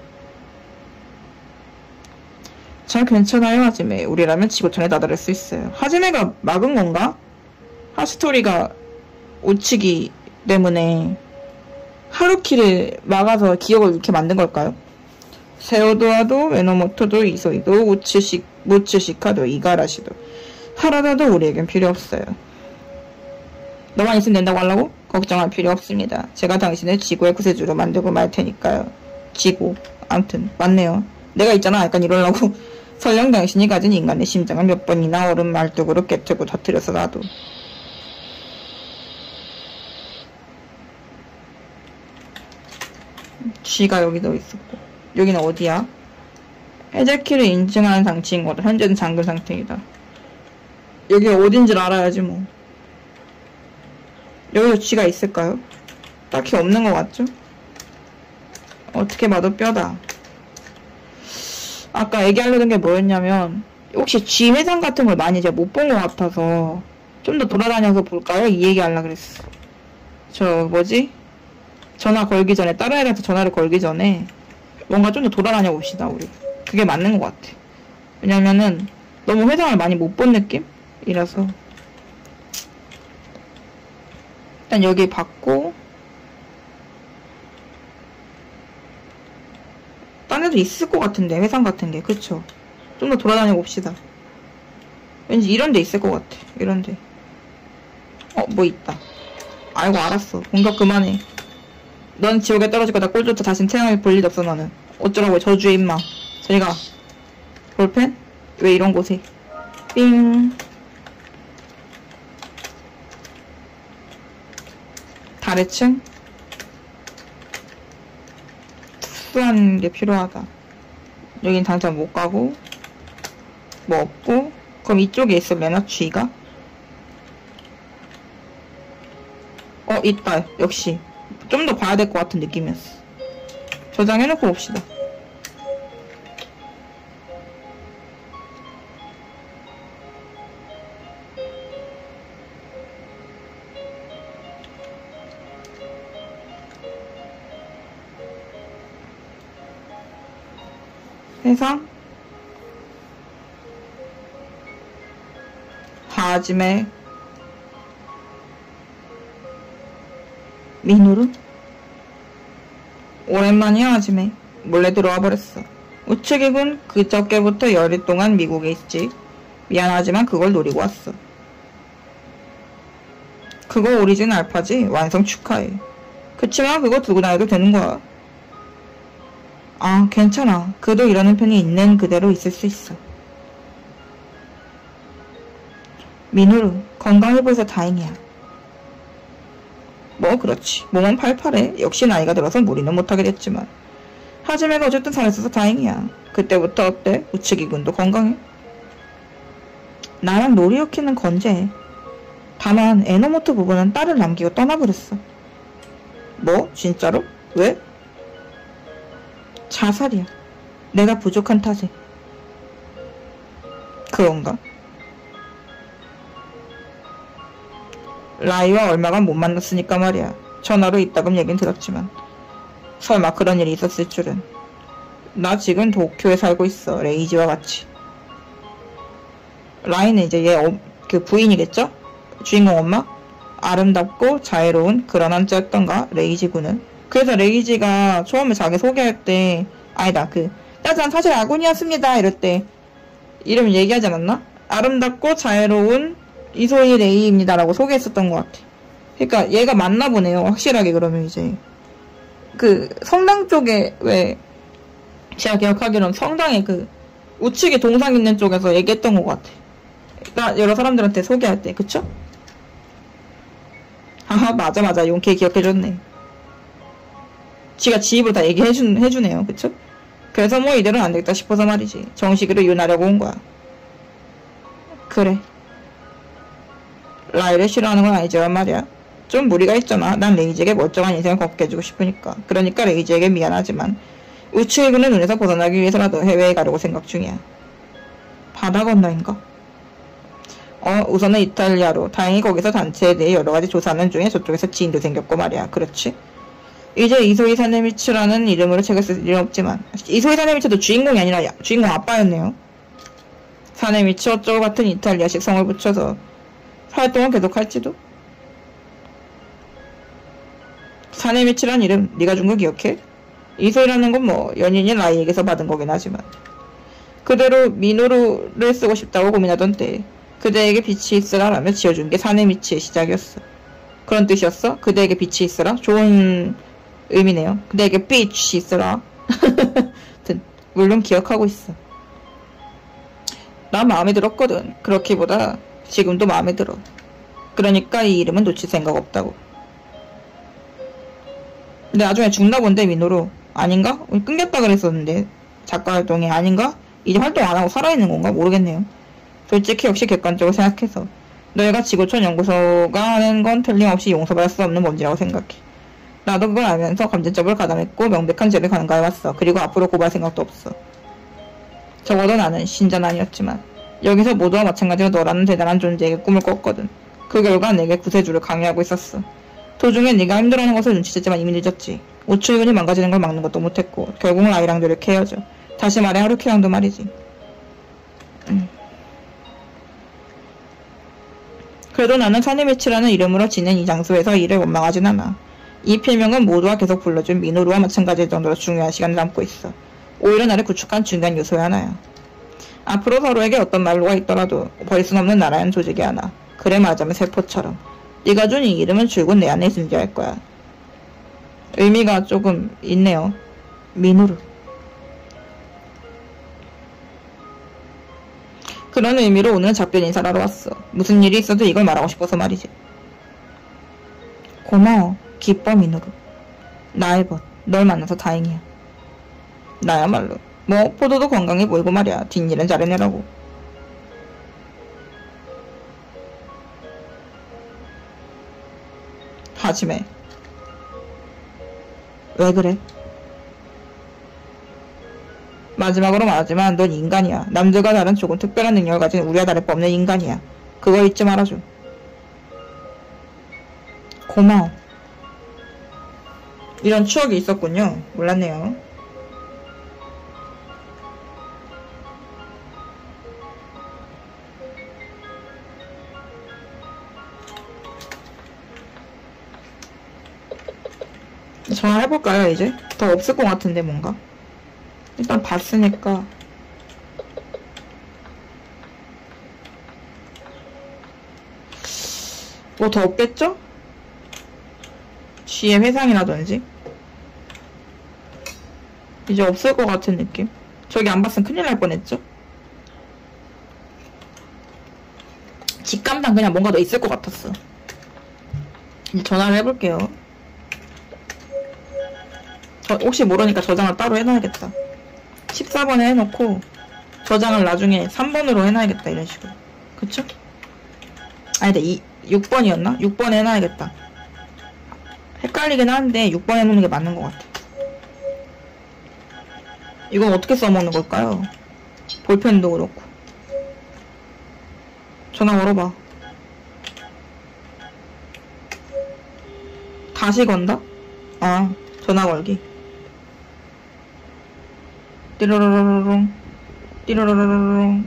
자, 괜찮아요, 하지메. 우리라면 지구촌에 다다를 수 있어요. 하지메가 막은 건가? 하스토리가 오치기 때문에 하루키를 막아서 기억을 이렇게 만든 걸까요? 세오도와도 에노모토도 이소이도 우츠시카도 이가라시도 하라다도 우리에겐 필요 없어요. 너만 있으면 된다고 하려고? 걱정할 필요 없습니다. 제가 당신을 지구의 구세주로 만들고 말 테니까요. 지구. 암튼 맞네요. 내가 있잖아. 약간 이러려고. 설령 당신이 가진 인간의 심장을 몇 번이나 얼음 말뚝으로 깨트고 터뜨려서 놔도. G가 여기도 있었고. 여기는 어디야? 해제키를 인증하는 장치인 거다. 현재는 잠금 상태이다. 여기가 어딘지를 알아야지 뭐. 여기서 G가 있을까요? 딱히 없는 것 같죠? 어떻게 봐도 뼈다. 아까 얘기하려던 게 뭐였냐면 혹시 G 회상 같은 걸 많이 제가 못 본 것 같아서 좀 더 돌아다녀서 볼까요? 이 얘기 하려고 그랬어. 저 뭐지? 전화 걸기 전에 다른 애한테 전화를 걸기 전에 뭔가 좀 더 돌아다녀 봅시다 우리. 그게 맞는 것 같아. 왜냐면은 너무 회상을 많이 못 본 느낌이라서. 일단 여기 받고 딴 데도 있을 것 같은데 회상 같은 게. 그쵸? 좀 더 돌아다녀 봅시다. 왠지 이런 데 있을 것 같아. 이런 데. 뭐 있다. 아이고 알았어. 공격 그만해. 넌 지옥에 떨어질 거다. 꼴조차 다신 태양을 볼 일 없어 너는. 어쩌라고 저주의 임마. 저리가. 볼펜? 왜 이런 곳에. 삥. 아래층? 특수한 게 필요하다. 여긴 당장 못 가고, 뭐 없고, 그럼 이쪽에 있으려나, 쥐가? 있다. 역시. 좀 더 봐야 될 것 같은 느낌이었어. 저장해놓고 봅시다. 해상 하지메 미노루 오랜만이야 하지메. 몰래 들어와 버렸어. 우측이군. 그저께부터 열흘 동안 미국에 있지. 미안하지만 그걸 노리고 왔어. 그거 오리진 알파지? 완성 축하해. 그치만 그거 두고 다녀도 되는 거야. 아, 괜찮아. 그도 이러는 편이 있는 그대로 있을 수 있어. 미노루, 건강해 보여서 다행이야. 뭐 그렇지. 몸은 팔팔해. 역시 나이가 들어서 무리는 못하게 됐지만. 하지메가 어쨌든 살아있어서 다행이야. 그때부터 어때? 우측이군도 건강해? 나랑 노리오키는 건재해. 다만 에노모토 부부는 딸을 남기고 떠나버렸어. 뭐? 진짜로? 왜? 자살이야. 내가 부족한 탓에. 그런가? 라이와 얼마간 못 만났으니까 말이야. 전화로 이따금 얘긴 들었지만 설마 그런 일이 있었을 줄은. 나 지금 도쿄에 살고 있어. 레이지와 같이. 라이는 이제 얘 그 부인이겠죠? 주인공 엄마? 아름답고 자애로운 그런 한자였던가 레이지군은. 그래서 레이지가 처음에 자기 소개할 때 아니다 짜잔 사실 아군이었습니다 이럴 때 이름 얘기하지 않았나? 아름답고 자애로운 이소희 레이입니다라고 소개했었던 것 같아. 그러니까 얘가 맞나 보네요. 확실하게. 그러면 이제 그 성당 쪽에 왜 제가 기억하기로는 성당에 그 우측에 동상 있는 쪽에서 얘기했던 것 같아. 그러니까 여러 사람들한테 소개할 때. 그쵸? 하하 맞아 용케 기억해줬네. 지가 지 입으로 다 얘기해주네요. 그쵸? 그래서 뭐 이대로는 안되겠다 싶어서 말이지. 정식으로 이혼하려고 온 거야. 그래. 라이를 싫어하는 건 아니지만 말이야. 좀 무리가 있잖아. 난 레이지에게 멀쩡한 인생을 걷게 해주고 싶으니까. 그러니까 레이지에게 미안하지만 우측이군의 눈에서 벗어나기 위해서라도 해외에 가려고 생각 중이야. 바다 건너인가? 우선은 이탈리아로. 다행히 거기서 단체에 대해 여러가지 조사하는 중에 저쪽에서 지인도 생겼고 말이야. 그렇지? 이제 이소희 사네미츠라는 이름으로 책을 쓸 일은 없지만 이소희 사네미츠도 주인공이 아니라 주인공 아빠였네요. 사네미츠 어쩌고 같은 이탈리아식 성을 붙여서 활동을 계속할지도? 사네미츠란 이름 네가 준 거 기억해? 이소희라는 건 뭐 연인인 라이에게서 받은 거긴 하지만 그대로 미노루를 쓰고 싶다고 고민하던 때 그대에게 빛이 있으라 라며 지어준 게 사네미츠의 시작이었어. 그런 뜻이었어? 그대에게 빛이 있으라? 좋은 의미네요. 그대에게 빛이 있으라. 물론 기억하고 있어. 나 마음에 들었거든. 그렇기보다 지금도 마음에 들어. 그러니까 이 이름은 놓칠 생각 없다고. 근데 나중에 죽나 본데 미노루. 아닌가? 끊겼다 그랬었는데 작가 활동이 아닌가? 이제 활동 안하고 살아있는 건가? 모르겠네요. 솔직히 역시 객관적으로 생각해서 너희가 지구촌 연구소가 하는 건 틀림없이 용서받을 수 없는 범죄라고 생각해. 나도 그걸 알면서 감정적으로 가담했고 명백한 죄를 가능가해왔어. 그리고 앞으로 고발 생각도 없어. 적어도 나는 신자는 아니었지만 여기서 모두와 마찬가지로 너라는 대단한 존재에게 꿈을 꿨거든. 그 결과 내게 구세주를 강요하고 있었어. 도중에 네가 힘들어하는 것을 눈치챘지만 이미 늦었지. 우측이군이 망가지는 걸 막는 것도 못했고 결국은 아이랑도 이렇게 헤어져. 다시 말해 하루키랑도 말이지. 그래도 나는 사네미츠라는 이름으로 지낸 이 장소에서 일을 원망하진 않아. 이 필명은 모두가 계속 불러준 미노루와 마찬가지일 정도로 중요한 시간을 담고 있어. 오히려 나를 구축한 중요한 요소의 하나야. 앞으로 서로에게 어떤 말로가 있더라도 버릴 순 없는 나라는 조직이 하나. 그래 말하자면 세포처럼. 네가 준 이 이름은 줄곧 내 안에 존재할 거야. 의미가 조금 있네요. 미노루. 그런 의미로 오늘은 작별 인사를 하러 왔어. 무슨 일이 있어도 이걸 말하고 싶어서 말이지. 고마워. 기뻐 민우루. 나의 벗, 널 만나서 다행이야. 나야말로 뭐 포도도 건강해 보이고 말이야. 뒷일은 잘해내라고. 하지매. 왜 그래? 마지막으로 말하지만 넌 인간이야. 남들과 다른 조금 특별한 능력을 가진 우리와 다를 바 없는 인간이야. 그거 잊지 말아줘. 고마워. 이런 추억이 있었군요. 몰랐네요. 전화해볼까요 이제? 더 없을 것 같은데 뭔가? 일단 봤으니까 뭐 더 없겠죠? G의 회상이라든지 이제 없을 것 같은 느낌. 저기 안 봤으면 큰일 날 뻔했죠? 직감상 그냥 뭔가 더 있을 것 같았어. 이제 전화를 해볼게요. 혹시 모르니까 저장을 따로 해놔야겠다. 14번에 해놓고 저장을 나중에 3번으로 해놔야겠다. 이런 식으로. 그쵸? 아니다. 6번이었나? 6번에 해놔야겠다. 헷갈리긴 하는데 6번 해놓는 게 맞는 것 같아. 이건 어떻게 써먹는 걸까요? 볼펜도 그렇고. 전화 걸어봐. 다시 건다? 아, 전화 걸기. 띠로로로롱 띠로로로롱.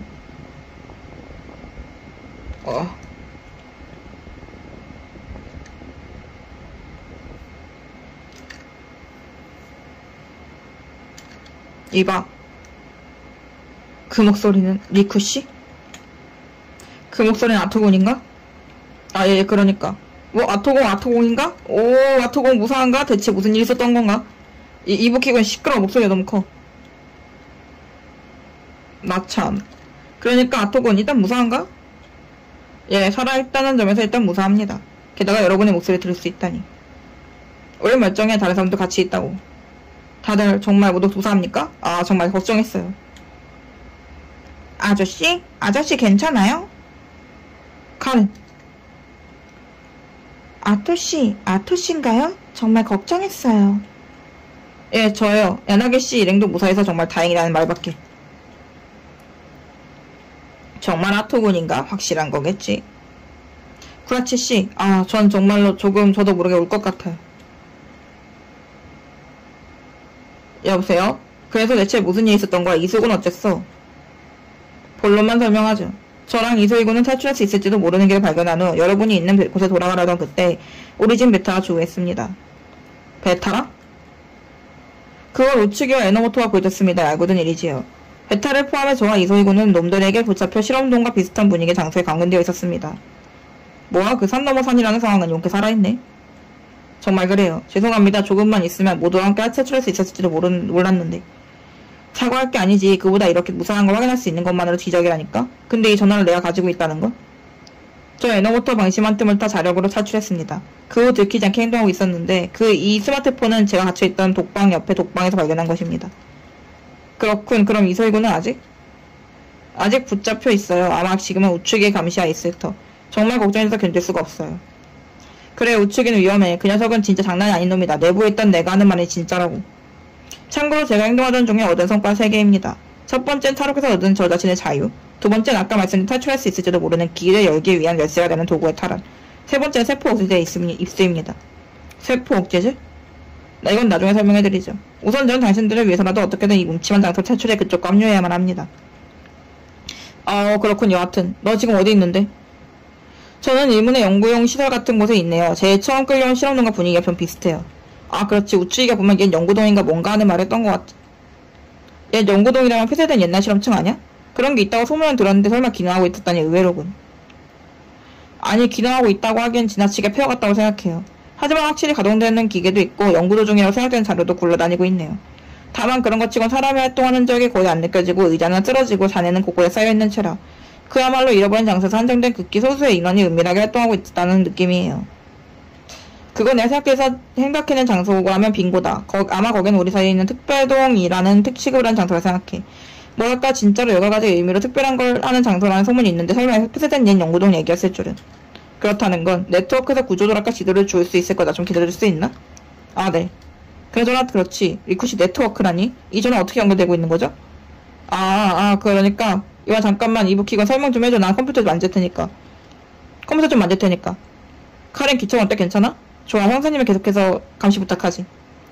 이봐. 그 목소리는 리쿠씨? 그 목소리는 아토곤인가? 아, 예, 그러니까. 뭐, 아토곤인가? 오, 아토곤 무사한가? 대체 무슨 일이 있었던 건가? 이부킥은 시끄러워. 목소리가 너무 커. 나 참. 그러니까 아토곤 일단 무사한가? 예, 살아있다는 점에서 일단 무사합니다. 게다가 여러분의 목소리 들을 수 있다니. 우리 멀쩡해. 다른 사람도 같이 있다고. 다들 정말 모두 무사합니까? 아, 정말 걱정했어요. 아저씨? 아저씨 괜찮아요? 카렌. 아토씨, 아토씨인가요? 정말 걱정했어요. 예, 저요. 야나기씨 일행도 무사해서 정말 다행이라는 말밖에. 정말 아토군인가? 확실한 거겠지. 구라치씨, 아, 전 정말로 조금 저도 모르게 울 것 같아요. 여보세요? 그래서 대체 무슨 일이 있었던 거야? 이수근 어쨌어? 본론만 설명하죠. 저랑 이소희군은 탈출할 수 있을지도 모르는 길을 발견한 후 여러분이 있는 곳에 돌아가려던 그때 우리 집 베타가 조우했습니다. 베타? 그걸 우측이와 에너모토가 보여줬습니다. 알고 든 일이지요. 베타를 포함해 저와 이소희군은 놈들에게 붙잡혀 실험동과 비슷한 분위기의 장소에 감금되어 있었습니다. 뭐야? 그 산 넘어 산이라는 상황은 용케 살아있네. 정말 그래요. 죄송합니다. 조금만 있으면 모두와 함께 탈출할 수 있었을지도 몰랐는데. 사과할 게 아니지. 그보다 이렇게 무사한 걸 확인할 수 있는 것만으로 기적이라니까. 근데 이 전화를 내가 가지고 있다는 건? 저 에너모터 방심 한 틈을 타 자력으로 탈출했습니다. 그 후 들키지 않게 행동하고 있었는데 이 스마트폰은 제가 갇혀있던 독방 옆에 독방에서 발견한 것입니다. 그렇군. 그럼 이소희군은 아직 붙잡혀 있어요. 아마 지금은 우측에 감시하에 있을 터. 정말 걱정해서 견딜 수가 없어요. 그래, 우측이는 위험해. 그 녀석은 진짜 장난이 아닌 놈이다. 내부에 있던 내가 하는 말이 진짜라고. 참고로 제가 행동하던 중에 얻은 성과 3개입니다. 첫 번째는 탈옥에서 얻은 저 자신의 자유. 두 번째는 아까 말씀드린 탈출할 수 있을지도 모르는 길을 열기 위한 열쇠가 되는 도구의 탈환. 세 번째는 세포 억제제의 입수입니다. 세포 억제제? 이건 나중에 설명해드리죠. 우선 저는 당신들을 위해서라도 어떻게든 이 뭉침한 장소 탈출에 그쪽과 합류해야만 합니다. 그렇군. 여하튼 너 지금 어디 있는데? 저는 일문의 연구용 시설 같은 곳에 있네요. 제일 처음 끌려온 실험동과 분위기가 좀 비슷해요. 아, 그렇지. 우측이가 보면 옛 연구동인가 뭔가 하는 말을 했던 것 같아. 옛 연구동이라면 폐쇄된 옛날 실험층 아냐? 그런 게 있다고 소문은 들었는데 설마 기능하고 있었다니 의외로군. 아니, 기능하고 있다고 하기엔 지나치게 폐허같다고 생각해요. 하지만 확실히 가동되는 기계도 있고 연구도 중이라고 생각되는 자료도 굴러다니고 있네요. 다만 그런 것 치곤 사람이 활동하는 적이 거의 안 느껴지고 의자는 쓰러지고 잔해는 곳곳에 쌓여있는 채라 그야말로 잃어버린 장소에서 한정된 극히 소수의 인원이 은밀하게 활동하고 있다는 느낌이에요. 그건 내가 생각해낸 장소고 하면 빙고다. 아마 거긴 우리 사이에 있는 특별동이라는 취급을 한 장소라 생각해. 뭐랄까 진짜로 여러 가지 의미로 특별한 걸 하는 장소라는 소문이 있는데 설마 폐쇄된 옛 연구동 얘기였을 줄은. 그렇다는 건 네트워크에서 구조조랄까 지도를 줄 수 있을 거다. 좀 기다려줄 수 있나? 아 네. 그나저나 그렇지. 리쿠시 네트워크라니? 이전에 어떻게 연결되고 있는 거죠? 그러니까 이와 잠깐만 이북키건 설명 좀 해줘. 난 컴퓨터 좀 만질 테니까. 컴퓨터 좀 만질 테니까. 카렌 기청 어때? 괜찮아? 좋아. 형사님이 계속해서 감시 부탁하지.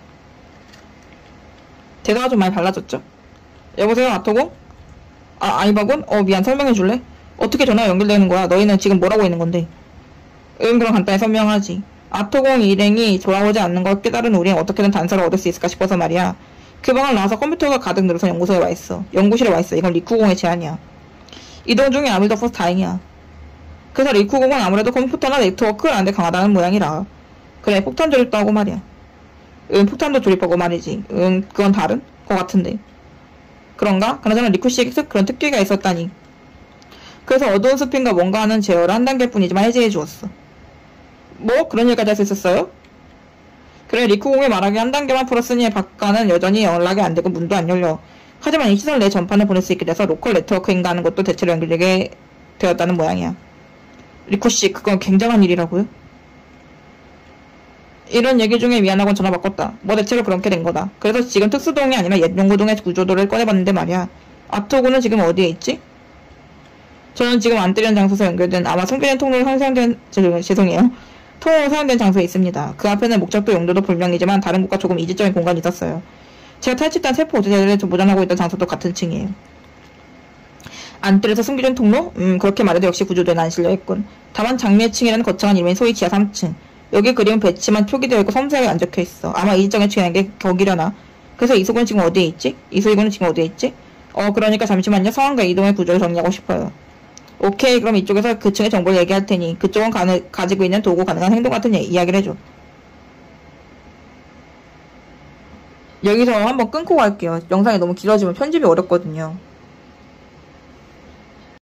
대사가 좀 많이 달라졌죠? 여보세요? 아토공? 아이바군? 미안. 설명해줄래? 어떻게 전화가 연결되는 거야? 너희는 지금 뭘 하고 있는 건데? 그럼 간단히 설명하지. 아토공 일행이 돌아오지 않는 걸 깨달은 우리는 어떻게든 단서를 얻을 수 있을까 싶어서 말이야. 그 방을 나와서 컴퓨터가 가득 늘어서 연구소에 와있어. 연구실에 와있어. 이건 리쿠공의 제안이야. 이동 중에 아무 일 없어서 다행이야. 그래서 리쿠공은 아무래도 컴퓨터나 네트워크를 안데 강하다는 모양이라. 그래, 폭탄 조립도 하고 말이야. 폭탄도 조립하고 말이지. 그건 다른? 거 같은데. 그런가? 그나저나 리쿠씨에게 그런 특기가 있었다니. 그래서 어두운 숲인가 뭔가 하는 제어를 한 단계일 뿐이지만 해제해 주었어. 뭐? 그런 일까지 할 수 있었어요? 그래, 리쿠공이 말하기 한 단계만 풀었으니 바깥은 여전히 연락이 안 되고 문도 안 열려. 하지만 이 시설 내 전판을 보낼 수 있게 돼서 로컬 네트워크인가 하는 것도 대체로 연결되게 되었다는 모양이야. 리쿠씨, 그건 굉장한 일이라고요? 이런 얘기 중에 미안하곤 전화 바꿨다. 뭐 대체로 그렇게 된 거다. 그래서 지금 특수동이 아니라 옛 연구동의 구조도를 꺼내봤는데 말이야. 아토구는 지금 어디에 있지? 저는 지금 안뜨리는 장소에서 연결된 아마 숨겨진 통로로 사용된 죄송해요. 통로로 사용된 장소에 있습니다. 그 앞에는 목적도 용도도 불명이지만 다른 곳과 조금 이질적인 공간이 있었어요. 제가 탈취한 세포 오제제를 보존하고 있던 장소도 같은 층이에요. 안뜰에서 숨겨진 통로? 그렇게 말해도 역시 구조도에는 안 실려있군. 다만 장미층이라는 거창한 이름인 소위 지하 3층. 여기 그림은 배치만 표기되어 있고 섬세하게 안 적혀있어. 아마 이질적인 층이라는 게 거기려나. 그래서 이소군은 지금 어디에 있지? 이소이군은 지금 어디에 있지? 그러니까 잠시만요. 상황과 이동의 구조를 정리하고 싶어요. 오케이, 그럼 이쪽에서 그 층의 정보를 얘기할 테니 그쪽은 가지고 있는 도구 가능한 행동 같은 이야기를 해줘. 여기서 한번 끊고 갈게요. 영상이 너무 길어지면 편집이 어렵거든요.